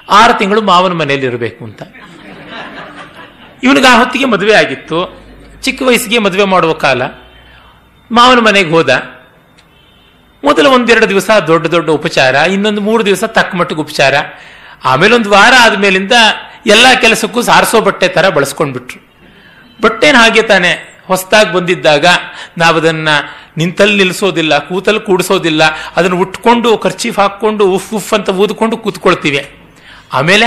6 ತಿಂಗಳು ಮಾವನ ಮನೆಯಲ್ಲಿ ಇರಬೇಕು ಅಂತ. ಇವನಿಗೆ ಆ ಹೊತ್ತಿಗೆ ಮದುವೆ ಆಗಿತ್ತು, ಚಿಕ್ಕ ವಯಸ್ಸಿಗೆ ಮದುವೆ ಮಾಡುವ ಕಾಲ. ಮಾವನ ಮನೆಗೆ ಹೋದ. ಮೊದಲು 1-2 ದಿವಸ ದೊಡ್ಡ ದೊಡ್ಡ ಉಪಚಾರ, ಇನ್ನೊಂದು 3 ದಿವಸ ತಕ್ಕ ಮಟ್ಟಿಗೆ ಉಪಚಾರ. ಆಮೇಲೆ 1 ವಾರ ಆದ್ಮೇಲಿಂದ ಎಲ್ಲ ಕೆಲಸಕ್ಕೂ ಸಾರಿಸೋ ಬಟ್ಟೆ ತರ ಬಳಸ್ಕೊಂಡ್ಬಿಟ್ರು. ಬಟ್ಟೆನ ಹಾಗೆ ತಾನೆ, ಹೊಸದಾಗಿ ಬಂದಿದ್ದಾಗ ನಾವದನ್ನ ನಿಂತಲ್ಲಿ ನಿಲ್ಲಿಸೋದಿಲ್ಲ, ಕೂತಲ್ಲಿ ಕೂಡಿಸೋದಿಲ್ಲ, ಅದನ್ನು ಉಟ್ಕೊಂಡು ಖರ್ಚೀಫ್ ಹಾಕೊಂಡು ಉಫ್ ಉಫ್ ಅಂತ ಊದ್ಕೊಂಡು ಕೂತ್ಕೊಳ್ತೀವಿ. ಆಮೇಲೆ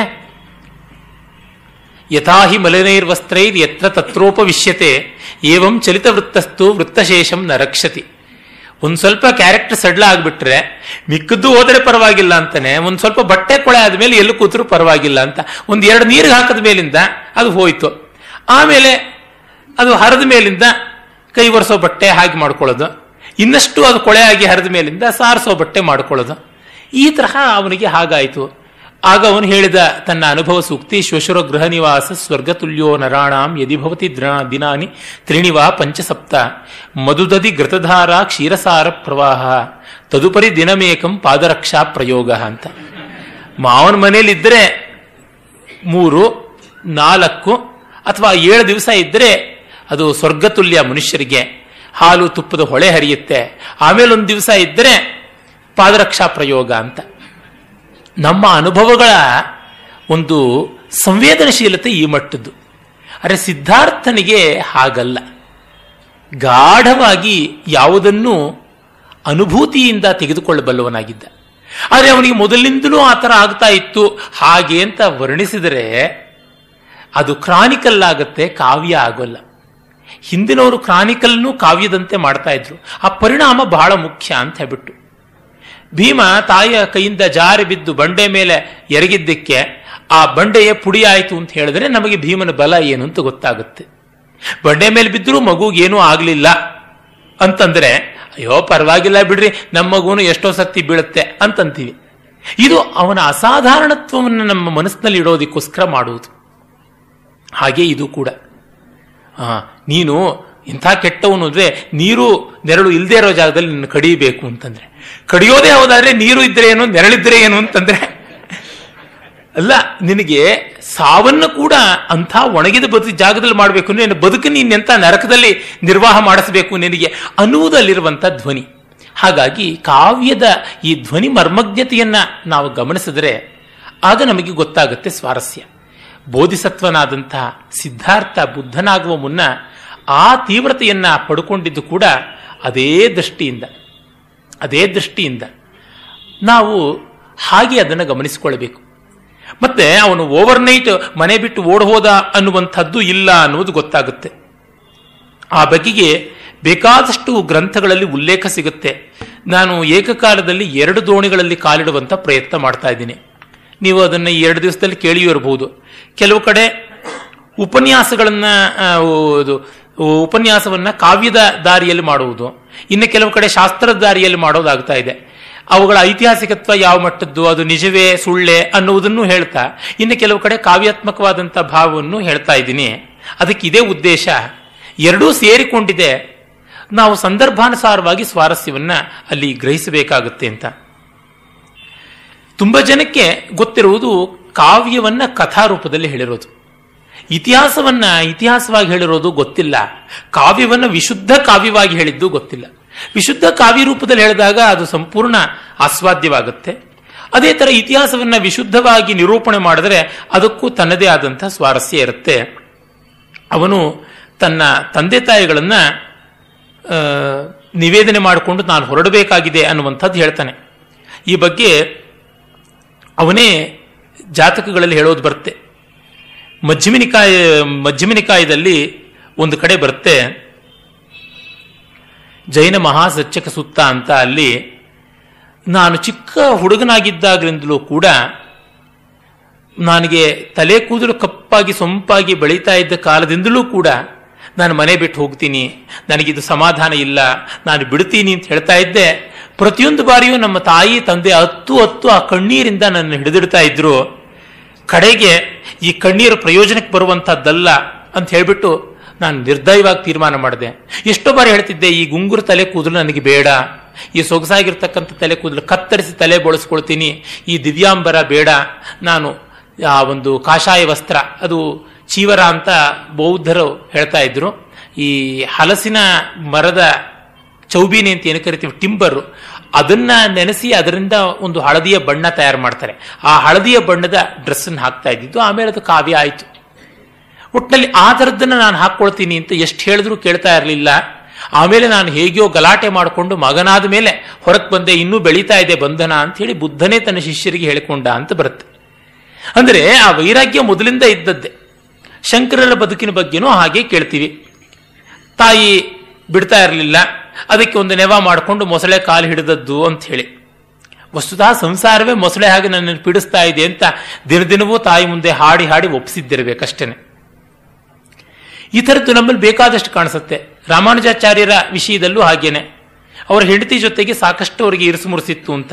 ಯಥಾಹಿ ಮಲಿನೈರ್ವಸ್ತ್ರೈರ್ ಯತ್ರ ತತ್ರೋಪವಿಶ್ಯತೆ ಏವಂ ಚಲಿತ ವೃತ್ತಸ್ತು ವೃತ್ತಶೇಷಂ ನ ರಕ್ಷತಿ. ಒಂದ್ ಸ್ವಲ್ಪ ಕ್ಯಾರೆಕ್ಟರ್ ಸಡ್ಲ ಆಗ್ಬಿಟ್ರೆ ಮಿಕ್ಕದ್ದು ಹೋದರೆ ಪರವಾಗಿಲ್ಲ ಅಂತಾನೆ, ಒಂದ್ ಸ್ವಲ್ಪ ಬಟ್ಟೆ ಕೊಳೆ ಆದ್ಮೇಲೆ ಎಲ್ಲೂ ಕೂತರು ಪರವಾಗಿಲ್ಲ ಅಂತ 1-2 ನೀರಿಗೆ ಹಾಕದ ಮೇಲಿಂದ ಅದು ಹೋಯ್ತು. ಆಮೇಲೆ ಅದು ಹರಿದ ಮೇಲಿಂದ ಕೈ ಒರೆಸೋ ಬಟ್ಟೆ ಹಾಗೆ ಮಾಡ್ಕೊಳ್ಳೋದು, ಇನ್ನಷ್ಟು ಅದು ಕೊಳೆ ಆಗಿ ಹರಿದ ಮೇಲಿಂದ ಸಾರಿಸೋ ಬಟ್ಟೆ ಮಾಡ್ಕೊಳ್ಳೋದು. ಈ ತರಹ ಅವನಿಗೆ ಹಾಗಾಯಿತು. ಆಗ ಅವನು ಹೇಳಿದ ತನ್ನ ಅನುಭವ ಸೂಕ್ತಿ, ಶ್ವಶುರ ಗೃಹ ನಿವಾಸ ಸ್ವರ್ಗತುಲ್ಯೋ ನರಾಣಾಂ ಯದಿಭವತಿ ದಿನಾನಿ ತ್ರಿಣಿವಾ 5-7 ಮಧುದದಿ ಘೃತಧಾರ ಕ್ಷೀರಸಾರ ಪ್ರವಾಹ ತದುಪರಿ ದಿನಮೇಕಂ ಪಾದರಕ್ಷಾ ಪ್ರಯೋಗ ಅಂತ. ಮಾವನ ಮನೇಲಿದ್ರೆ 3, 4 ಅಥವಾ 7 ದಿವಸ ಇದ್ರೆ ಅದು ಸ್ವರ್ಗತುಲ್ಯ. ಮನುಷ್ಯರಿಗೆ ಹಾಲು ತುಪ್ಪದ ಹೊಳೆ ಹರಿಯುತ್ತೆ. ಆಮೇಲೆ 1 ದಿವಸ ಇದ್ದರೆ ಪಾದರಕ್ಷಾ ಪ್ರಯೋಗ ಅಂತ. ನಮ್ಮ ಅನುಭವಗಳ ಒಂದು ಸಂವೇದನಶೀಲತೆ ಈ ಮಟ್ಟದ್ದು. ಅರೆ ಸಿದ್ಧಾರ್ಥನಿಗೆ ಹಾಗಲ್ಲ. ಗಾಢವಾಗಿ ಯಾವುದನ್ನು ಅನುಭೂತಿಯಿಂದ ತೆಗೆದುಕೊಳ್ಳಬಲ್ಲವನಾಗಿದ್ದ. ಆದರೆ ಅವನಿಗೆ ಮೊದಲಿಂದಲೂ ಆ ಥರ ಆಗ್ತಾ ಇತ್ತು ಹಾಗೆ ಅಂತ ವರ್ಣಿಸಿದರೆ ಅದು ಕ್ರಾನಿಕಲ್ ಆಗುತ್ತೆ, ಕಾವ್ಯ ಆಗೋಲ್ಲ. ಹಿಂದಿನವರು ಕ್ರಾನಿಕಲ್ನೂ ಕಾವ್ಯದಂತೆ ಮಾಡ್ತಾ ಇದ್ರು. ಆ ಪರಿಣಾಮ ಬಹಳ ಮುಖ್ಯ ಅಂತ ಹೇಳ್ಬಿಟ್ಟು, ಭೀಮ ತಾಯಿಯ ಕೈಯಿಂದ ಜಾರಿ ಬಿದ್ದು ಬಂಡೆ ಮೇಲೆ ಎರಗಿದ್ದಕ್ಕೆ ಆ ಬಂಡೆಯೇ ಪುಡಿ ಆಯಿತು ಅಂತ ಹೇಳಿದ್ರೆ ನಮಗೆ ಭೀಮನ ಬಲ ಏನು ಅಂತ ಗೊತ್ತಾಗುತ್ತೆ. ಬಂಡೆ ಮೇಲೆ ಬಿದ್ದರೂ ಮಗುಗೇನೂ ಆಗ್ಲಿಲ್ಲ ಅಂತಂದ್ರೆ ಅಯ್ಯೋ ಪರವಾಗಿಲ್ಲ ಬಿಡ್ರಿ, ನಮ್ಮ ಮಗುನು ಎಷ್ಟೋ ಸತ್ತಿ ಬೀಳುತ್ತೆ ಅಂತಂತೀವಿ. ಇದು ಅವನ ಅಸಾಧಾರಣತ್ವವನ್ನು ನಮ್ಮ ಮನಸ್ಸಿನಲ್ಲಿ ಇಡೋದಕ್ಕೋಸ್ಕರ ಮಾಡುವುದು. ಹಾಗೆ ಇದು ಕೂಡ. ನೀನು ಇಂಥ ಕೆಟ್ಟವನು ಅಂದ್ರೆ ನೀರು ನೆರಳು ಇಲ್ಲದೆ ಇರೋ ಜಾಗದಲ್ಲಿ ನಿನ್ನ ಕಡಿಯಬೇಕು ಅಂತಂದ್ರೆ, ಕಡಿಯೋದೇ ಹೌದಾದ್ರೆ ನೀರು ಇದ್ರೆ ಏನು ನೆರಳಿದ್ರೆ ಏನು ಅಂತಂದ್ರೆ ಅಲ್ಲ. ನಿನಗೆ ಸಾವನ್ನು ಕೂಡ ಅಂಥ ಒಣಗಿದ ಜಾಗದಲ್ಲಿ ಮಾಡಬೇಕು, ನಿನ್ನ ಬದುಕು ನೀನೆಂಥ ನರಕದಲ್ಲಿ ನಿರ್ವಾಹ ಮಾಡಿಸಬೇಕು ನಿನಗೆ ಅನ್ನುವುದಲ್ಲಿರುವಂಥ ಧ್ವನಿ. ಹಾಗಾಗಿ ಕಾವ್ಯದ ಈ ಧ್ವನಿ ಮರ್ಮಜ್ಞತೆಯನ್ನ ನಾವು ಗಮನಿಸಿದ್ರೆ ಆಗ ನಮಗೆ ಗೊತ್ತಾಗುತ್ತೆ ಸ್ವಾರಸ್ಯ. ಬೋಧಿಸತ್ವನಾದಂತಹ ಸಿದ್ಧಾರ್ಥ ಬುದ್ಧನಾಗುವ ಮುನ್ನ ಆ ತೀವ್ರತೆಯನ್ನ ಪಡ್ಕೊಂಡಿದ್ದು ಕೂಡ ಅದೇ ದೃಷ್ಟಿಯಿಂದ ನಾವು ಹಾಗೆ ಅದನ್ನು ಗಮನಿಸಿಕೊಳ್ಬೇಕು. ಮತ್ತೆ ಅವನು ಓವರ್ನೈಟ್ ಮನೆ ಬಿಟ್ಟು ಓಡಹೋದ ಅನ್ನುವಂಥದ್ದು ಇಲ್ಲ ಅನ್ನುವುದು ಗೊತ್ತಾಗುತ್ತೆ. ಆ ಬಗೆಗೆ ಬೇಕಾದಷ್ಟು ಗ್ರಂಥಗಳಲ್ಲಿ ಉಲ್ಲೇಖ ಸಿಗುತ್ತೆ. ನಾನು ಏಕಕಾಲದಲ್ಲಿ 2 ದೋಣಿಗಳಲ್ಲಿ ಕಾಲಿಡುವಂಥ ಪ್ರಯತ್ನ ಮಾಡ್ತಾ ಇದ್ದೀನಿ. ನೀವು ಅದನ್ನು 2 ದಿವಸದಲ್ಲಿ ಕೇಳಿಯೂ ಇರಬಹುದು. ಕೆಲವು ಕಡೆ ಉಪನ್ಯಾಸವನ್ನ ಕಾವ್ಯದ ದಾರಿಯಲ್ಲಿ ಮಾಡುವುದು, ಇನ್ನು ಕೆಲವು ಕಡೆ ಶಾಸ್ತ್ರದ ದಾರಿಯಲ್ಲಿ ಮಾಡೋದಾಗ್ತಾ ಇದೆ. ಅವುಗಳ ಐತಿಹಾಸಿಕತ್ವ ಯಾವ ಮಟ್ಟದ್ದು, ಅದು ನಿಜವೇ ಸುಳ್ಳೆ ಅನ್ನುವುದನ್ನು ಹೇಳ್ತಾ ಇನ್ನು ಕೆಲವು ಕಡೆ ಕಾವ್ಯಾತ್ಮಕವಾದಂಥ ಭಾವವನ್ನು ಹೇಳ್ತಾ ಇದ್ದೀನಿ. ಅದಕ್ಕೆ ಇದೇ ಉದ್ದೇಶ, ಎರಡೂ ಸೇರಿಕೊಂಡಿದೆ. ನಾವು ಸಂದರ್ಭಾನುಸಾರವಾಗಿ ಸ್ವಾರಸ್ಯವನ್ನ ಅಲ್ಲಿ ಗ್ರಹಿಸಬೇಕಾಗುತ್ತೆ ಅಂತ. ತುಂಬ ಜನಕ್ಕೆ ಗೊತ್ತಿರುವುದು ಕಾವ್ಯವನ್ನ ಕಥಾರೂಪದಲ್ಲಿ ಹೇಳಿರೋದು, ಇತಿಹಾಸವನ್ನ ಇತಿಹಾಸವಾಗಿ ಹೇಳಿರೋದು ಗೊತ್ತಿಲ್ಲ, ಕಾವ್ಯವನ್ನ ವಿಶುದ್ಧ ಕಾವ್ಯವಾಗಿ ಹೇಳಿದ್ದು ಗೊತ್ತಿಲ್ಲ. ವಿಶುದ್ಧ ಕಾವ್ಯ ರೂಪದಲ್ಲಿ ಹೇಳಿದಾಗ ಅದು ಸಂಪೂರ್ಣ ಆಸ್ವಾದ್ಯವಾಗುತ್ತೆ. ಅದೇ ತರ ಇತಿಹಾಸವನ್ನ ವಿಶುದ್ಧವಾಗಿ ನಿರೂಪಣೆ ಮಾಡಿದ್ರೆ ಅದಕ್ಕೂ ತನ್ನದೇ ಆದಂತಹ ಸ್ವಾರಸ್ಯ ಇರುತ್ತೆ. ಅವನು ತನ್ನ ತಂದೆ ತಾಯಿಗಳನ್ನ ನಿವೇದನೆ ಮಾಡಿಕೊಂಡು ನಾನು ಹೊರಡಬೇಕಾಗಿದೆ ಅನ್ನುವಂಥದ್ದು ಹೇಳ್ತಾನೆ. ಈ ಬಗ್ಗೆ ಅವನೇ ಜಾತಕಗಳಲ್ಲಿ ಹೇಳೋದು ಬರುತ್ತೆ. ಮಧ್ಯಮಿನಿಕಾಯದಲ್ಲಿ ಒಂದು ಕಡೆ ಬರುತ್ತೆ, ಜೈನ ಮಹಾಸಚ್ಚಕ ಸುತ್ತ ಅಂತ. ಅಲ್ಲಿ ನಾನು ಚಿಕ್ಕ ಹುಡುಗನಾಗಿದ್ದಾಗಲಿಂದಲೂ ಕೂಡ ನನಗೆ ತಲೆ ಕೂದಲು ಕಪ್ಪಾಗಿ ಸೊಂಪಾಗಿ ಬೆಳೀತಾ ಇದ್ದ ಕಾಲದಿಂದಲೂ ಕೂಡ ನಾನು ಮನೆ ಬಿಟ್ಟು ಹೋಗ್ತೀನಿ, ನನಗಿದು ಸಮಾಧಾನ ಇಲ್ಲ, ನಾನು ಬಿಡ್ತೀನಿ ಅಂತ ಹೇಳ್ತಾ ಇದ್ದೆ. ಪ್ರತಿಯೊಂದು ಬಾರಿಯೂ ನಮ್ಮ ತಾಯಿ ತಂದೆ ಹತ್ತು ಆ ಕಣ್ಣೀರಿಂದ ನನ್ನ ಹಿಡಿದಿಡ್ತಾ ಇದ್ರು. ಕಡೆಗೆ ಈ ಕಣ್ಣೀರು ಪ್ರಯೋಜನಕ್ಕೆ ಬರುವಂತಹದ್ದಲ್ಲ ಅಂತ ಹೇಳ್ಬಿಟ್ಟು ನಾನು ನಿರ್ದಯವಾಗಿ ತೀರ್ಮಾನ ಮಾಡಿದೆ. ಎಷ್ಟೋ ಬಾರಿ ಹೇಳ್ತಿದ್ದೆ, ಈ ಗುಂಗುರು ತಲೆ ಕೂದಲು ನನಗೆ ಬೇಡ, ಈ ಸೊಗಸಾಗಿರ್ತಕ್ಕಂಥ ತಲೆ ಕೂದಲು ಕತ್ತರಿಸಿ ತಲೆ ಬಳಸ್ಕೊಳ್ತೀನಿ, ಈ ದಿವ್ಯಾಂಬರ ಬೇಡ, ನಾನು ಆ ಒಂದು ಕಾಷಾಯ ವಸ್ತ್ರ, ಅದು ಚೀವರ ಅಂತ ಬೌದ್ಧರು ಹೇಳ್ತಾ ಇದ್ರು. ಈ ಹಲಸಿನ ಮರದ ಚೌಬೀನಿ ಅಂತ ಏನು ಕರಿತೀವಿ, ಟಿಂಬರು, ಅದನ್ನ ನೆನೆಸಿ ಅದರಿಂದ ಒಂದು ಹಳದಿಯ ಬಣ್ಣ ತಯಾರು ಮಾಡ್ತಾರೆ. ಆ ಹಳದಿಯ ಬಣ್ಣದ ಡ್ರೆಸ್ಸನ್ನು ಹಾಕ್ತಾ ಇದ್ದಿದ್ದು. ಆಮೇಲೆ ಅದು ಕಾವ್ಯ ಆಯಿತು. ಒಟ್ಟಿನಲ್ಲಿ ಆ ಥರದ್ದನ್ನು ನಾನು ಹಾಕ್ಕೊಳ್ತೀನಿ ಅಂತ ಎಷ್ಟು ಹೇಳಿದ್ರು ಕೇಳ್ತಾ ಇರಲಿಲ್ಲ. ಆಮೇಲೆ ನಾನು ಹೇಗೆಯೋ ಗಲಾಟೆ ಮಾಡಿಕೊಂಡು ಮಗನಾದ ಮೇಲೆ ಹೊರಗೆ ಬಂದೆ, ಇನ್ನೂ ಬೆಳೀತಾ ಇದೆ ಬಂಧನ ಅಂತ ಹೇಳಿ ಬುದ್ಧನೇ ತನ್ನ ಶಿಷ್ಯರಿಗೆ ಹೇಳಿಕೊಂಡ ಅಂತ ಬರುತ್ತೆ. ಅಂದರೆ ಆ ವೈರಾಗ್ಯ ಮೊದಲಿಂದ ಇದ್ದದ್ದೇ. ಶಂಕರರ ಬದುಕಿನ ಬಗ್ಗೆನೂ ಹಾಗೆ ಕೇಳ್ತೀವಿ. ತಾಯಿ ಬಿಡ್ತಾ ಇರಲಿಲ್ಲ, ಅದಕ್ಕೆ ಒಂದು ನೆವ ಮಾಡಿಕೊಂಡು ಮೊಸಳೆ ಕಾಲು ಹಿಡಿದದ್ದು ಅಂತ ಹೇಳಿ. ವಸ್ತುತಃ ಸಂಸಾರವೇ ಮೊಸಳೆ ಹಾಗೆ ನನ್ನನ್ನು ಪೀಡಿಸ್ತಾ ಇದೆ ಅಂತ ದಿನದಿನವೂ ತಾಯಿ ಮುಂದೆ ಹಾಡಿ ಹಾಡಿ ಒಪ್ಪಿಸಿದ್ದಿರಬೇಕಷ್ಟೇನೆ. ಈ ಥರದ್ದು ನಮ್ಮಲ್ಲಿ ಬೇಕಾದಷ್ಟು ಕಾಣಿಸುತ್ತೆ. ರಾಮಾನುಜಾಚಾರ್ಯರ ವಿಷಯದಲ್ಲೂ ಹಾಗೇನೆ. ಅವರ ಹೆಂಡತಿ ಜೊತೆಗೆ ಸಾಕಷ್ಟು ಅವರಿಗೆ ಇರಿಸು ಮುರಿಸಿತ್ತು ಅಂತ.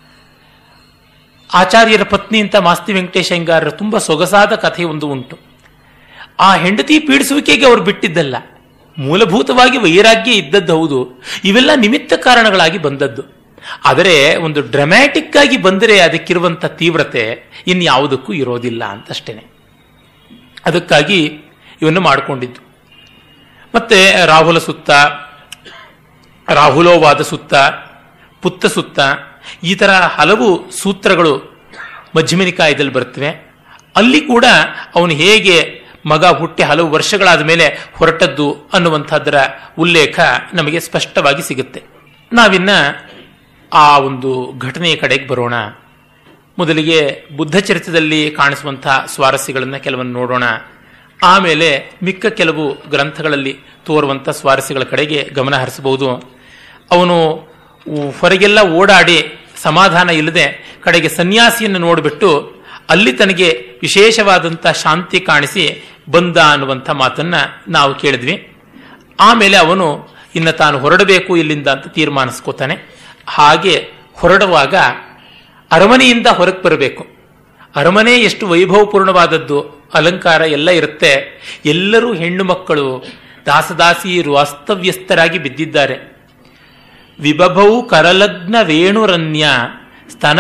ಆಚಾರ್ಯರ ಪತ್ನಿ ಅಂತ ಮಾಸ್ತಿ ವೆಂಕಟೇಶ ಅಯ್ಯಂಗಾರರ ತುಂಬ ಸೊಗಸಾದ ಕಥೆ ಒಂದು ಉಂಟು. ಆ ಹೆಂಡತಿ ಪೀಡಿಸುವಿಕೆಗೆ ಅವರು ಬಿಟ್ಟಿದ್ದಲ್ಲ, ಮೂಲಭೂತವಾಗಿ ವೈರಾಗ್ಯ ಇದ್ದದ್ದು ಹೌದು. ಇವೆಲ್ಲ ನಿಮಿತ್ತ ಕಾರಣಗಳಾಗಿ ಬಂದದ್ದು. ಆದರೆ ಒಂದು ಡ್ರಾಮ್ಯಾಟಿಕ್ ಆಗಿ ಬಂದರೆ ಅದಕ್ಕಿರುವಂಥ ತೀವ್ರತೆ ಇನ್ಯಾವುದಕ್ಕೂ ಇರೋದಿಲ್ಲ ಅಂತಷ್ಟೇನೆ. ಅದಕ್ಕಾಗಿ ಇವನ್ನು ಮಾಡಿಕೊಂಡಿದ್ದು. ಮತ್ತೆ ರಾಹುಲ ಸುತ್ತ, ರಾಹುಲೋವಾದ ಸುತ್ತ, ಪುತ್ತ ಸುತ್ತ, ಈ ಥರ ಹಲವು ಸೂತ್ರಗಳು ಮಧ್ಯಮನಿಕಾಯದಲ್ಲಿ ಬರ್ತವೆ. ಅಲ್ಲಿ ಕೂಡ ಅವನು ಹೇಗೆ ಮಗ ಹುಟ್ಟಿ ಹಲವು ವರ್ಷಗಳಾದ ಮೇಲೆ ಹೊರಟದ್ದು ಅನ್ನುವಂಥದ್ದರ ಉಲ್ಲೇಖ ನಮಗೆ ಸ್ಪಷ್ಟವಾಗಿ ಸಿಗುತ್ತೆ. ನಾವಿನ್ನ ಆ ಒಂದು ಘಟನೆಯ ಕಡೆಗೆ ಬರೋಣ. ಮೊದಲಿಗೆ ಬುದ್ಧ ಚರಿತ್ರದಲ್ಲಿ ಕಾಣಿಸುವಂತಹ ಸ್ವಾರಸ್ಯಗಳನ್ನು ಕೆಲವನ್ನು ನೋಡೋಣ. ಆಮೇಲೆ ಮಿಕ್ಕ ಕೆಲವು ಗ್ರಂಥಗಳಲ್ಲಿ ತೋರುವಂಥ ಸ್ವಾರಸ್ಯಗಳ ಕಡೆಗೆ ಗಮನ ಹರಿಸಬಹುದು. ಅವನು ಹೊರಗೆಲ್ಲ ಓಡಾಡಿ ಸಮಾಧಾನ ಇಲ್ಲದೆ ಕಡೆಗೆ ಸನ್ಯಾಸಿಯನ್ನು ನೋಡಿಬಿಟ್ಟು ಅಲ್ಲಿ ತನಗೆ ವಿಶೇಷವಾದಂಥ ಶಾಂತಿ ಕಾಣಿಸಿ ಬಂದ ಅನ್ನುವಂಥ ಮಾತನ್ನ ನಾವು ಕೇಳಿದ್ವಿ. ಆಮೇಲೆ ಅವನು ಇನ್ನು ತಾನು ಹೊರಡಬೇಕು ಇಲ್ಲಿಂದ ಅಂತ ತೀರ್ಮಾನಿಸ್ಕೋತಾನೆ. ಹಾಗೆ ಹೊರಡುವಾಗ ಅರಮನೆಯಿಂದ ಹೊರಗೆ ಬರಬೇಕು. ಅರಮನೆ ಎಷ್ಟು ವೈಭವಪೂರ್ಣವಾದದ್ದು, ಅಲಂಕಾರ ಎಲ್ಲ ಇರುತ್ತೆ. ಎಲ್ಲರೂ ಹೆಣ್ಣು ಮಕ್ಕಳು ದಾಸದಾಸಿಯರು ಅಸ್ತವ್ಯಸ್ತರಾಗಿ ಬಿದ್ದಿದ್ದಾರೆ. ವಿಭಭೌ ಕರಲಗ್ನ ವೇಣುರನ್ಯ ಸ್ತನ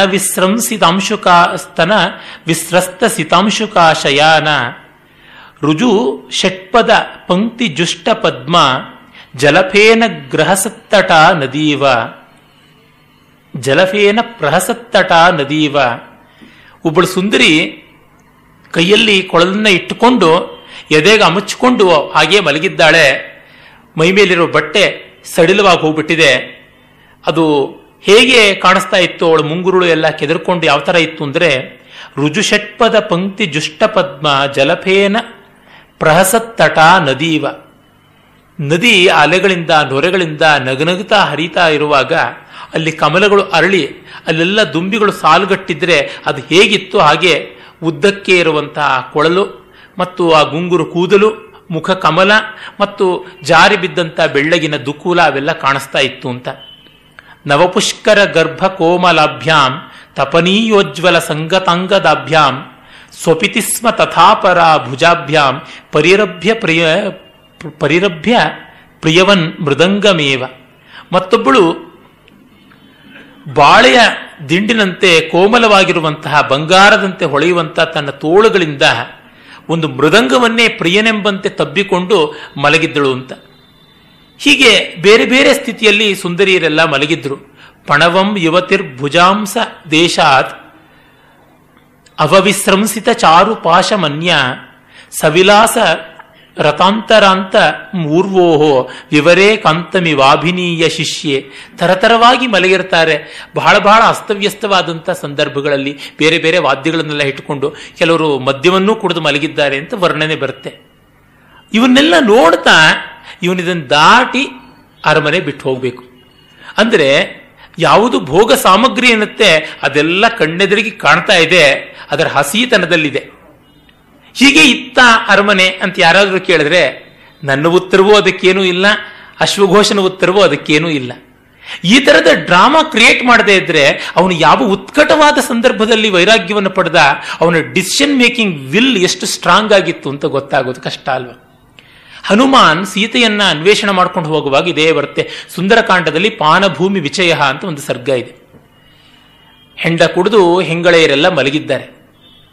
ವಿಸ್ರಸ್ತ ಸಿತಾಂಶುಕಾ ಶಯಾನ ರುಜು ಷಟ್ಪದ ಪಂಕ್ತಿ ಜುಷ್ಟ ಪದ್ಮ ಜಲಫೇನ ಗ್ರಹಸತ್ತಟ ನದೀವ ಜಲಫೇನ ಪ್ರಹಸತ್ತಟ ನದೀವ. ಒಬ್ಬಳು ಸುಂದರಿ ಕೈಯಲ್ಲಿ ಕೊಳಲನ್ನ ಇಟ್ಟುಕೊಂಡು ಎದೆಗೆ ಅಮುಚ್ಚಿಕೊಂಡು ಹಾಗೆ ಮಲಗಿದ್ದಾಳೆ. ಮೈಮೇಲಿರೋ ಬಟ್ಟೆ ಸಡಿಲವಾಗಿ ಹೋಗ್ಬಿಟ್ಟಿದೆ. ಅದು ಹೇಗೆ ಕಾಣಿಸ್ತಾ ಇತ್ತು, ಅವಳು ಮುಂಗುರುಳು ಎಲ್ಲ ಕೆದರ್ಕೊಂಡು ಯಾವ ಥರ ಇತ್ತು ಅಂದರೆ, ರುಜುಷಟ್ಪದ ಪಂಕ್ತಿ ಜುಷ್ಟ ಪದ್ಮ ಜಲಫೇನ ಪ್ರಹಸತ್ತಟ ನದೀವ. ನದಿ ಅಲೆಗಳಿಂದ ನೊರೆಗಳಿಂದ ನಗನಗುತ್ತಾ ಹರಿತಾ ಇರುವಾಗ ಅಲ್ಲಿ ಕಮಲಗಳು ಅರಳಿ ಅಲ್ಲೆಲ್ಲ ದುಂಬಿಗಳು ಸಾಲುಗಟ್ಟಿದ್ರೆ ಅದು ಹೇಗಿತ್ತು ಹಾಗೆ ಉದ್ದಕ್ಕೆ ಇರುವಂತಹ ಕೊಳಲು ಮತ್ತು ಆ ಗುಂಗುರು ಕೂದಲು, ಮುಖ ಕಮಲ ಮತ್ತು ಜಾರಿ ಬಿದ್ದಂಥ ಬೆಳ್ಳಗಿನ ದುಕೂಲ ಅವೆಲ್ಲ ಕಾಣಿಸ್ತಾ ಇತ್ತು ಅಂತ. ನವಪುಷ್ಕರ ಗರ್ಭ ಕೋಮಲಾಭ್ಯಾಂ ತಪನೀಯೋಜ್ವಲ ಸಂಗತಾಂಗದಾಭ್ಯಾಂ ಸ್ವಪಿತಿಸ್ಮ ತಥಾಪರ ಭುಜಾಭ್ಯಾಂ ಪರಿರಭ್ಯ ಪ್ರಿಯವನ್ ಮೃದಂಗಮೇವ. ಮತ್ತೊಬ್ಬಳು ಬಾಳೆಯ ದಿಂಡಿನಂತೆ ಕೋಮಲವಾಗಿರುವಂತಹ ಬಂಗಾರದಂತೆ ಹೊಳೆಯುವಂತಹ ತನ್ನ ತೋಳುಗಳಿಂದ ಒಂದು ಮೃದಂಗವನ್ನೇ ಪ್ರಿಯನೆಂಬಂತೆ ತಬ್ಬಿಕೊಂಡು ಮಲಗಿದ್ದಳು ಅಂತ. ಹೀಗೆ ಬೇರೆ ಬೇರೆ ಸ್ಥಿತಿಯಲ್ಲಿ ಸುಂದರಿಯರೆಲ್ಲ ಮಲಗಿದ್ರು. ಪಣವಂ ಯುವತಿರ್ ಭುಜಾಂಸ ದೇಶಾತ್ ಅವವಿಸ್ರಂಸಿತ ಚಾರು ಪಾಶಮನ್ಯ ಸವಿಲಾಸ ರತಾಂತರಾಂತ ಮೂರ್ವೋಹೋ ವಿವರೇ ಕಾಂತಮಿವಾಭಿನೀಯ ಶಿಷ್ಯೆ. ತರತರವಾಗಿ ಮಲಗಿರ್ತಾರೆ. ಬಹಳ ಬಹಳ ಅಸ್ತವ್ಯಸ್ತವಾದಂಥ ಸಂದರ್ಭಗಳಲ್ಲಿ ಬೇರೆ ಬೇರೆ ವಾದ್ಯಗಳನ್ನೆಲ್ಲ ಇಟ್ಟುಕೊಂಡು ಕೆಲವರು ಮದ್ಯವನ್ನೂ ಕುಡಿದು ಮಲಗಿದ್ದಾರೆ ಅಂತ ವರ್ಣನೆ ಬರುತ್ತೆ. ಇವನ್ನೆಲ್ಲ ನೋಡ್ತಾ ಇವನಿದನ್ನು ದಾಟಿ ಅರಮನೆ ಬಿಟ್ಟು ಹೋಗಬೇಕು. ಅಂದರೆ ಯಾವುದು ಭೋಗ ಸಾಮಗ್ರಿ ಅನ್ನತ್ತೆ ಅದೆಲ್ಲ ಕಣ್ಣೆದುರಿಗೆ ಕಾಣ್ತಾ ಇದೆ, ಅದರ ಹಸೀತನದಲ್ಲಿದೆ. ಹೀಗೆ ಇತ್ತ ಅರಮನೆ ಅಂತ ಯಾರಾದರೂ ಕೇಳಿದ್ರೆ ನನ್ನ ಉತ್ತರವೂ ಅದಕ್ಕೇನೂ ಇಲ್ಲ, ಅಶ್ವಘೋಷನ ಉತ್ತರವೂ ಅದಕ್ಕೇನೂ ಇಲ್ಲ. ಈ ಥರದ ಡ್ರಾಮಾ ಕ್ರಿಯೇಟ್ ಮಾಡದೇ ಇದ್ರೆ ಅವನು ಯಾವ ಉತ್ಕಟವಾದ ಸಂದರ್ಭದಲ್ಲಿ ವೈರಾಗ್ಯವನ್ನು ಪಡೆದ, ಅವನ ಡಿಸಿಷನ್ ಮೇಕಿಂಗ್ ವಿಲ್ ಎಷ್ಟು ಸ್ಟ್ರಾಂಗ್ ಆಗಿತ್ತು ಅಂತ ಗೊತ್ತಾಗೋದು ಕಷ್ಟ ಅಲ್ವಾ. ಹನುಮಾನ್ ಸೀತೆಯನ್ನ ಅನ್ವೇಷಣೆ ಮಾಡ್ಕೊಂಡು ಹೋಗುವಾಗ ಇದೇ ಬರುತ್ತೆ. ಸುಂದರಕಾಂಡದಲ್ಲಿ ಪಾನಭೂಮಿ ವಿಚಯ ಅಂತ ಒಂದು ಸರ್ಗ ಇದೆ. ಹೆಂಡ ಕುಡಿದು ಹೆಂಗಳೆಯರೆಲ್ಲ ಮಲಗಿದ್ದಾರೆ.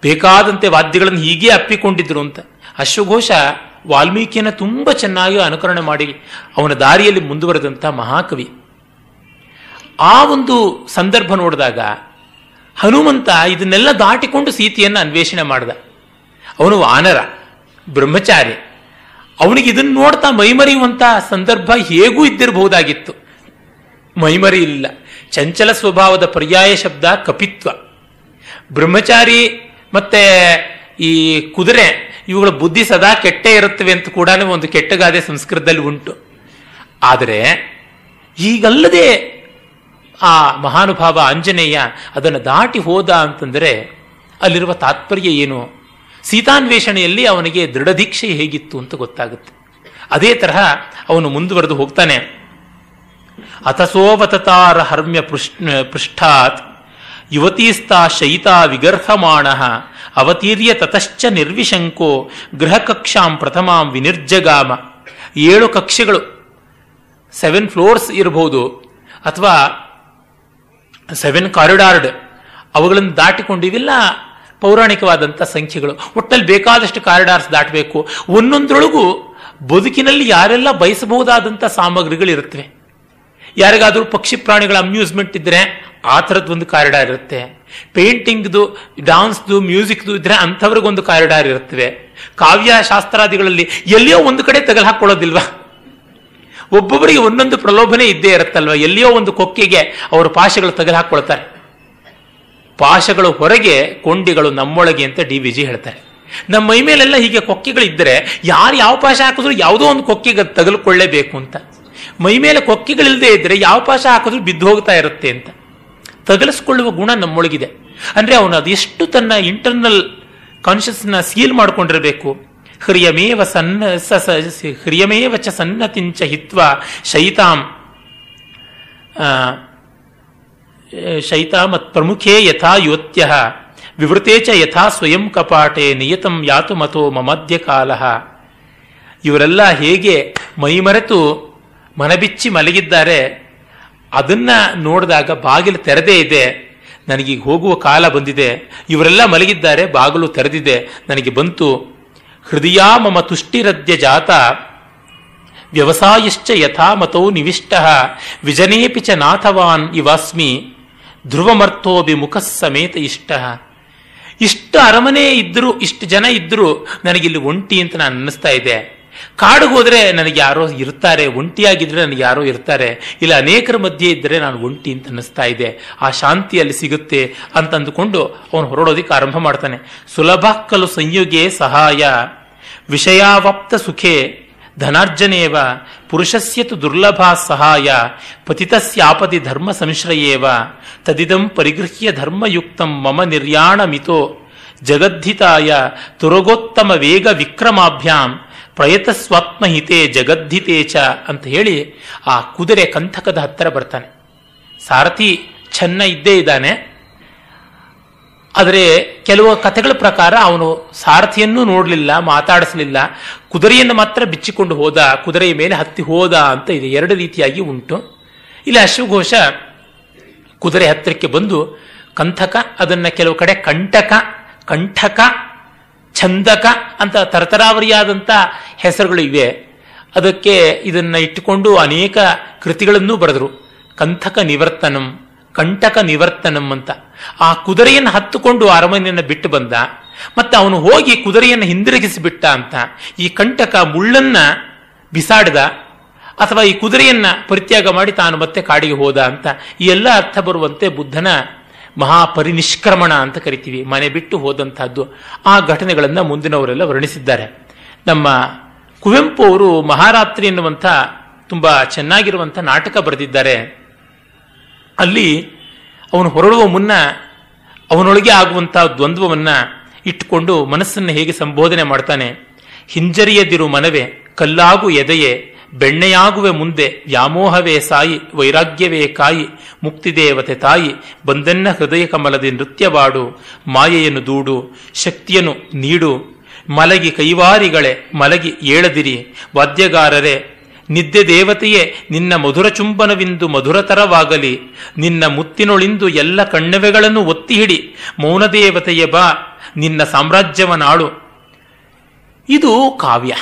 ಬೇಕಾದಂತೆ ವಾದ್ಯಗಳನ್ನು ಹೀಗೆ ಅಪ್ಪಿಕೊಂಡಿದ್ರು ಅಂತ. ಅಶ್ವಘೋಷ ವಾಲ್ಮೀಕಿಯನ್ನು ತುಂಬ ಚೆನ್ನಾಗಿ ಅನುಕರಣೆ ಮಾಡಿ ಅವನ ದಾರಿಯಲ್ಲಿ ಮುಂದುವರೆದಂಥ ಮಹಾಕವಿ. ಆ ಒಂದು ಸಂದರ್ಭ ನೋಡಿದಾಗ ಹನುಮಂತ ಇದನ್ನೆಲ್ಲ ದಾಟಿಕೊಂಡು ಸೀತೆಯನ್ನು ಅನ್ವೇಷಣೆ ಮಾಡಿದ. ಅವನು ವಾನರ, ಬ್ರಹ್ಮಚಾರಿ. ಅವನಿಗೆ ಇದನ್ನು ನೋಡ್ತಾ ಮೈಮರೆಯುವಂಥ ಸಂದರ್ಭ ಹೇಗೂ ಇದ್ದಿರಬಹುದಾಗಿತ್ತು. ಮೈಮರಿ ಇಲ್ಲ. ಚಂಚಲ ಸ್ವಭಾವದ ಪರ್ಯಾಯ ಶಬ್ದ ಕಪಿತ್ವ. ಬ್ರಹ್ಮಚಾರಿ ಮತ್ತೆ ಈ ಕುದುರೆ ಇವುಗಳ ಬುದ್ಧಿ ಸದಾ ಕೆಟ್ಟೇ ಇರುತ್ತವೆ ಅಂತ ಕೂಡ ಒಂದು ಕೆಟ್ಟಗಾದೆ ಸಂಸ್ಕೃತದಲ್ಲಿ ಉಂಟು. ಆದರೆ ಈಗಲ್ಲದೆ ಆ ಮಹಾನುಭಾವ ಆಂಜನೇಯ ಅದನ್ನು ದಾಟಿ ಹೋದ ಅಂತಂದರೆ ಅಲ್ಲಿರುವ ತಾತ್ಪರ್ಯ ಏನು, ಸೀತಾನ್ವೇಷಣೆಯಲ್ಲಿ ಅವನಿಗೆ ದೃಢದೀಕ್ಷೆ ಹೇಗಿತ್ತು ಅಂತ ಗೊತ್ತಾಗುತ್ತೆ. ಅದೇ ತರಹ ಅವನು ಮುಂದುವರೆದು ಹೋಗ್ತಾನೆ. ಅಥಸೋವತಾರ ಹರ್ಮ್ಯ ಪೃಷ್ಠಾತ್ ಯುವತೀಸ್ತಾ ಶಯಿತಾ ವಿಗರ್ಹಮಾಣ ಅವತೀರ್ಯ ತತಶ್ಚ ನಿರ್ವಿಶಂಕೋ ಗೃಹ ಕಕ್ಷಾಂ ಪ್ರಥಮಾಂ ವಿನಿರ್ಜಗಾಮ. 7 ಕಕ್ಷೆಗಳು, 7 ಫ್ಲೋರ್ಸ್ ಇರಬಹುದು, ಅಥವಾ 7 ಕಾರಿಡಾರ್ಡ್, ಅವುಗಳನ್ನು ದಾಟಿಕೊಂಡಿವಿಲ್ಲ ಪೌರಾಣಿಕವಾದಂಥ ಸಂಖ್ಯೆಗಳು. ಒಟ್ಟಲ್ಲಿ ಬೇಕಾದಷ್ಟು ಕಾರಿಡಾರ್ಸ್ ದಾಟಬೇಕು. ಒಂದೊಂದರೊಳಗೂ ಬದುಕಿನಲ್ಲಿ ಯಾರೆಲ್ಲ ಬಯಸಬಹುದಾದಂಥ ಸಾಮಗ್ರಿಗಳಿರುತ್ತವೆ. ಯಾರಿಗಾದರೂ ಪಕ್ಷಿ ಪ್ರಾಣಿಗಳ ಅಮ್ಯೂಸ್ಮೆಂಟ್ ಇದ್ದರೆ ಆ ಥರದ್ದೊಂದು ಕಾರಿಡಾರ್ ಇರುತ್ತೆ. ಪೇಂಟಿಂಗ್ದು, ಡಾನ್ಸ್ದು, ಮ್ಯೂಸಿಕ್ದು ಇದ್ರೆ ಅಂಥವ್ರಿಗೊಂದು ಕಾರಿಡಾರ್ ಇರುತ್ತವೆ. ಕಾವ್ಯ ಶಾಸ್ತ್ರಾದಿಗಳಲ್ಲಿ ಎಲ್ಲಿಯೋ ಒಂದು ಕಡೆ ತಗಲು ಹಾಕೊಳ್ಳೋದಿಲ್ವಾ? ಒಬ್ಬೊಬ್ಬರಿಗೆ ಒಂದೊಂದು ಪ್ರಲೋಭನೆ ಇದ್ದೇ ಇರುತ್ತಲ್ವ. ಎಲ್ಲಿಯೋ ಒಂದು ಕೊಕ್ಕೆಗೆ ಅವರು ಪಾಶಗಳು ತಗಲು ಹಾಕೊಳ್ತಾರೆ. ಪಾಶಗಳು ಹೊರಗೆ, ಕೊಂಡಿಗಳು ನಮ್ಮೊಳಗೆ ಅಂತ ಡಿ ವಿಜಿ ಹೇಳ್ತಾರೆ. ನಮ್ಮ ಮೈ ಮೇಲೆಲ್ಲ ಹೀಗೆ ಕೊಕ್ಕೆಗಳಿದ್ದರೆ ಯಾರು ಯಾವ ಪಾಶ ಹಾಕಿದ್ರು ಯಾವುದೋ ಒಂದು ಕೊಕ್ಕೆಗೆ ತಗಲ್ಕೊಳ್ಳೇಬೇಕು ಅಂತ. ಮೈ ಮೇಲೆ ಕೊಕ್ಕೆಗಳಿಲ್ಲದೆ ಇದ್ರೆ ಯಾವ ಪಾಶ ಹಾಕಿದ್ರು ಬಿದ್ದು ಹೋಗ್ತಾ ಇರುತ್ತೆ ಅಂತ. ತಗಲಿಸ್ಕೊಳ್ಳುವ ಗುಣ ನಮ್ಮೊಳಗಿದೆ. ಅಂದ್ರೆ ಅವನು ಅದೆಷ್ಟು ತನ್ನ ಇಂಟರ್ನಲ್ ಕಾನ್ಷಿಯಸ್ನ ಸೀಲ್ ಮಾಡ್ಕೊಂಡಿರಬೇಕು. ಹ್ರಿಯಮೇವ ಚ ಸನ್ನತಿಂಚ ಹಿತ್ವ ಶೈತಾಮತ್ ಪ್ರಮುಖೇ ಯಥಾ ಯೋತ್ಯ ವಿವೃತೆ ಚ ಯಥಾ ಸ್ವಯಂ ಕಪಾಟೆ ನಿಯತಂ ಯಾತು ಮತೋ ಮಮಧ್ಯ ಕಾಲ. ಇವರೆಲ್ಲ ಹೇಗೆ ಮೈಮರೆತು ಮನಬಿಚ್ಚಿ ಮಲಗಿದ್ದಾರೆ, ಅದನ್ನ ನೋಡಿದಾಗ ಬಾಗಿಲು ತೆರೆದೇ ಇದೆ. ನನಗೀಗ ಹೋಗುವ ಕಾಲ ಬಂದಿದೆ. ಇವರೆಲ್ಲ ಮಲಗಿದ್ದಾರೆ, ಬಾಗಿಲು ತೆರೆದಿದೆ, ನನಗೆ ಬಂತು. ಹೃದಯ ಮಮ ತುಷ್ಟಿರದ್ಯ ಜಾತ ವ್ಯವಸಾಯಶ್ಚ ಯಥಾ ಮತೋ ನಿವಿಷ್ಟ ವಿಜನೇಪಿ ಚ ನಾಥವಾನ್ ಇವಾಸ್ಮಿ ಧ್ರುವಮರ್ಥೋಭಿ ಮುಖ ಸಮೇತ ಇಷ್ಟ. ಇಷ್ಟು ಅರಮನೆ ಇದ್ದರೂ, ಇಷ್ಟು ಜನ ಇದ್ದರೂ ನನಗಿಲ್ಲಿ ಒಂಟಿ ಅಂತ ನಾನು ಅನ್ನಿಸ್ತಾ ಇದೆ. ಕಾಡಿಗೆ ಹೋದ್ರೆ ನನಗೆ ಯಾರೋ ಇರ್ತಾರೆ, ಒಂಟಿಯಾಗಿದ್ರೆ ನನಗೆ ಯಾರೋ ಇರ್ತಾರೆ. ಇಲ್ಲ ಅನೇಕರ ಮಧ್ಯೆ ಇದ್ದರೆ ನಾನು ಒಂಟಿ ಅಂತ ಅನ್ನಿಸ್ತಾ ಇದೆ. ಆ ಶಾಂತಿ ಅಲ್ಲಿ ಸಿಗುತ್ತೆ ಅಂತ ಅಂದುಕೊಂಡು ಅವನು ಹೊರಡೋದಿಕ್ಕೆ ಆರಂಭ ಮಾಡ್ತಾನೆ. ಸುಲಭ ಖಲು ಸಂಯುಗೆ ಸಹಾಯ ವಿಷಯಾವಪ್ತ ಸುಖೇ ಧನಾರ್ಜನೇವ ಪುರುಷಸ್ಯತು ದುರ್ಲಭ ಸಹಾಯ ಪತಿತಸ್ಯಾಪದಿ ಧರ್ಮ ಸಂಶ್ರಯೇವ ತದಿದಂ ಪರಿಗೃಹ್ಯ ಧರ್ಮಯುಕ್ತಂ ಮಮ ನಿರ್ಯಾಣಮಿತೋ ಜಗದ್ಧಿತಾಯ ತುರಗೋತ್ತಮ ವೇಗ ವಿಕ್ರಮಾಭ್ಯಾಂ ಪ್ರಯತಸ್ವಾತ್ಮಹಿತೆ ಜಗದ್ಧಿತೆ ಚ ಅಂತ ಹೇಳಿ ಆ ಕುದುರೆ ಕಂಥಕದ ಹತ್ತಿರ ಬರ್ತಾನೆ. ಸಾರಥಿ ಚೆನ್ನ ಇದ್ದೇ ಇದ್ದಾನೆ. ಆದರೆ ಕೆಲವು ಕಥೆಗಳ ಪ್ರಕಾರ ಅವನು ಸಾರಥಿಯನ್ನು ನೋಡಲಿಲ್ಲ, ಮಾತಾಡಿಸಲಿಲ್ಲ, ಕುದುರೆಯನ್ನು ಮಾತ್ರ ಬಿಚ್ಚಿಕೊಂಡು ಹೋದ, ಕುದುರೆಯ ಮೇಲೆ ಹತ್ತಿ ಹೋದ ಅಂತ ಇದೆ. 2 ರೀತಿಯಾಗಿ ಉಂಟು. ಇಲ್ಲಿ ಅಶ್ವಘೋಷ ಕುದುರೆ ಹತ್ತಿರಕ್ಕೆ ಬಂದು ಕಂಥಕ, ಅದನ್ನ ಕೆಲವು ಕಡೆ ಕಂಠಕ, ಛಂದಕ ಅಂತ ತರತರಾವರಿಯಾದಂಥ ಹೆಸರುಗಳು ಇವೆ. ಅದಕ್ಕೆ ಇದನ್ನ ಇಟ್ಟುಕೊಂಡು ಅನೇಕ ಕೃತಿಗಳನ್ನೂ ಬರೆದರು. ಕಂಥಕ ನಿವರ್ತನಂ, ಕಂಟಕ ನಿವರ್ತನಂ ಅಂತ. ಆ ಕುದುರೆಯನ್ನು ಹತ್ತುಕೊಂಡು ಅರಮನೆಯನ್ನು ಬಿಟ್ಟು ಬಂದ, ಮತ್ತೆ ಅವನು ಹೋಗಿ ಕುದುರೆಯನ್ನು ಹಿಂದಿರುಗಿಸಿಬಿಟ್ಟ ಅಂತ. ಈ ಕಂಟಕ ಮುಳ್ಳನ್ನ ಬಿಸಾಡಿದ, ಅಥವಾ ಈ ಕುದುರೆಯನ್ನ ಪರಿತ್ಯಾಗ ಮಾಡಿ ತಾನು ಮತ್ತೆ ಕಾಡಿಗೆ ಹೋದ ಅಂತ. ಈ ಎಲ್ಲ ಅರ್ಥ ಬರುವಂತೆ ಬುದ್ಧನ ಮಹಾಪರಿನಿಷ್ಕ್ರಮಣ ಅಂತ ಕರಿತೀವಿ, ಮನೆ ಬಿಟ್ಟು ಹೋದಂತಹದ್ದು. ಆ ಘಟನೆಗಳನ್ನು ಮುಂದಿನವರೆಲ್ಲ ವರ್ಣಿಸಿದ್ದಾರೆ. ನಮ್ಮ ಕುವೆಂಪು ಅವರು ಮಹಾರಾತ್ರಿ ಎನ್ನುವಂಥ ತುಂಬಾ ಚೆನ್ನಾಗಿರುವಂಥ ನಾಟಕ ಬರೆದಿದ್ದಾರೆ. ಅಲ್ಲಿ ಅವನು ಹೊರಡುವ ಮುನ್ನ ಅವನೊಳಗೆ ಆಗುವಂತಹ ದ್ವಂದ್ವವನ್ನ ಇಟ್ಟುಕೊಂಡು ಮನಸ್ಸನ್ನು ಹೇಗೆ ಸಂಬೋಧನೆ ಮಾಡ್ತಾನೆ. ಹಿಂಜರಿಯದಿರು ಮನವೇ, ಕಲ್ಲಾಗು ಎದೆಯೇ, ಬೆಣ್ಣೆಯಾಗುವೆ ಮುಂದೆ, ವ್ಯಾಮೋಹವೇ ಸಾಯಿ, ವೈರಾಗ್ಯವೇ ಕಾಯಿ, ಮುಕ್ತಿದೇವತೆ ತಾಯಿ, ಬಂದೆನ್ನ ಹೃದಯ ಕಮಲದಿ ನೃತ್ಯವಾಡು, ಮಾಯೆಯನ್ನು ದೂಡು, ಶಕ್ತಿಯನ್ನು ನೀಡು, ಮಲಗಿ ಕೈವಾರಿಗಳೇ ಮಲಗಿ ಏಳದಿರಿ, ವಾದ್ಯಗಾರರೇ ನಿದ್ದೆ ದೇವತೆಯೇ ನಿನ್ನ ಮಧುರ ಚುಂಬನವಿಂದು ಮಧುರತರವಾಗಲಿ, ನಿನ್ನ ಮುತ್ತಿನೊಳಿಂದು ಎಲ್ಲ ಕಣ್ಣವೆಗಳನ್ನು ಒತ್ತಿ ಹಿಡಿ, ಮೌನದೇವತೆಯ ಬಾ, ನಿನ್ನ ಸಾಮ್ರಾಜ್ಯವನಾಳು. ಇದು ಕಾವ್ಯ.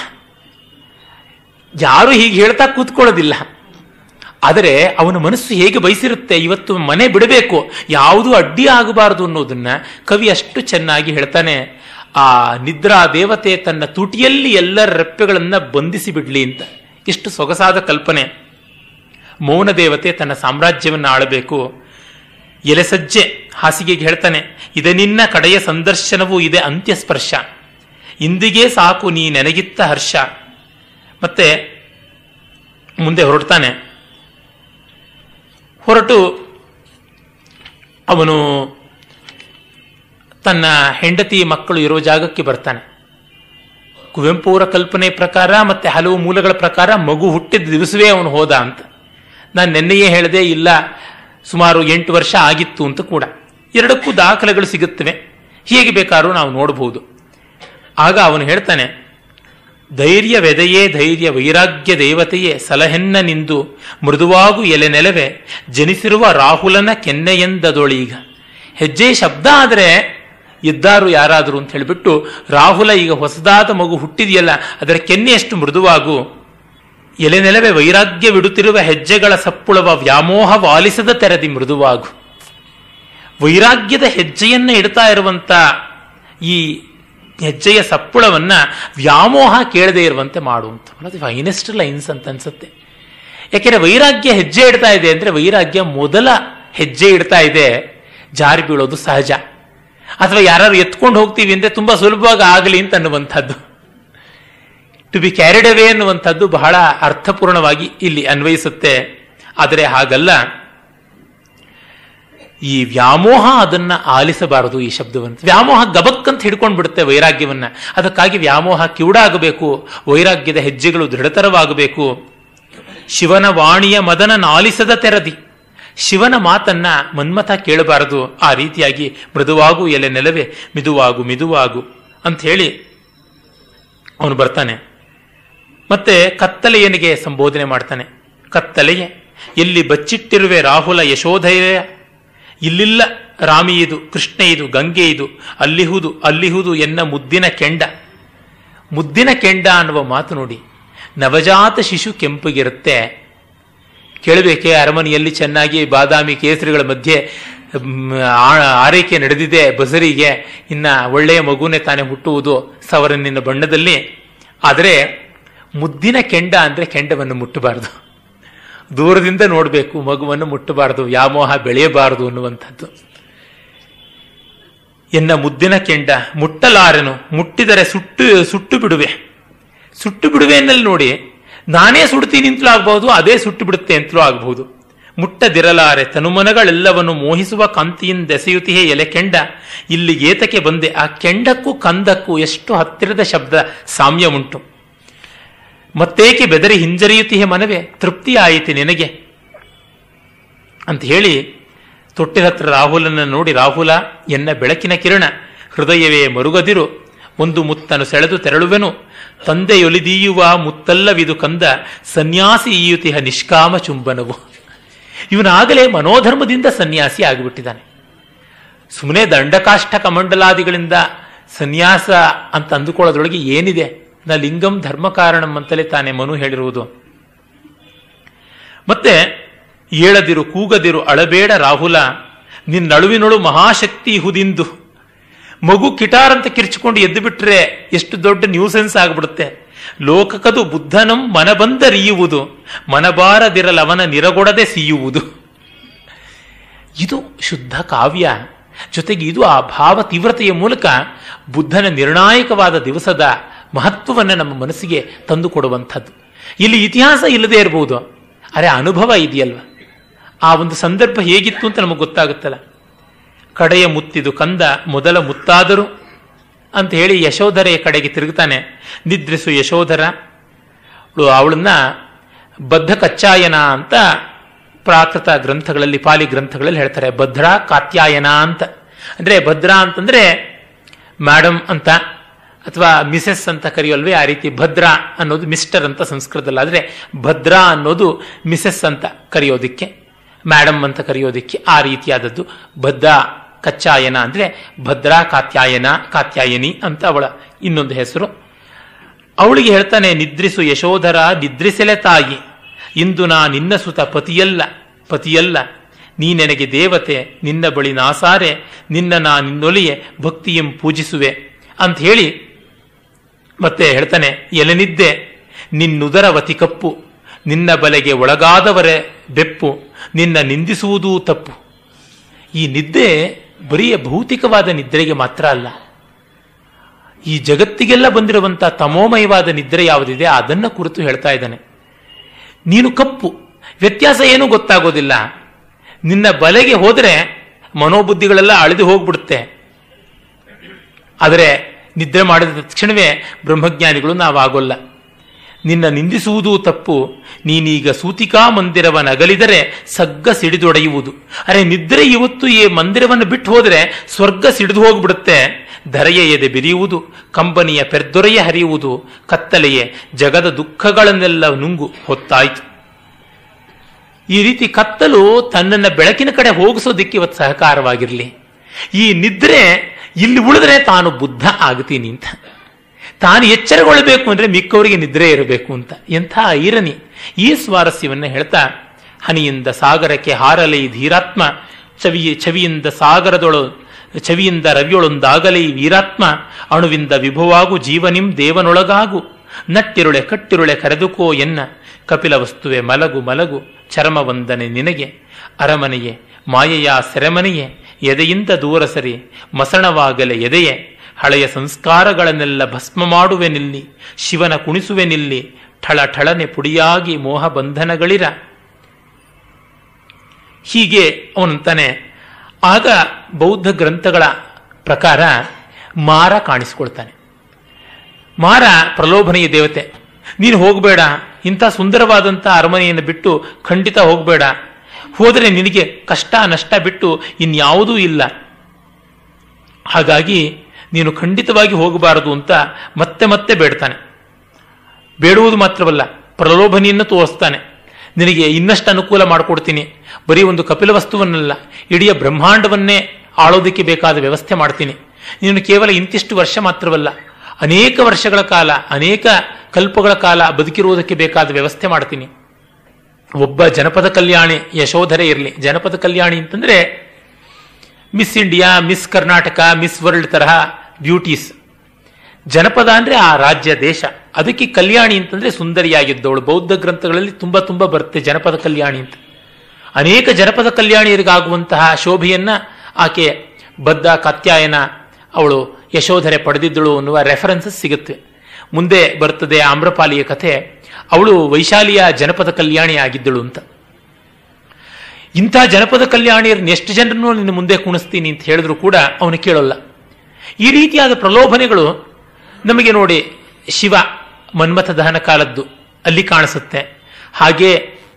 ಯಾರು ಹೀಗೆ ಹೇಳ್ತಾ ಕೂತ್ಕೊಳ್ಳೋದಿಲ್ಲ. ಆದರೆ ಅವನ ಮನಸ್ಸು ಹೇಗೆ ಬಯಸಿರುತ್ತೆ, ಇವತ್ತು ಮನೆ ಬಿಡಬೇಕು, ಯಾವುದೂ ಅಡ್ಡಿ ಆಗಬಾರದು ಅನ್ನೋದನ್ನ ಕವಿ ಅಷ್ಟು ಚೆನ್ನಾಗಿ ಹೇಳ್ತಾನೆ. ಆ ನಿದ್ರಾ ದೇವತೆ ತನ್ನ ತುಟಿಯಲ್ಲಿ ಎಲ್ಲರ ರೆಪ್ಪೆಗಳನ್ನ ಬಂಧಿಸಿ ಬಿಡ್ಲಿ ಅಂತ. ಎಷ್ಟು ಸೊಗಸಾದ ಕಲ್ಪನೆ. ಮೌನ ದೇವತೆ ತನ್ನ ಸಾಮ್ರಾಜ್ಯವನ್ನು ಆಳಬೇಕು. ಎಲೆಸಜ್ಜೆ ಹಾಸಿಗೆಗೆ ಹೇಳ್ತಾನೆ, ಇದೆ ನಿನ್ನ ಕಡೆಯ ಸಂದರ್ಶನವೂ ಇದೆ ಅಂತ್ಯಸ್ಪರ್ಶ, ಇಂದಿಗೆ ಸಾಕು ನೀ ನೆನಗಿತ್ತ ಹರ್ಷ. ಮತ್ತೆ ಮುಂದೆ ಹೊರಟು ಅವನು ತನ್ನ ಹೆಂಡತಿ ಮಕ್ಕಳು ಇರೋ ಜಾಗಕ್ಕೆ ಬರ್ತಾನೆ. ಕುವೆಂಪು ಅವರ ಕಲ್ಪನೆ ಪ್ರಕಾರ ಮತ್ತೆ ಹಲವು ಮೂಲಗಳ ಪ್ರಕಾರ ಮಗು ಹುಟ್ಟಿದ ದಿವಸವೇ ಅವನು ಹೋದ ಅಂತ. ನಾನು ನೆನ್ನೆಯೇ ಹೇಳಿದೆ, ಇಲ್ಲ ಸುಮಾರು 8 ವರ್ಷ ಆಗಿತ್ತು ಅಂತ ಕೂಡ. ಎರಡಕ್ಕೂ ದಾಖಲೆಗಳು ಸಿಗುತ್ತವೆ, ಹೇಗೆ ಬೇಕಾದ್ರೂ ನಾವು ನೋಡಬಹುದು. ಆಗ ಅವನು ಹೇಳ್ತಾನೆ, ಧೈರ್ಯ ವೆದೆಯೇ ಧೈರ್ಯ ವೈರಾಗ್ಯ ದೇವತೆಯೇ ಸಲಹೆನ್ನ ನಿಂದು ಮೃದುವಾಗು ಎಲೆ ನೆಲವೆ ಜನಿಸಿರುವ ರಾಹುಲನ ಕೆನ್ನೆಯೆಂದದೊಳೀಗ. ಹೆಜ್ಜೆ ಶಬ್ದ ಆದರೆ ಇದ್ದಾರು ಯಾರಾದರೂ ಅಂತ ಹೇಳಿಬಿಟ್ಟು, ರಾಹುಲ ಈಗ ಹೊಸದಾದ ಮಗು ಹುಟ್ಟಿದೆಯಲ್ಲ ಅದರ ಕೆನ್ನೆಯಷ್ಟು ಮೃದುವಾಗು, ಎಲೆ ನೆಲವೆ ವೈರಾಗ್ಯವಿಡುತ್ತಿರುವ ಹೆಜ್ಜೆಗಳ ಸಪ್ಪುಳವ ವ್ಯಾಮೋಹ ವಾಲಿಸದ ತೆರದಿ ಮೃದುವಾಗು. ವೈರಾಗ್ಯದ ಹೆಜ್ಜೆಯನ್ನ ಇಡ್ತಾ ಇರುವಂತ ಈ ಹೆಜ್ಜೆಯ ಸಪ್ಪುಳವನ್ನ ವ್ಯಾಮೋಹ ಕೇಳದೇ ಇರುವಂತೆ ಮಾಡುವಂತ. ಫೈನೆಸ್ಟ್ ಲೈನ್ಸ್ ಅಂತ ಅನ್ಸುತ್ತೆ. ಯಾಕೆಂದ್ರೆ ವೈರಾಗ್ಯ ಹೆಜ್ಜೆ ಇಡ್ತಾ ಇದೆ ಅಂದ್ರೆ ವೈರಾಗ್ಯ ಮೊದಲ ಹೆಜ್ಜೆ ಇಡ್ತಾ ಇದೆ, ಜಾರಿ ಬೀಳೋದು ಸಹಜ. ಅಥವಾ ಯಾರು ಎತ್ಕೊಂಡು ಹೋಗ್ತೀವಿ ಅಂದ್ರೆ ತುಂಬಾ ಸುಲಭವಾಗಿ ಆಗಲಿ ಅಂತ ಅನ್ನುವಂಥದ್ದು. ಟು ಬಿ ಕ್ಯಾರಿಡ್ ಅವೇ ಅನ್ನುವಂಥದ್ದು ಬಹಳ ಅರ್ಥಪೂರ್ಣವಾಗಿ ಇಲ್ಲಿ ಅನ್ವಯಿಸುತ್ತೆ. ಆದರೆ ಹಾಗಲ್ಲ, ಈ ವ್ಯಾಮೋಹ ಅದನ್ನ ಆಲಿಸಬಾರದು. ಈ ಶಬ್ದವನ್ನು ವ್ಯಾಮೋಹ ಗಬಕ್ಕಂತ ಹಿಡ್ಕೊಂಡು ಬಿಡುತ್ತೆ ವೈರಾಗ್ಯವನ್ನ. ಅದಕ್ಕಾಗಿ ವ್ಯಾಮೋಹ ಕಿವುಡಾಗಬೇಕು, ವೈರಾಗ್ಯದ ಹೆಜ್ಜೆಗಳು ದೃಢತರವಾಗಬೇಕು. ಶಿವನ ವಾಣಿಯ ಮದನ ನಾಲಿಸದ ತೆರದಿ, ಶಿವನ ಮಾತನ್ನ ಮನ್ಮಥ ಕೇಳಬಾರದು. ಆ ರೀತಿಯಾಗಿ ಮೃದುವಾಗು ಎಲೆ ನೆಲವೇ ಮಿದುವಾಗು ಮಿದುವಾಗು ಅಂತ ಹೇಳಿ ಅವನು ಬರ್ತಾನೆ. ಮತ್ತೆ ಕತ್ತಲೆಯನಿಗೆ ಸಂಬೋಧನೆ ಮಾಡ್ತಾನೆ. ಕತ್ತಲೆಯೇ ಎಲ್ಲಿ ಬಚ್ಚಿಟ್ಟಿರುವೆ ರಾಹುಲ ಯಶೋಧಯ, ಇಲ್ಲಿಲ್ಲ ರಾಮಿ ಇದು ಕೃಷ್ಣ ಇದು ಗಂಗೆ ಇದು, ಅಲ್ಲಿಹುದು ಎನ್ನ ಮುದ್ದಿನ ಕೆಂಡ. ಮುದ್ದಿನ ಕೆಂಡ ಅನ್ನುವ ಮಾತು ನೋಡಿ, ನವಜಾತ ಶಿಶು ಕೆಂಪಗಿರುತ್ತೆ. ಕೇಳಬೇಕೆ, ಅರಮನೆಯಲ್ಲಿ ಚೆನ್ನಾಗಿ ಬಾದಾಮಿ ಕೇಸರಿಗಳ ಮಧ್ಯೆ ಆರೈಕೆ ನಡೆದಿದೆ ಬಸರಿಗೆ, ಇನ್ನ ಒಳ್ಳೆಯ ಮಗುನೇ ತಾನೇ ಹುಟ್ಟುವುದು ಸವರನಿನ ಬಣ್ಣದಲ್ಲಿ. ಆದರೆ ಮುದ್ದಿನ ಕೆಂಡ ಅಂದ್ರೆ ಕೆಂಡವನ್ನು ಮುಟ್ಟಬಾರದು, ದೂರದಿಂದ ನೋಡಬೇಕು, ಮಗುವನ್ನು ಮುಟ್ಟಬಾರದು, ವ್ಯಾಮೋಹ ಬೆಳೆಯಬಾರದು ಅನ್ನುವಂಥದ್ದು. ಎನ್ನ ಮುದ್ದಿನ ಕೆಂಡ ಮುಟ್ಟಲಾರೆನು, ಮುಟ್ಟಿದರೆ ಸುಟ್ಟು ಬಿಡುವೆ ಎನ್ನಲ್ಲಿ ನೋಡಿ, ನಾನೇ ಸುಡ್ತೀನಿ ಅಂತಲೂ ಆಗಬಹುದು, ಅದೇ ಸುಟ್ಟು ಬಿಡುತ್ತೆ ಅಂತಲೂ ಆಗಬಹುದು. ಮುಟ್ಟದಿರಲಾರೆ ತನುಮನಗಳೆಲ್ಲವನ್ನು ಮೋಹಿಸುವ ಕಾಂತಿಯಿಂದೆಸೆಯುತ್ತಿಯೇ ಎಲೆ ಕೆಂಡ, ಇಲ್ಲಿ ಏತಕ್ಕೆ ಬಂದೆ. ಆ ಕೆಂಡಕ್ಕೂ ಕಂದಕ್ಕೂ ಎಷ್ಟು ಹತ್ತಿರದ ಶಬ್ದ ಸಾಮ್ಯ ಉಂಟು. ಮತ್ತೇಕೆ ಬೆದರಿ ಹಿಂಜರಿಯುತ್ತಿಯೇ ಮನವೇ, ತೃಪ್ತಿ ಆಯಿತು ನಿನಗೆ ಅಂತ ಹೇಳಿ ತೊಟ್ಟಿನ ಹತ್ರ ರಾಹುಲನ ನೋಡಿ, ರಾಹುಲ ಎನ್ನ ಬೆಳಕಿನ ಕಿರಣ, ಹೃದಯವೇ ಮರುಗದಿರು, ಒಂದು ಮುತ್ತನು ಸೆಳೆದು ತೆರಳುವೆನು, ತಂದೆಯೊಲಿದೀಯುವ ಮುತ್ತಲ್ಲವಿದು ಕಂದ, ಸನ್ಯಾಸಿ ಈಯುತಿಹ ನಿಷ್ಕಾಮ ಚುಂಬನವು. ಇವನಾಗಲೇ ಮನೋಧರ್ಮದಿಂದ ಸನ್ಯಾಸಿ ಆಗಿಬಿಟ್ಟಿದ್ದಾನೆ. ಸುಮ್ಮನೆ ದಂಡಕಾಷ್ಠ ಕಮಂಡಲಾದಿಗಳಿಂದ ಸನ್ಯಾಸ ಅಂತ ಅಂದುಕೊಳ್ಳೋದ್ರೊಳಗೆ ಏನಿದೆ? ನ ಲಿಂಗಂ ಧರ್ಮ ಕಾರಣಂ ಅಂತಲೇ ತಾನೇ ಮನು ಹೇಳಿರುವುದು. ಮತ್ತೆ ಏಳದಿರು ಕೂಗದಿರು ಅಳಬೇಡ ರಾಹುಲ, ನಿನ್ನಳುವಿನೊಳು ಮಹಾಶಕ್ತಿ ಹುದಿಂದು. ಮಗು ಕಿಟಾರ್ ಅಂತ ಕಿರ್ಚಿಕೊಂಡು ಎದ್ದು ಬಿಟ್ರೆ ಎಷ್ಟು ದೊಡ್ಡ ನ್ಯೂಸೆನ್ಸ್ ಆಗ್ಬಿಡುತ್ತೆ. ಲೋಕಕದು ಬುದ್ಧನಂ ಮನಬಂದರಿಯುವುದು, ಮನಬಾರದಿರಲವನ ನಿರಗೊಡದೆ ಸಿಯುವುದು. ಇದು ಶುದ್ಧ ಕಾವ್ಯ. ಜೊತೆಗೆ ಇದು ಆ ಭಾವ ತೀವ್ರತೆಯ ಮೂಲಕ ಬುದ್ಧನ ನಿರ್ಣಾಯಕವಾದ ದಿವಸದ ಮಹತ್ವವನ್ನು ನಮ್ಮ ಮನಸ್ಸಿಗೆ ತಂದು ಕೊಡುವಂಥದ್ದು. ಇಲ್ಲಿ ಇತಿಹಾಸ ಇಲ್ಲದೆ ಇರಬಹುದು, ಅರೆ ಅನುಭವ ಇದೆಯಲ್ವ, ಆ ಒಂದು ಸಂದರ್ಭ ಹೇಗಿತ್ತು ಅಂತ ನಮಗೆ ಗೊತ್ತಾಗುತ್ತಲ್ಲ. ಕಡೆಯ ಮುತ್ತಿದು ಕಂದ ಮೊದಲ ಮುತ್ತಾದರು ಅಂತ ಹೇಳಿ ಯಶೋಧರೆಯ ಕಡೆಗೆ ತಿರುಗುತ್ತಾನೆ. ನಿದ್ರಿಸು ಯಶೋಧರ, ಅವಳನ್ನ ಬದ್ಧ ಕಚ್ಚಾಯನ ಅಂತ ಪ್ರಾಕೃತ ಗ್ರಂಥಗಳಲ್ಲಿ, ಪಾಲಿ ಗ್ರಂಥಗಳಲ್ಲಿ ಹೇಳ್ತಾರೆ. ಭದ್ರಾ ಕಾತ್ಯಾಯನ ಅಂತ ಅಂದ್ರೆ, ಭದ್ರಾ ಅಂತಂದ್ರೆ ಮೇಡಮ್ ಅಂತ ಅಥವಾ ಮಿಸೆಸ್ ಅಂತ ಕರೆಯೋಲ್ವೇ, ಆ ರೀತಿ ಭದ್ರಾ ಅನ್ನೋದು ಮಿಸ್ಟರ್ ಅಂತ ಸಂಸ್ಕೃತದಲ್ಲಿ, ಆದರೆ ಭದ್ರಾ ಅನ್ನೋದು ಮಿಸೆಸ್ ಅಂತ ಕರೆಯೋದಿಕ್ಕೆ, ಮೇಡಮ್ ಅಂತ ಕರೆಯೋದಿಕ್ಕೆ ಆ ರೀತಿಯಾದದ್ದು ಭದ್ರಾ ಕಚ್ಚಾಯನ ಅಂದರೆ ಭದ್ರಾ ಕಾತ್ಯಾಯನಿ ಅಂತ ಅವಳ ಇನ್ನೊಂದು ಹೆಸರು. ಅವಳಿಗೆ ಹೇಳ್ತಾನೆ, ನಿದ್ರಿಸು ಯಶೋಧರ ನಿದ್ರಿಸೆಲೆ ತಾಯಿ, ಇಂದು ನಾ ನಿನ್ನ ಸುತ ಪತಿಯಲ್ಲ ನೀನೆನಗೆ ದೇವತೆ, ನಿನ್ನ ಬಳಿ ನಾಸಾರೆ, ನಿನ್ನ ನಾ ನಿನ್ನೊಲಿಯೆ ಭಕ್ತಿಯಂ ಪೂಜಿಸುವೆ ಅಂತ ಹೇಳಿ ಮತ್ತೆ ಹೇಳ್ತಾನೆ, ಎಲೆನಿದ್ದೆ ನಿನ್ನುದರವತಿ ಕಪ್ಪು, ನಿನ್ನ ಬಲೆಗೆ ಒಳಗಾದವರೇ ಬೆಪ್ಪು, ನಿನ್ನ ನಿಂದಿಸುವುದೂ ತಪ್ಪು. ಈ ನಿದ್ದೆ ಬರೀ ಭೌತಿಕವಾದ ನಿದ್ರೆಗೆ ಮಾತ್ರ ಅಲ್ಲ, ಈ ಜಗತ್ತಿಗೆಲ್ಲ ಬಂದಿರುವಂಥ ತಮೋಮಯವಾದ ನಿದ್ರೆ ಯಾವುದಿದೆ ಅದನ್ನ ಕುರಿತು ಹೇಳ್ತಾ ಇದ್ದಾನೆ. ನೀನು ಕಪ್ಪು, ವ್ಯತ್ಯಾಸ ಏನೂ ಗೊತ್ತಾಗೋದಿಲ್ಲ. ನಿನ್ನ ಬಲೆಗೆ ಹೋದರೆ ಮನೋಬುದ್ಧಿಗಳೆಲ್ಲ ಅಳಿದು ಹೋಗ್ಬಿಡುತ್ತೆ. ಆದರೆ ನಿದ್ರೆ ಮಾಡಿದ ತಕ್ಷಣವೇ ಬ್ರಹ್ಮಜ್ಞಾನಿಗಳು ನಾವಾಗೋಲ್ಲ. ನಿನ್ನ ನಿಂದಿಸುವುದೂ ತಪ್ಪು, ನೀನೀಗ ಸೂತಿಕಾ ಮಂದಿರವನ್ನಗಲಿದರೆ ಸಗ್ಗ ಸಿಡಿದೊಡೆಯುವುದು. ಅರೆ ನಿದ್ರೆ ಇವತ್ತು ಈ ಮಂದಿರವನ್ನು ಬಿಟ್ಟು ಹೋದರೆ ಸ್ವರ್ಗ ಸಿಡಿದು ಹೋಗ್ಬಿಡುತ್ತೆ. ಧರೆಯ ಎದೆ ಬಿರಿಯುವುದು, ಕಂಬನಿಯ ಪೆರ್ದೊರೆಯ ಹರಿಯುವುದು, ಕತ್ತಲೆಯೇ ಜಗದ ದುಃಖಗಳನ್ನೆಲ್ಲ ನುಂಗು ಹೊತ್ತಾಯಿತು. ಈ ರೀತಿ ಕತ್ತಲು ತನ್ನನ್ನ ಬೆಳಕಿನ ಕಡೆ ಹೋಗಿಸೋದಿಕ್ಕೆ ಇವತ್ತು ಸಹಕಾರವಾಗಿರಲಿ. ಈ ನಿದ್ರೆ ಇಲ್ಲಿ ಉಳಿದ್ರೆ ತಾನು ಬುದ್ಧ ಆಗ್ತೀನಿ ಅಂತ, ತಾನು ಎಚ್ಚರಗೊಳ್ಳಬೇಕು ಅಂದ್ರೆ ಮಿಕ್ಕವರಿಗೆ ನಿದ್ರೆ ಇರಬೇಕು ಅಂತ. ಎಂಥ ಐರನಿ! ಈ ಸ್ವಾರಸ್ಯವನ್ನು ಹೇಳ್ತಾ, ಹನಿಯಿಂದ ಸಾಗರಕ್ಕೆ ಹಾರಲೈ ಧೀರಾತ್ಮ, ಚವಿಯಿಂದ ರವಿಯೊಳೊಂದಾಗಲೈ ವೀರಾತ್ಮ, ಅಣುವಿಂದ ವಿಭುವಾಗು ಜೀವನಿಂ ದೇವನೊಳಗಾಗು, ನಟ್ಟಿರುಳೆ ಕಟ್ಟಿರುಳೆ ಕರೆದುಕೋ ಎನ್ನ, ಕಪಿಲ ವಸ್ತುವೆ ಮಲಗು ಚರಮ ವಂದನೆ ನಿನಗೆ, ಅರಮನೆಯೇ ಮಾಯೆಯ ಸೆರೆಮನೆಯೇ, ಎದೆಯಿಂದ ದೂರ ಸರಿ ಮಸಣವಾಗಲೆ ಎದೆಯೇ, ಹಳೆಯ ಸಂಸ್ಕಾರಗಳನ್ನೆಲ್ಲ ಭಸ್ಮ ಮಾಡುವೆನಿಲ್ಲಿ, ಶಿವನ ಕುಣಿಸುವೆನಿಲ್ಲಿ, ಠಳನೆ ಪುಡಿಯಾಗಿ ಮೋಹ ಬಂಧನಗಳಿರ. ಹೀಗೆ ಅವನಂತಾನೆ. ಆಗ ಬೌದ್ಧ ಗ್ರಂಥಗಳ ಪ್ರಕಾರ ಮಾರ ಕಾಣಿಸ್ಕೊಳ್ತಾನೆ. ಮಾರ ಪ್ರಲೋಭನೆಯ ದೇವತೆ. ನೀನು ಹೋಗಬೇಡ, ಇಂಥ ಸುಂದರವಾದಂಥ ಅರಮನೆಯನ್ನು ಬಿಟ್ಟು ಖಂಡಿತ ಹೋಗಬೇಡ, ಹೋದರೆ ನಿನಗೆ ಕಷ್ಟ ನಷ್ಟ ಬಿಟ್ಟು ಇನ್ಯಾವುದೂ ಇಲ್ಲ, ಹಾಗಾಗಿ ನೀನು ಖಂಡಿತವಾಗಿ ಹೋಗಬಾರದು ಅಂತ ಮತ್ತೆ ಮತ್ತೆ ಬೇಡ್ತಾನೆ. ಬೇಡುವುದು ಮಾತ್ರವಲ್ಲ, ಪ್ರಲೋಭನೆಯನ್ನು ತೋರಿಸ್ತಾನೆ. ನಿನಗೆ ಇನ್ನಷ್ಟು ಅನುಕೂಲ ಮಾಡಿಕೊಡ್ತೀನಿ, ಬರೀ ಒಂದು ಕಪಿಲ ವಸ್ತುವನ್ನಲ್ಲ, ಇಡೀ ಬ್ರಹ್ಮಾಂಡವನ್ನೇ ಆಳೋದಕ್ಕೆ ಬೇಕಾದ ವ್ಯವಸ್ಥೆ ಮಾಡ್ತೀನಿ. ನೀನು ಕೇವಲ ಇಂತಿಷ್ಟು ವರ್ಷ ಮಾತ್ರವಲ್ಲ, ಅನೇಕ ವರ್ಷಗಳ ಕಾಲ, ಅನೇಕ ಕಲ್ಪಗಳ ಕಾಲ ಬದುಕಿರುವುದಕ್ಕೆ ಬೇಕಾದ ವ್ಯವಸ್ಥೆ ಮಾಡ್ತೀನಿ. ಒಬ್ಬ ಜನಪದ ಕಲ್ಯಾಣಿ ಯಶೋಧರೆ ಇರಲಿ. ಜನಪದ ಕಲ್ಯಾಣಿ ಅಂತಂದ್ರೆ miss India, miss Karnataka, miss world ತರಹ ಬ್ಯೂಟೀಸ್. ಜನಪದ ಅಂದ್ರೆ ಆ ರಾಜ್ಯ ದೇಶ, ಅದಕ್ಕೆ ಕಲ್ಯಾಣಿ ಅಂತಂದ್ರೆ ಸುಂದರಿಯಾಗಿದ್ದವಳು. ಬೌದ್ಧ ಗ್ರಂಥಗಳಲ್ಲಿ ತುಂಬಾ ತುಂಬಾ ಬರುತ್ತೆ ಜನಪದ ಕಲ್ಯಾಣಿ ಅಂತ. ಅನೇಕ ಜನಪದ ಕಲ್ಯಾಣಿಯರಿಗಾಗುವಂತಹ ಶೋಭೆಯನ್ನ ಆಕೆ ಬದ್ಧ ಕಾತ್ಯಾಯನ ಅವಳು ಯಶೋಧರೆ ಪಡೆದಿದ್ದಳು ಅನ್ನುವ ರೆಫರೆನ್ಸಸ್ ಸಿಗುತ್ತೆ. ಮುಂದೆ ಬರ್ತದೆ ಆಮ್ರಪಾಲಿಯ ಕಥೆ, ಅವಳು ವೈಶಾಲಿಯ ಜನಪದ ಕಲ್ಯಾಣಿ ಆಗಿದ್ದಳು ಅಂತ. ಇಂಥ ಜನಪದ ಕಲ್ಯಾಣಿಯರನ್ನ ಎಷ್ಟು ಜನರನ್ನು ನಿನ್ನ ಮುಂದೆ ಕುಣಿಸ್ತೀನಿ ಅಂತ ಹೇಳಿದ್ರು ಕೂಡ ಅವನು ಕೇಳೋಲ್ಲ. ಈ ರೀತಿಯಾದ ಪ್ರಲೋಭನೆಗಳು ನಮಗೆ ನೋಡಿ ಶಿವ ಮನ್ಮಥ ದಹನ ಕಾಲದ್ದು ಅಲ್ಲಿ ಕಾಣಿಸುತ್ತೆ. ಹಾಗೆ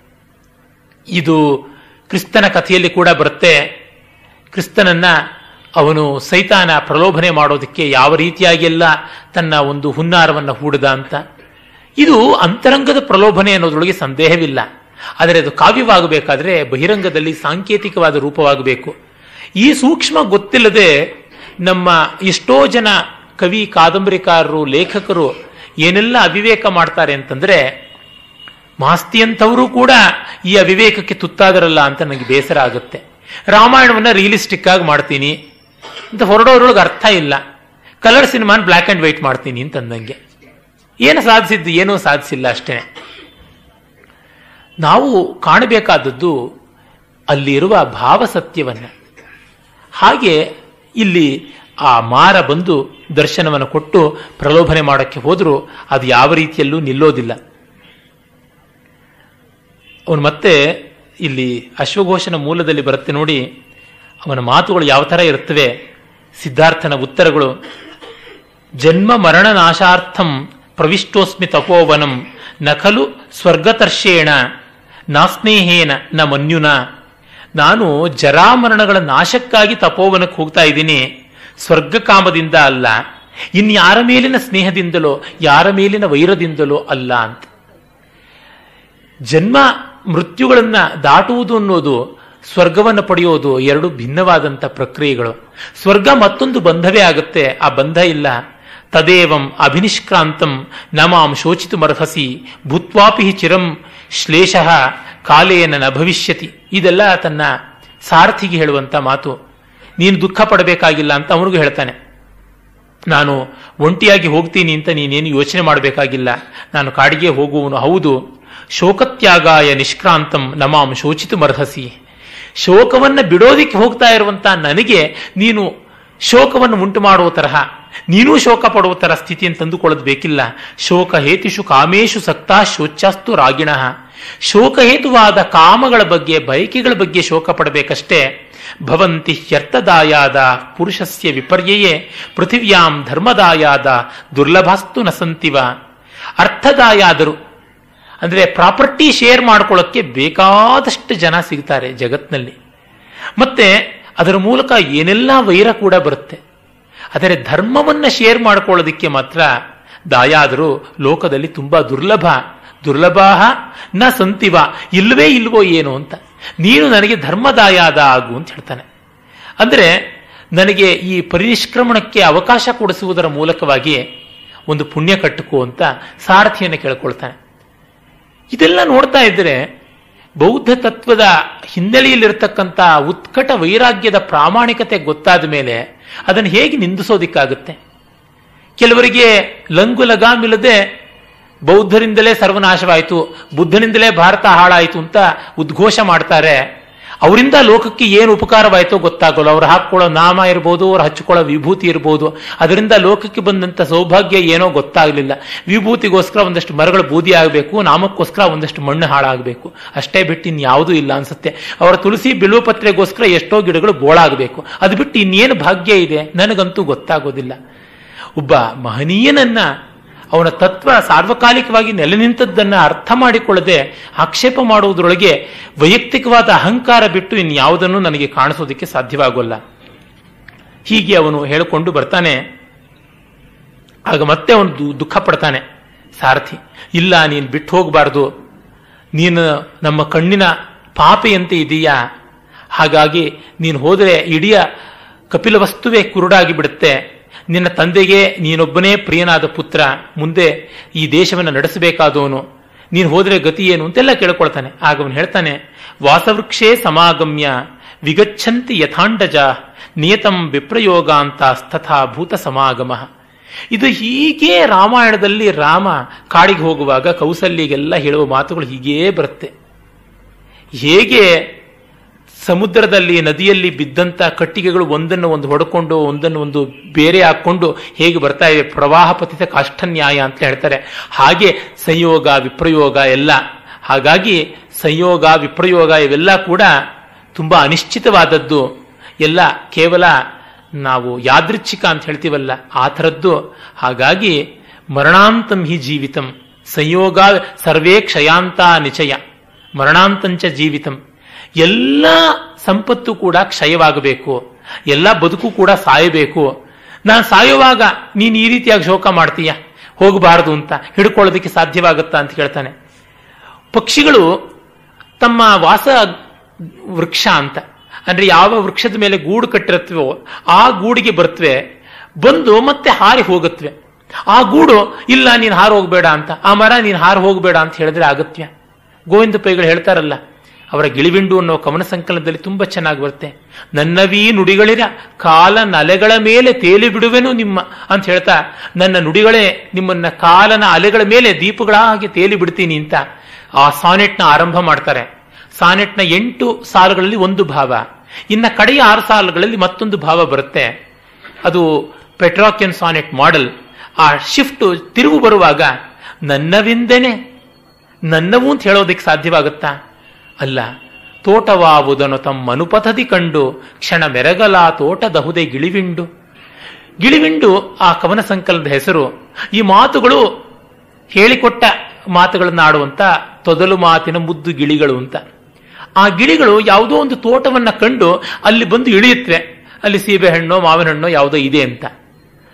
ಇದು ಕ್ರಿಸ್ತನ ಕಥೆಯಲ್ಲಿ ಕೂಡ ಬರುತ್ತೆ. ಕ್ರಿಸ್ತನನ್ನ ಅವನು ಸೈತಾನ ಪ್ರಲೋಭನೆ ಮಾಡೋದಕ್ಕೆ ಯಾವ ರೀತಿಯಾಗಿ ಎಲ್ಲ ತನ್ನ ಒಂದು ಹುನ್ನಾರವನ್ನು ಹೂಡಿದ ಅಂತ. ಇದು ಅಂತರಂಗದ ಪ್ರಲೋಭನೆ ಅನ್ನೋದ್ರೊಳಗೆ ಸಂದೇಹವಿಲ್ಲ. ಆದರೆ ಅದು ಕಾವ್ಯವಾಗಬೇಕಾದ್ರೆ ಬಹಿರಂಗದಲ್ಲಿ ಸಾಂಕೇತಿಕವಾದ ರೂಪವಾಗಬೇಕು. ಈ ಸೂಕ್ಷ್ಮ ಗೊತ್ತಿಲ್ಲದೆ ನಮ್ಮ ಎಷ್ಟೋ ಜನ ಕವಿ, ಕಾದಂಬರಿಕಾರರು, ಲೇಖಕರು ಏನೆಲ್ಲ ಅವಿವೇಕ ಮಾಡ್ತಾರೆ ಅಂತಂದ್ರೆ, ಮಾಸ್ತಿಯಂಥವರು ಕೂಡ ಈ ಅವಿವೇಕಕ್ಕೆ ತುತ್ತಾದರಲ್ಲ ಅಂತ ನನಗೆ ಬೇಸರ ಆಗುತ್ತೆ. ರಾಮಾಯಣವನ್ನ ರಿಯಲಿಸ್ಟಿಕ್ ಆಗಿ ಮಾಡ್ತೀನಿ ಅಂತ ಹೊರಡೋದ್ರೊಳಗೆ ಅರ್ಥ ಇಲ್ಲ. ಕಲರ್ ಸಿನಿಮಾನ ಬ್ಲ್ಯಾಕ್ ಅಂಡ್ ವೈಟ್ ಮಾಡ್ತೀನಿ ಅಂತಂದಂಗೆ ಏನು ಸಾಧಿಸಿದ್ದು? ಏನೂ ಸಾಧಿಸಿಲ್ಲ ಅಷ್ಟೇ. ನಾವು ಕಾಣಬೇಕಾದದ್ದು ಅಲ್ಲಿರುವ ಭಾವಸತ್ಯವನ್ನ. ಹಾಗೆ ಇಲ್ಲಿ ಆ ಮಾರ ಬಂದು ದರ್ಶನವನ್ನು ಕೊಟ್ಟು ಪ್ರಲೋಭನೆ ಮಾಡೋಕ್ಕೆ ಹೋದರೂ ಅದು ಯಾವ ರೀತಿಯಲ್ಲೂ ನಿಲ್ಲೋದಿಲ್ಲ. ಅವನು ಮತ್ತೆ ಇಲ್ಲಿ ಅಶ್ವಘೋಷನ ಮೂಲದಲ್ಲಿ ಬರುತ್ತೆ ನೋಡಿ, ಅವನ ಮಾತುಗಳು ಯಾವ ಥರ ಇರುತ್ತವೆ. ಸಿದ್ಧಾರ್ಥನ ಉತ್ತರಗಳು: ಜನ್ಮ ಮರಣ ನಾಶಾರ್ಥಂ ಪ್ರವಿಷ್ಟೋಸ್ಮಿ ತಪೋವನಂ ನಖಲು ಸ್ವರ್ಗತರ್ಷೇಣ ನಾಸ್ನೇಹೇನ ನ ಮನ್ಯುನ. ನಾನು ಜರಾಮರಣಗಳ ನಾಶಕ್ಕಾಗಿ ತಪೋವನಕ್ಕೆ ಹೋಗ್ತಾ ಇದ್ದೀನಿ, ಸ್ವರ್ಗ ಕಾಮದಿಂದ ಅಲ್ಲ, ಇನ್ಯಾರ ಮೇಲಿನ ಸ್ನೇಹದಿಂದಲೋ ಯಾರ ಮೇಲಿನ ವೈರದಿಂದಲೋ ಅಲ್ಲ ಅಂತ. ಜನ್ಮ ಮೃತ್ಯುಗಳನ್ನ ದಾಟುವುದು ಅನ್ನೋದು ಸ್ವರ್ಗವನ್ನು ಪಡೆಯೋದು ಎರಡು ಭಿನ್ನವಾದಂಥ ಪ್ರಕ್ರಿಯೆಗಳು. ಸ್ವರ್ಗ ಮತ್ತೊಂದು ಬಂಧವೇ ಆಗುತ್ತೆ, ಆ ಬಂಧ ಇಲ್ಲ. ತದೇವಂ ಅಭಿನಿಷ್ಕ್ರಾಂತಂ ನಮಾಂ ಶೋಚಿತುಮರ್ಹಸಿ ಭೂತ್ವಾಪಿ ಚಿರಂ ಶ್ಲೇಷಃ ಕಾಲೇನ ನ ಭವಿಷ್ಯತಿ. ಇದೆಲ್ಲ ತನ್ನ ಸಾರಥಿಗೆ ಹೇಳುವಂಥ ಮಾತು. ನೀನು ದುಃಖ ಪಡಬೇಕಾಗಿಲ್ಲ ಅಂತ ಅವನಿಗೂ ಹೇಳ್ತಾನೆ. ನಾನು ಒಂಟಿಯಾಗಿ ಹೋಗ್ತೀನಿ ಅಂತ ನೀನೇನು ಯೋಚನೆ ಮಾಡಬೇಕಾಗಿಲ್ಲ, ನಾನು ಕಾಡಿಗೆ ಹೋಗುವನು. ಹೌದು, ಶೋಕತ್ಯಾಗಾಯ ನಿಷ್ಕ್ರಾಂತಂ ನಮಾಂ ಶೋಚಿತುಮರ್ಹಸಿ. ಶೋಕವನ್ನು ಬಿಡೋದಿಕ್ಕೆ ಹೋಗ್ತಾ ಇರುವಂತ ನನಗೆ ನೀನು ಶೋಕವನ್ನು ಉಂಟು ಮಾಡುವ ತರಹ, ನೀನೂ ಶೋಕ ಪಡುವ ತರ ಸ್ಥಿತಿಯನ್ನು ತಂದುಕೊಳ್ಳೋದು ಬೇಕಿಲ್ಲ. ಶೋಕ ಹೇತುಷು ಕಾಮೇಶು ಸಕ್ತಾ ಶೋಚಾಸ್ತು ರಾಗಿಣಃ. ಶೋಕಹೇತುವಾದ ಕಾಮಗಳ ಬಗ್ಗೆ, ಬಯಕೆಗಳ ಬಗ್ಗೆ ಶೋಕ ಪಡಬೇಕಷ್ಟೇ. ಭವಂತಿ ಹ್ಯರ್ಥದಾಯಾದ ಪುರುಷಸ್ಯ ವಿಪರ್ಯಯೇ ಪೃಥಿವ್ಯಾಂ ಧರ್ಮದಾಯಾದ ದುರ್ಲಭಾಸ್ತು ನ ಸಂತಿವ. ಅರ್ಥದಾಯಾದರು ಅಂದರೆ ಪ್ರಾಪರ್ಟಿ ಶೇರ್ ಮಾಡ್ಕೊಳ್ಳೋಕ್ಕೆ ಬೇಕಾದಷ್ಟು ಜನ ಸಿಗ್ತಾರೆ ಜಗತ್ನಲ್ಲಿ. ಮತ್ತೆ ಅದರ ಮೂಲಕ ಏನೆಲ್ಲ ವೈರ ಕೂಡ ಬರುತ್ತೆ. ಆದರೆ ಧರ್ಮವನ್ನು ಶೇರ್ ಮಾಡ್ಕೊಳ್ಳೋದಿಕ್ಕೆ ಮಾತ್ರ ದಾಯಾದರು ಲೋಕದಲ್ಲಿ ತುಂಬಾ ದುರ್ಲಭ. ದುರ್ಲಭಾಹ ನ ಸಂತಿವ, ಇಲ್ವೇ ಇಲ್ವೋ ಏನು ಅಂತ. ನೀನು ನನಗೆ ಧರ್ಮದಾಯಾದ ಆಗು ಅಂತ ಹೇಳ್ತಾನೆ. ಅಂದರೆ ನನಗೆ ಈ ಪರಿನಿಷ್ಕ್ರಮಣಕ್ಕೆ ಅವಕಾಶ ಕೊಡಿಸುವುದರ ಮೂಲಕವಾಗಿ ಒಂದು ಪುಣ್ಯ ಕಟ್ಟುಕೋ ಅಂತ ಸಾರಥಿಯನ್ನು ಕೇಳ್ಕೊಳ್ತಾನೆ. ಇದೆಲ್ಲ ನೋಡ್ತಾ ಇದ್ದರೆ ಬೌದ್ಧ ತತ್ವದ ಹಿನ್ನೆಲೆಯಲ್ಲಿರತಕ್ಕಂಥ ಉತ್ಕಟ ವೈರಾಗ್ಯದ ಪ್ರಾಮಾಣಿಕತೆ ಗೊತ್ತಾದ ಮೇಲೆ ಅದನ್ನು ಹೇಗೆ ನಿಂದಿಸೋದಿಕ್ಕಾಗುತ್ತೆ? ಕೆಲವರಿಗೆ ಲಂಗು ಲಗಾಮಿಲ್ಲದೆ ಬೌದ್ಧರಿಂದಲೇ ಸರ್ವನಾಶವಾಯಿತು, ಬುದ್ಧನಿಂದಲೇ ಭಾರತ ಹಾಳಾಯಿತು ಅಂತ ಉದ್ಘೋಷ ಮಾಡ್ತಾರೆ. ಅವರಿಂದ ಲೋಕಕ್ಕೆ ಏನು ಉಪಕಾರವಾಯಿತೋ ಗೊತ್ತಾಗಲ್ಲ. ಅವ್ರು ಹಾಕೊಳ್ಳೋ ನಾಮ ಇರ್ಬೋದು, ಅವ್ರು ಹಚ್ಕೊಳ್ಳೋ ವಿಭೂತಿ ಇರ್ಬೋದು, ಅದರಿಂದ ಲೋಕಕ್ಕೆ ಬಂದಂಥ ಸೌಭಾಗ್ಯ ಏನೋ ಗೊತ್ತಾಗಲಿಲ್ಲ. ವಿಭೂತಿಗೋಸ್ಕರ ಒಂದಷ್ಟು ಮರಗಳು ಬೂದಿ ಆಗಬೇಕು, ನಾಮಕ್ಕೋಸ್ಕರ ಒಂದಷ್ಟು ಮಣ್ಣು ಹಾಳಾಗಬೇಕು, ಅಷ್ಟೇ ಬಿಟ್ಟು ಇನ್ಯಾವುದೂ ಇಲ್ಲ ಅನ್ಸುತ್ತೆ. ಅವರ ತುಳಸಿ ಬಿಲ್ವಪತ್ರೆಗೋಸ್ಕರ ಎಷ್ಟೋ ಗಿಡಗಳು ಬೋಳಾಗಬೇಕು, ಅದು ಬಿಟ್ಟು ಇನ್ನೇನು ಭಾಗ್ಯ ಇದೆ ನನಗಂತೂ ಗೊತ್ತಾಗೋದಿಲ್ಲ. ಒಬ್ಬ ಮಹನೀಯನನ್ನ ಅವನ ತತ್ವ ಸಾರ್ವಕಾಲಿಕವಾಗಿ ನೆಲೆ ನಿಂತದ್ದನ್ನು ಅರ್ಥ ಮಾಡಿಕೊಳ್ಳದೆ ಆಕ್ಷೇಪ ಮಾಡುವುದರೊಳಗೆ ವೈಯಕ್ತಿಕವಾದ ಅಹಂಕಾರ ಬಿಟ್ಟು ಇನ್ಯಾವುದನ್ನು ನನಗೆ ಕಾಣಿಸೋದಕ್ಕೆ ಸಾಧ್ಯವಾಗೋಲ್ಲ. ಹೀಗೆ ಅವನು ಹೇಳಿಕೊಂಡು ಬರ್ತಾನೆ. ಆಗ ಮತ್ತೆ ಅವನು ದುಃಖ ಪಡ್ತಾನೆ ಸಾರಥಿ. ಇಲ್ಲ, ನೀನು ಬಿಟ್ಟು ಹೋಗಬಾರ್ದು, ನೀನು ನಮ್ಮ ಕಣ್ಣಿನ ಪಾಪೆಯಂತೆ ಇದೆಯಾ, ಹಾಗಾಗಿ ನೀನು ಹೋದರೆ ಇಡೀ ಕಪಿಲ ವಸ್ತುವೇ ಕುರುಡಾಗಿ ಬಿಡುತ್ತೆ. ನಿನ್ನ ತಂದೆಗೆ ನೀನೊಬ್ಬನೇ ಪ್ರಿಯನಾದ ಪುತ್ರ, ಮುಂದೆ ಈ ದೇಶವನ್ನು ನಡೆಸಬೇಕಾದವನು, ನೀನು ಹೋದರೆ ಗತಿ ಏನು ಅಂತೆಲ್ಲ ಕೇಳ್ಕೊಳ್ತಾನೆ. ಆಗ ಅವನು ಹೇಳ್ತಾನೆ, ವಾಸವೃಕ್ಷೇ ಸಮಾಗಮ್ಯ ವಿಗಚ್ಚಂತಿ ಯಥಾಂಡಜ ನಿಯತಂ ವಿಪ್ರಯೋಗಾಂತಸ್ತಥಾ ಭೂತ ಸಮಾಗಮ. ಇದು ಹೀಗೆ ರಾಮಾಯಣದಲ್ಲಿ ರಾಮ ಕಾಡಿಗೆ ಹೋಗುವಾಗ ಕೌಸಲ್ಯಗೆಲ್ಲ ಹೇಳುವ ಮಾತುಗಳು ಹೀಗೇ ಬರುತ್ತೆ. ಹೇಗೆ ಸಮುದ್ರದಲ್ಲಿ ನದಿಯಲ್ಲಿ ಬಿದ್ದಂಥ ಕಟ್ಟಿಗೆಗಳು ಒಂದನ್ನು ಒಂದು ಹೊಡ್ಕೊಂಡು ಒಂದನ್ನು ಒಂದು ಬೇರೆ ಹಾಕ್ಕೊಂಡು ಹೇಗೆ ಬರ್ತಾ ಇವೆ, ಪ್ರವಾಹ ಪತಿತ ಕಾಷ್ಠನ್ಯಾಯ ಅಂತ ಹೇಳ್ತಾರೆ. ಹಾಗೆ ಸಂಯೋಗ ವಿಪ್ರಯೋಗ ಎಲ್ಲ. ಹಾಗಾಗಿ ಸಂಯೋಗ ವಿಪ್ರಯೋಗ ಇವೆಲ್ಲ ಕೂಡ ತುಂಬಾ ಅನಿಶ್ಚಿತವಾದದ್ದು, ಎಲ್ಲ ಕೇವಲ ನಾವು ಯಾದೃಚ್ಛಿಕ ಅಂತ ಹೇಳ್ತೀವಲ್ಲ ಆ ಥರದ್ದು. ಹಾಗಾಗಿ ಮರಣಾಂತಂ ಹಿ ಜೀವಿತಂ ಸಂಯೋಗ ಸರ್ವೇ ಕ್ಷಯಾಂತ ನಿಚಯ ಮರಣಾಂತಂಚ ಜೀವಿತಂ. ಎಲ್ಲ ಸಂಪತ್ತು ಕೂಡ ಕ್ಷಯವಾಗಬೇಕು, ಎಲ್ಲ ಬದುಕು ಕೂಡ ಸಾಯಬೇಕು. ನಾನು ಸಾಯುವಾಗ ನೀನು ಈ ರೀತಿಯಾಗಿ ಶೋಕ ಮಾಡ್ತೀಯ, ಹೋಗಬಾರದು ಅಂತ ಹಿಡ್ಕೊಳ್ಳೋದಕ್ಕೆ ಸಾಧ್ಯವಾಗುತ್ತಾ ಅಂತ ಕೇಳ್ತಾನೆ. ಪಕ್ಷಿಗಳು ತಮ್ಮ ವಾಸ ವೃಕ್ಷ ಅಂತ ಅಂದ್ರೆ ಯಾವ ವೃಕ್ಷದ ಮೇಲೆ ಗೂಡು ಕಟ್ಟಿರುತ್ತವೋ ಆ ಗೂಡಿಗೆ ಬರ್ತವೆ, ಬಂದು ಮತ್ತೆ ಹಾರಿ ಹೋಗುತ್ತವೆ. ಆ ಗೂಡು ಇಲ್ಲ ನೀನು ಹಾರು ಹೋಗಬೇಡ ಅಂತ, ಆ ಮರ ನೀನು ಹಾರು ಹೋಗಬೇಡ ಅಂತ ಹೇಳಿದ್ರೆ ಆಗತ್ಯ? ಗೋವಿಂದ ಪೈಗಳು ಹೇಳ್ತಾರಲ್ಲ, ಅವರ ಗಿಳಿವಿಂಡು ಅನ್ನೋ ಕವನ ಸಂಕಲನದಲ್ಲಿ ತುಂಬಾ ಚೆನ್ನಾಗಿ ಬರುತ್ತೆ. ನನ್ನವೀ ನುಡಿಗಳಿರ ಕಾಲ ನಲೆಗಳ ಮೇಲೆ ತೇಲಿ ಬಿಡುವೆನು ನಿಮ್ಮ ಅಂತ ಹೇಳ್ತಾ, ನನ್ನ ನುಡಿಗಳೇ ನಿಮ್ಮನ್ನ ಕಾಲನ ಅಲೆಗಳ ಮೇಲೆ ದೀಪಗಳಾಗಿ ತೇಲಿ ಬಿಡ್ತೀನಿ ಅಂತ ಆ ಸಾನೆಟ್ನ ಆರಂಭ ಮಾಡ್ತಾರೆ. ಸಾನೆಟ್ನ 8 ಸಾಲುಗಳಲ್ಲಿ ಒಂದು ಭಾವ, ಇನ್ನ ಕಡೆಯ 6 ಸಾಲುಗಳಲ್ಲಿ ಮತ್ತೊಂದು ಭಾವ ಬರುತ್ತೆ. ಅದು ಪೆಟ್ರಾಕಿಯನ್ ಸಾನೆಟ್ ಮಾಡೆಲ್. ಆ ಶಿಫ್ಟ್ ತಿರುವು ಬರುವಾಗ ನನ್ನವಿಂದೆನೆ ನನ್ನವು ಅಂತ ಹೇಳೋದಕ್ಕೆ ಸಾಧ್ಯವಾಗುತ್ತಾ? ಅಲ್ಲ. ತೋಟವಾವುದನ್ನು ತಮ್ಮ ಅನುಪಥದಿ ಕಂಡು ಕ್ಷಣ ಮೆರಗಲ ತೋಟದಹುದೆ ಗಿಳಿವಿಂಡು. ಗಿಳಿವಿಂಡು ಆ ಕವನ ಸಂಕಲನದ ಹೆಸರು. ಈ ಮಾತುಗಳು ಹೇಳಿಕೊಟ್ಟ ಮಾತುಗಳನ್ನು ಆಡುವಂತ ತೊದಲು ಮಾತಿನ ಮುದ್ದು ಗಿಳಿಗಳು ಅಂತ. ಆ ಗಿಳಿಗಳು ಯಾವುದೋ ಒಂದು ತೋಟವನ್ನ ಕಂಡು ಅಲ್ಲಿ ಬಂದು ಇಳಿಯುತ್ತವೆ, ಅಲ್ಲಿ ಸೀಬೆ ಹಣ್ಣೋ ಮಾವಿನ ಹಣ್ಣೋ ಯಾವುದೋ ಇದೆ ಅಂತ.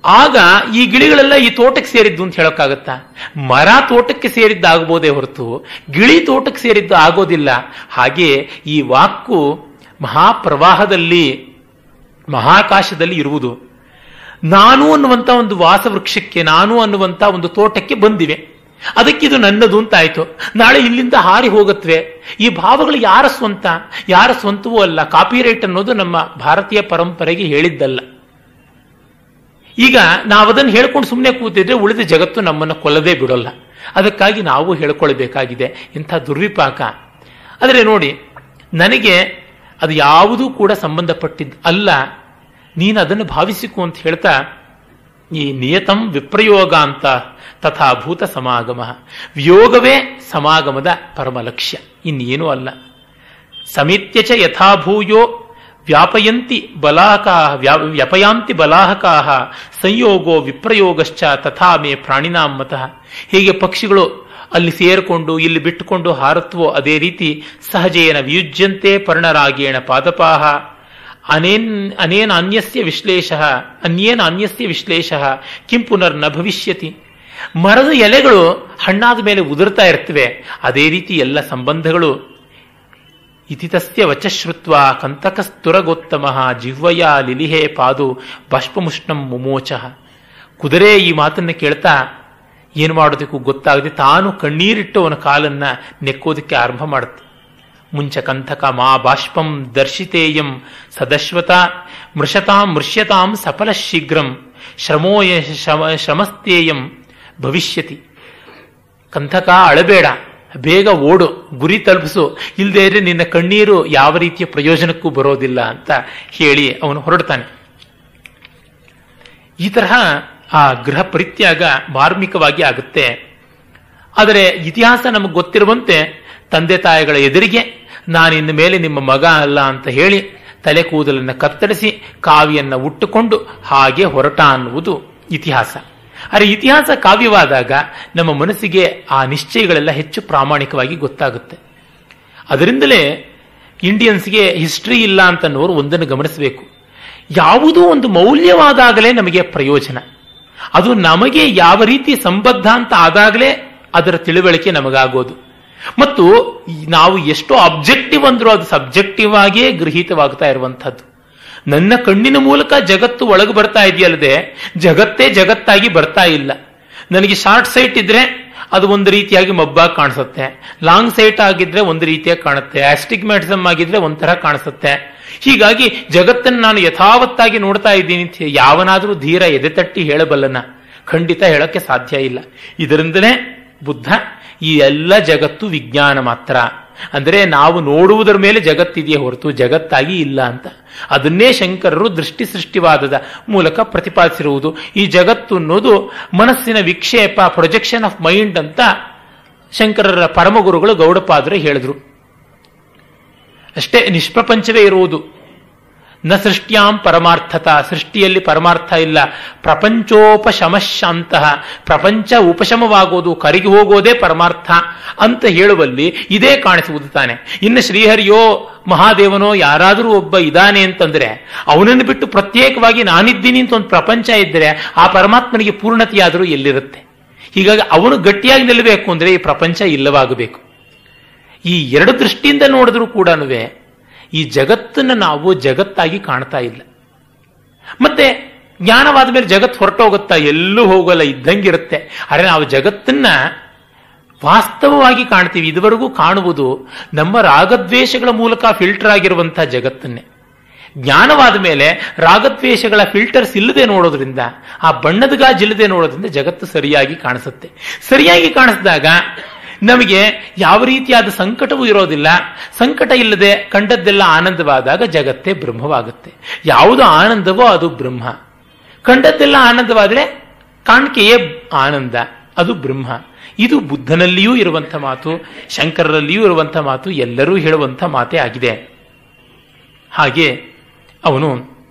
ಆಗ ಈ ಗಿಳಿಗಳೆಲ್ಲ ಈ ತೋಟಕ್ಕೆ ಸೇರಿದ್ದು ಅಂತ ಹೇಳೋಕ್ಕಾಗತ್ತಾ? ಮರ ತೋಟಕ್ಕೆ ಸೇರಿದ್ದಾಗಬಹುದೇ ಹೊರತು ಗಿಳಿ ತೋಟಕ್ಕೆ ಸೇರಿದ್ದು ಆಗೋದಿಲ್ಲ. ಹಾಗೆ ಈ ವಾಕು ಮಹಾಪ್ರವಾಹದಲ್ಲಿ, ಮಹಾಕಾಶದಲ್ಲಿ ಇರುವುದು. ನಾನು ಅನ್ನುವಂಥ ಒಂದು ವಾಸವೃಕ್ಷಕ್ಕೆ, ನಾನು ಅನ್ನುವಂಥ ಒಂದು ತೋಟಕ್ಕೆ ಬಂದಿವೆ. ಅದಕ್ಕಿದು ನನ್ನದು ಅಂತ ಆಯ್ತು. ನಾಳೆ ಇಲ್ಲಿಂದ ಹಾರಿ ಹೋಗತ್ವೆ. ಈ ಭಾವಗಳು ಯಾರ ಸ್ವಂತ? ಯಾರ ಸ್ವಂತವೂ ಅಲ್ಲ. ಕಾಪಿರೈಟ್ ಅನ್ನೋದು ನಮ್ಮ ಭಾರತೀಯ ಪರಂಪರೆಗೆ ಹೇಳಿದ್ದಲ್ಲ. ಈಗ ನಾವದನ್ನು ಹೇಳ್ಕೊಂಡು ಸುಮ್ಮನೆ ಕೂತಿದ್ರೆ ಉಳಿದ ಜಗತ್ತು ನಮ್ಮನ್ನು ಕೊಲ್ಲದೇ ಬಿಡೋಲ್ಲ. ಅದಕ್ಕಾಗಿ ನಾವು ಹೇಳ್ಕೊಳ್ಬೇಕಾಗಿದೆ. ಇಂಥ ದುರ್ವಿಪಾಕ. ಆದರೆ ನೋಡಿ, ನನಗೆ ಅದು ಯಾವುದೂ ಕೂಡ ಸಂಬಂಧಪಟ್ಟಿದ್ದು ಅಲ್ಲ, ನೀನು ಅದನ್ನು ಭಾವಿಸಿಕೊ ಅಂತ ಹೇಳ್ತಾ, ಈ ನಿಯತಂ ವಿಪ್ರಯೋಗ ಅಂತ ತಥಾಭೂತ ಸಮಾಗಮ. ವಿಯೋಗವೇ ಸಮಾಗಮದ ಪರಮ ಲಕ್ಷ್ಯ, ಇನ್ನೇನೂ ಅಲ್ಲ. ಸಮಿತ್ಯ ಚ ಯಥಾಭೂಯೋ ವ್ಯಾಪಯಂತಿ ವ್ಯಪಯಾಂತಿ ಬಲಾಹಕಾಹ ಸಂಯೋಗೋ ವಿಪ್ರಯೋಗಶ್ಚ ತಥಾ ಮೇ ಪ್ರಾಣಿನಾಂ ಮತಃ. ಹೀಗೆ ಪಕ್ಷಿಗಳು ಅಲ್ಲಿ ಸೇರಿಕೊಂಡು ಇಲ್ಲಿ ಬಿಟ್ಟುಕೊಂಡು ಹಾರತ್ವೋ ಅದೇ ರೀತಿ ಸಹಜೇನ ವಿಯುಜ್ಯಂತೆ ಪರ್ಣರಾಗೇಣ ಪಾದಪಾಹ ಅನೇನ ಅನ್ಯಸ್ಯ ವಿಶ್ಲೇಷ ಕಿಂ ಪುನರ್ನ ಭವಿಷ್ಯತಿ. ಮರದ ಎಲೆಗಳು ಹಣ್ಣಾದ ಮೇಲೆ ಉದುರ್ತಾ ಇರ್ತವೆ. ಅದೇ ರೀತಿ ಎಲ್ಲ ಸಂಬಂಧಗಳು. ಇತಿತಸ್ಯ ವಚಶ್ರುತ್ವ ಕಂತಕಸ್ತುರಗೋತ್ತಮ ಜಿಹ್ವಯ ಲಿಲಿಹೇ ಪಾದು ಬಾಷ್ಪಮುಷ್ಣಂ ಮುಮೋಚಃ. ಕುದುರೆ ಈ ಮಾತನ್ನು ಕೇಳ್ತಾ ಏನು ಮಾಡೋದಕ್ಕೂ ಗೊತ್ತಾಗದೆ ತಾನು ಕಣ್ಣೀರಿಟ್ಟು ಅವನ ಕಾಲನ್ನ ನೆಕ್ಕೋದಕ್ಕೆ ಆರಂಭ ಮಾಡುತ್ತೆ. ಮುಂಚ ಕಂಥಕ ಮಾ ಬಾಷ್ಪಂ ದರ್ಶಿತೇಯಂ ಸದಶ್ವತ ಮೃಷ್ಯತಾಂ ಸಫಲ ಶೀಘ್ರಂ ಶ್ರಮಸ್ತೇಯಂ ಭವಿಷ್ಯತಿ. ಕಂಥಕ, ಅಳಬೇಡ, ಬೇಗ ಓಡು, ಗುರಿ ತಲುಪಿಸು, ಇಲ್ಲದೇ ಇದ್ರೆ ನಿನ್ನ ಕಣ್ಣೀರು ಯಾವ ರೀತಿಯ ಪ್ರಯೋಜನಕ್ಕೂ ಬರೋದಿಲ್ಲ ಅಂತ ಹೇಳಿ ಅವನು ಹೊರಡ್ತಾನೆ. ಈ ತರಹ ಆ ಗೃಹ ಪರಿತ್ಯಾಗ ಮಾರ್ಮಿಕವಾಗಿ ಆಗುತ್ತೆ. ಆದರೆ ಇತಿಹಾಸ ನಮಗೆ ಗೊತ್ತಿರುವಂತೆ ತಂದೆ ತಾಯಿಗಳ ಎದುರಿಗೆ ನಾನಿನ್ನ ಮೇಲೆ ನಿಮ್ಮ ಮಗ ಅಲ್ಲ ಅಂತ ಹೇಳಿ ತಲೆ ಕೂದಲನ್ನು ಕತ್ತರಿಸಿ ಕಾವಿಯನ್ನು ಉಟ್ಟುಕೊಂಡು ಹಾಗೆ ಹೊರಟ ಅನ್ನುವುದು ಇತಿಹಾಸ. ಆದರೆ ಇತಿಹಾಸ ಕಾವ್ಯವಾದಾಗ ನಮ್ಮ ಮನಸ್ಸಿಗೆ ಆ ನಿಶ್ಚಯಗಳೆಲ್ಲ ಹೆಚ್ಚು ಪ್ರಾಮಾಣಿಕವಾಗಿ ಗೊತ್ತಾಗುತ್ತೆ. ಅದರಿಂದಲೇ ಇಂಡಿಯನ್ಸ್ಗೆ ಹಿಸ್ಟ್ರಿ ಇಲ್ಲ ಅಂತನ್ನೋರು ಒಂದನ್ನು ಗಮನಿಸಬೇಕು. ಯಾವುದೋ ಒಂದು ಮೌಲ್ಯವಾದಾಗಲೇ ನಮಗೆ ಪ್ರಯೋಜನ. ಅದು ನಮಗೆ ಯಾವ ರೀತಿ ಸಂಬದ್ಧ ಅಂತ ಆದಾಗಲೇ ಅದರ ತಿಳುವಳಿಕೆ ನಮಗಾಗೋದು. ಮತ್ತು ನಾವು ಎಷ್ಟೋ ಅಬ್ಜೆಕ್ಟಿವ್ ಅಂದ್ರೂ ಅದು ಸಬ್ಜೆಕ್ಟಿವ್ ಆಗಿಯೇ ಗೃಹೀತವಾಗ್ತಾ ಇರುವಂಥದ್ದು. ನನ್ನ ಕಣ್ಣಿನ ಮೂಲಕ ಜಗತ್ತು ಒಳಗೆ ಬರ್ತಾ ಇದೆಯಲ್ಲದೆ ಜಗತ್ತೇ ಜಗತ್ತಾಗಿ ಬರ್ತಾ ಇಲ್ಲ. ನನಗೆ ಶಾರ್ಟ್ ಸೈಟ್ ಇದ್ರೆ ಅದು ಒಂದು ರೀತಿಯಾಗಿ ಮಬ್ಬಾಗಿ ಕಾಣಿಸುತ್ತೆ, ಲಾಂಗ್ ಸೈಟ್ ಆಗಿದ್ರೆ ಒಂದು ರೀತಿಯಾಗಿ ಕಾಣುತ್ತೆ, ಆಸ್ಟಿಗ್ಮ್ಯಾಟಿಸಮ್ ಆಗಿದ್ರೆ ಒಂಥರ ಕಾಣಿಸುತ್ತೆ. ಹೀಗಾಗಿ ಜಗತ್ತನ್ನು ನಾನು ಯಥಾವತ್ತಾಗಿ ನೋಡ್ತಾ ಇದ್ದೀನಿ ಅಂತ ಯಾವನಾದರೂ ಧೀರ ಎದೆ ತಟ್ಟಿ ಹೇಳಬಲ್ಲನ? ಖಂಡಿತ ಹೇಳಕ್ಕೆ ಸಾಧ್ಯ ಇಲ್ಲ. ಇದರಿಂದಲೇ ಬುದ್ಧ ಈ ಎಲ್ಲ ಜಗತ್ತು ವಿಜ್ಞಾನ ಮಾತ್ರ, ಅಂದರೆ ನಾವು ನೋಡುವುದರ ಮೇಲೆ ಜಗತ್ತಿದೆಯೇ ಹೊರತು ಜಗತ್ತಾಗಿ ಇಲ್ಲ ಅಂತ. ಅದನ್ನೇ ಶಂಕರರು ದೃಷ್ಟಿ ಸೃಷ್ಟಿವಾದದ ಮೂಲಕ ಪ್ರತಿಪಾದಿಸಿರುವುದು. ಈ ಜಗತ್ತು ಅನ್ನೋದು ಮನಸ್ಸಿನ ವಿಕ್ಷೇಪ, ಪ್ರೊಜೆಕ್ಷನ್ ಆಫ್ ಮೈಂಡ್ ಅಂತ ಶಂಕರರ ಪರಮಗುರುಗಳು ಗೌಡಪಾದರು ಹೇಳಿದ್ರು. ಅಷ್ಟೇ, ನಿಷ್ಪ್ರಪಂಚವೇ ಇರುವುದು. ನ ಸೃಷ್ಟ್ಯಾಂ ಪರಮಾರ್ಥತ, ಸೃಷ್ಟಿಯಲ್ಲಿ ಪರಮಾರ್ಥ ಇಲ್ಲ. ಪ್ರಪಂಚೋಪಶಮಶಾಂತಃ, ಪ್ರಪಂಚ ಉಪಶಮವಾಗೋದು, ಕರಗಿ ಹೋಗೋದೇ ಪರಮಾರ್ಥ ಅಂತ ಹೇಳುವಲ್ಲಿ ಇದೇ ಕಾಣಿಸುವುದು ತಾನೆ. ಇನ್ನು ಶ್ರೀಹರಿಯೋ ಮಹಾದೇವನೋ ಯಾರಾದರೂ ಒಬ್ಬ ಇದ್ದಾನೆ ಅಂತಂದ್ರೆ ಅವನನ್ನು ಬಿಟ್ಟು ಪ್ರತ್ಯೇಕವಾಗಿ ನಾನಿದ್ದೀನಿ ಅಂತ ಒಂದು ಪ್ರಪಂಚ ಇದ್ದರೆ ಆ ಪರಮಾತ್ಮನಿಗೆ ಪೂರ್ಣತೆಯಾದರೂ ಎಲ್ಲಿರುತ್ತೆ? ಹೀಗಾಗಿ ಅವನು ಗಟ್ಟಿಯಾಗಿ ನಿಲ್ಲಬೇಕು ಅಂದರೆ ಈ ಪ್ರಪಂಚ ಇಲ್ಲವಾಗಬೇಕು. ಈ ಎರಡು ದೃಷ್ಟಿಯಿಂದ ನೋಡಿದ್ರೂ ಕೂಡ ಈ ಜಗತ್ತನ್ನು ನಾವು ಜಗತ್ತಾಗಿ ಕಾಣ್ತಾ ಇಲ್ಲ. ಮತ್ತೆ ಜ್ಞಾನವಾದ ಮೇಲೆ ಜಗತ್ತು ಹೊರಟೋಗುತ್ತಾ? ಎಲ್ಲೂ ಹೋಗಲ್ಲ, ಇದ್ದಂಗಿರುತ್ತೆ. ಆದರೆ ನಾವು ಜಗತ್ತನ್ನ ವಾಸ್ತವವಾಗಿ ಕಾಣ್ತೀವಿ. ಇದುವರೆಗೂ ಕಾಣುವುದು ನಮ್ಮ ರಾಗದ್ವೇಷಗಳ ಮೂಲಕ ಫಿಲ್ಟರ್ ಆಗಿರುವಂತಹ ಜಗತ್ತನ್ನೇ. ಜ್ಞಾನವಾದ ಮೇಲೆ ರಾಗದ್ವೇಷಗಳ ಫಿಲ್ಟರ್ಸ್ ಇಲ್ಲದೆ ನೋಡೋದ್ರಿಂದ, ಆ ಬಣ್ಣದ ಗಾಜಿಲ್ಲದೆ ನೋಡೋದ್ರಿಂದ ಜಗತ್ತು ಸರಿಯಾಗಿ ಕಾಣಿಸುತ್ತೆ. ಸರಿಯಾಗಿ ಕಾಣಿಸಿದಾಗ ನಮಗೆ ಯಾವ ರೀತಿಯಾದ ಸಂಕಟವೂ ಇರೋದಿಲ್ಲ. ಸಂಕಟ ಇಲ್ಲದೆ ಕಂಡದ್ದೆಲ್ಲ ಆನಂದವಾದಾಗ ಜಗತ್ತೇ ಬ್ರಹ್ಮವಾಗುತ್ತೆ. ಯಾವುದು ಆನಂದವೋ ಅದು ಬ್ರಹ್ಮ. ಕಂಡದ್ದೆಲ್ಲ ಆನಂದವಾದರೆ ಕಾಣಿಕೆಯೇ ಆನಂದ, ಅದು ಬ್ರಹ್ಮ. ಇದು ಬುದ್ಧನಲ್ಲಿಯೂ ಇರುವಂಥ ಮಾತು, ಶಂಕರರಲ್ಲಿಯೂ ಇರುವಂಥ ಮಾತು, ಎಲ್ಲರೂ ಹೇಳುವಂಥ ಮಾತೇ ಆಗಿದೆ. ಹಾಗೆ ಅವನು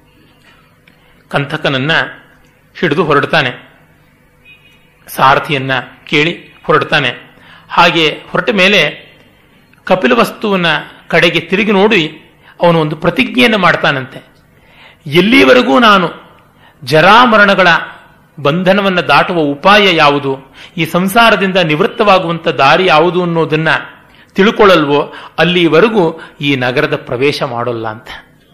ಕಂಥಕನನ್ನ ಹಿಡಿದು ಹೊರಡ್ತಾನೆ, ಸಾರಥಿಯನ್ನ ಕೇಳಿ ಹೊರಡ್ತಾನೆ. ಹಾಗೆ ಹೊರಟ ಮೇಲೆ ಕಪಿಲವಸ್ತುವಿನ ಕಡೆಗೆ ತಿರುಗಿ ನೋಡಿ ಅವನು ಒಂದು ಪ್ರತಿಜ್ಞೆಯನ್ನು ಮಾಡ್ತಾನಂತೆ. ಎಲ್ಲಿವರೆಗೂ ನಾನು ಜರಾಮರಣಗಳ ಬಂಧನವನ್ನು ದಾಟುವ ಉಪಾಯ ಯಾವುದು, ಈ ಸಂಸಾರದಿಂದ ನಿವೃತ್ತವಾಗುವಂಥ ದಾರಿ ಯಾವುದು ಅನ್ನೋದನ್ನ ತಿಳ್ಕೊಳ್ಳಲ್ವೋ ಅಲ್ಲಿವರೆಗೂ ಈ ನಗರದ ಪ್ರವೇಶ ಮಾಡೋಲ್ಲ ಅಂತ.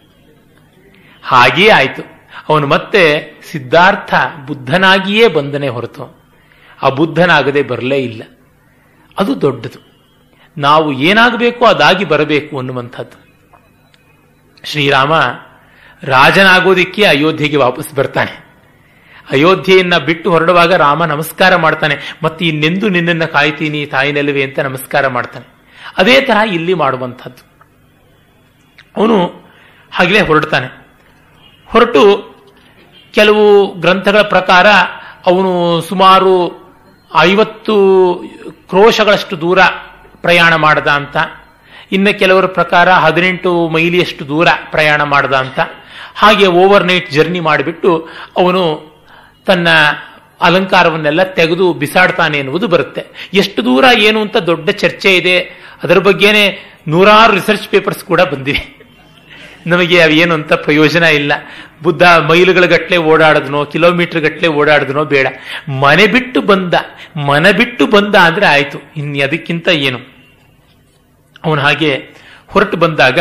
ಹಾಗೇ ಆಯಿತು. ಅವನು ಮತ್ತೆ ಸಿದ್ಧಾರ್ಥ ಬುದ್ಧನಾಗಿಯೇ ಬಂದನೇ ಹೊರತು ಆ ಬುದ್ಧನಾಗದೆ ಬರಲೇ ಇಲ್ಲ. ಅದು ದೊಡ್ಡದು. ನಾವು ಏನಾಗಬೇಕು ಅದಾಗಿ ಬರಬೇಕು ಅನ್ನುವಂಥದ್ದು. ಶ್ರೀರಾಮ ರಾಜನಾಗೋದಿಕ್ಕೆ ಅಯೋಧ್ಯೆಗೆ ವಾಪಸ್ ಬರ್ತಾನೆ. ಅಯೋಧ್ಯೆಯನ್ನ ಬಿಟ್ಟು ಹೊರಡುವಾಗ ರಾಮ ನಮಸ್ಕಾರ ಮಾಡ್ತಾನೆ. ಮತ್ತೆ ಇನ್ನೆಂದು ನಿನ್ನನ್ನು ಕಾಯ್ತೀನಿ ತಾಯಿನೆಲ್ಲವೇ ಅಂತ ನಮಸ್ಕಾರ ಮಾಡ್ತಾನೆ. ಅದೇ ತರ ಇಲ್ಲಿ ಮಾಡುವಂಥದ್ದು. ಅವನು ಹಾಗಲೇ ಹೊರಡ್ತಾನೆ. ಹೊರಟು ಕೆಲವು ಗ್ರಂಥಗಳ ಪ್ರಕಾರ ಅವನು ಸುಮಾರು 50 ಕ್ರೋಶಗಳಷ್ಟು ದೂರ ಪ್ರಯಾಣ ಮಾಡ್ದ ಅಂತ, ಇನ್ನು ಕೆಲವರ ಪ್ರಕಾರ 18 ಮೈಲಿಯಷ್ಟು ದೂರ ಪ್ರಯಾಣ ಮಾಡ್ದ ಅಂತ. ಹಾಗೆ ಓವರ್ ನೈಟ್ ಜರ್ನಿ ಮಾಡಿಬಿಟ್ಟು ಅವನು ತನ್ನ ಅಲಂಕಾರವನ್ನೆಲ್ಲ ತೆಗೆದು ಬಿಸಾಡ್ತಾನೆ ಎನ್ನುವುದು ಬರುತ್ತೆ. ಎಷ್ಟು ದೂರ ಏನು ಅಂತ ದೊಡ್ಡ ಚರ್ಚೆ ಇದೆ. ಅದರ ಬಗ್ಗೆನೇ 100 ರಿಸರ್ಚ್ ಪೇಪರ್ಸ್ ಕೂಡ ಬಂದಿವೆ. ನಮಗೆ ಅವೇನು ಅಂತ ಪ್ರಯೋಜನ ಇಲ್ಲ. ಬುದ್ಧ ಮೈಲುಗಳ ಗಟ್ಟಲೆ ಓಡಾಡಿದ್ನೋ ಕಿಲೋಮೀಟರ್ ಗಟ್ಟಲೆ ಓಡಾಡಿದ್ನೋ ಬೇಡ. ಮನೆ ಬಿಟ್ಟು ಬಂದ ಅಂದ್ರೆ ಆಯ್ತು, ಇನ್ನು ಅದಕ್ಕಿಂತ ಏನು. ಅವನು ಹಾಗೆ ಹೊರಟು ಬಂದಾಗ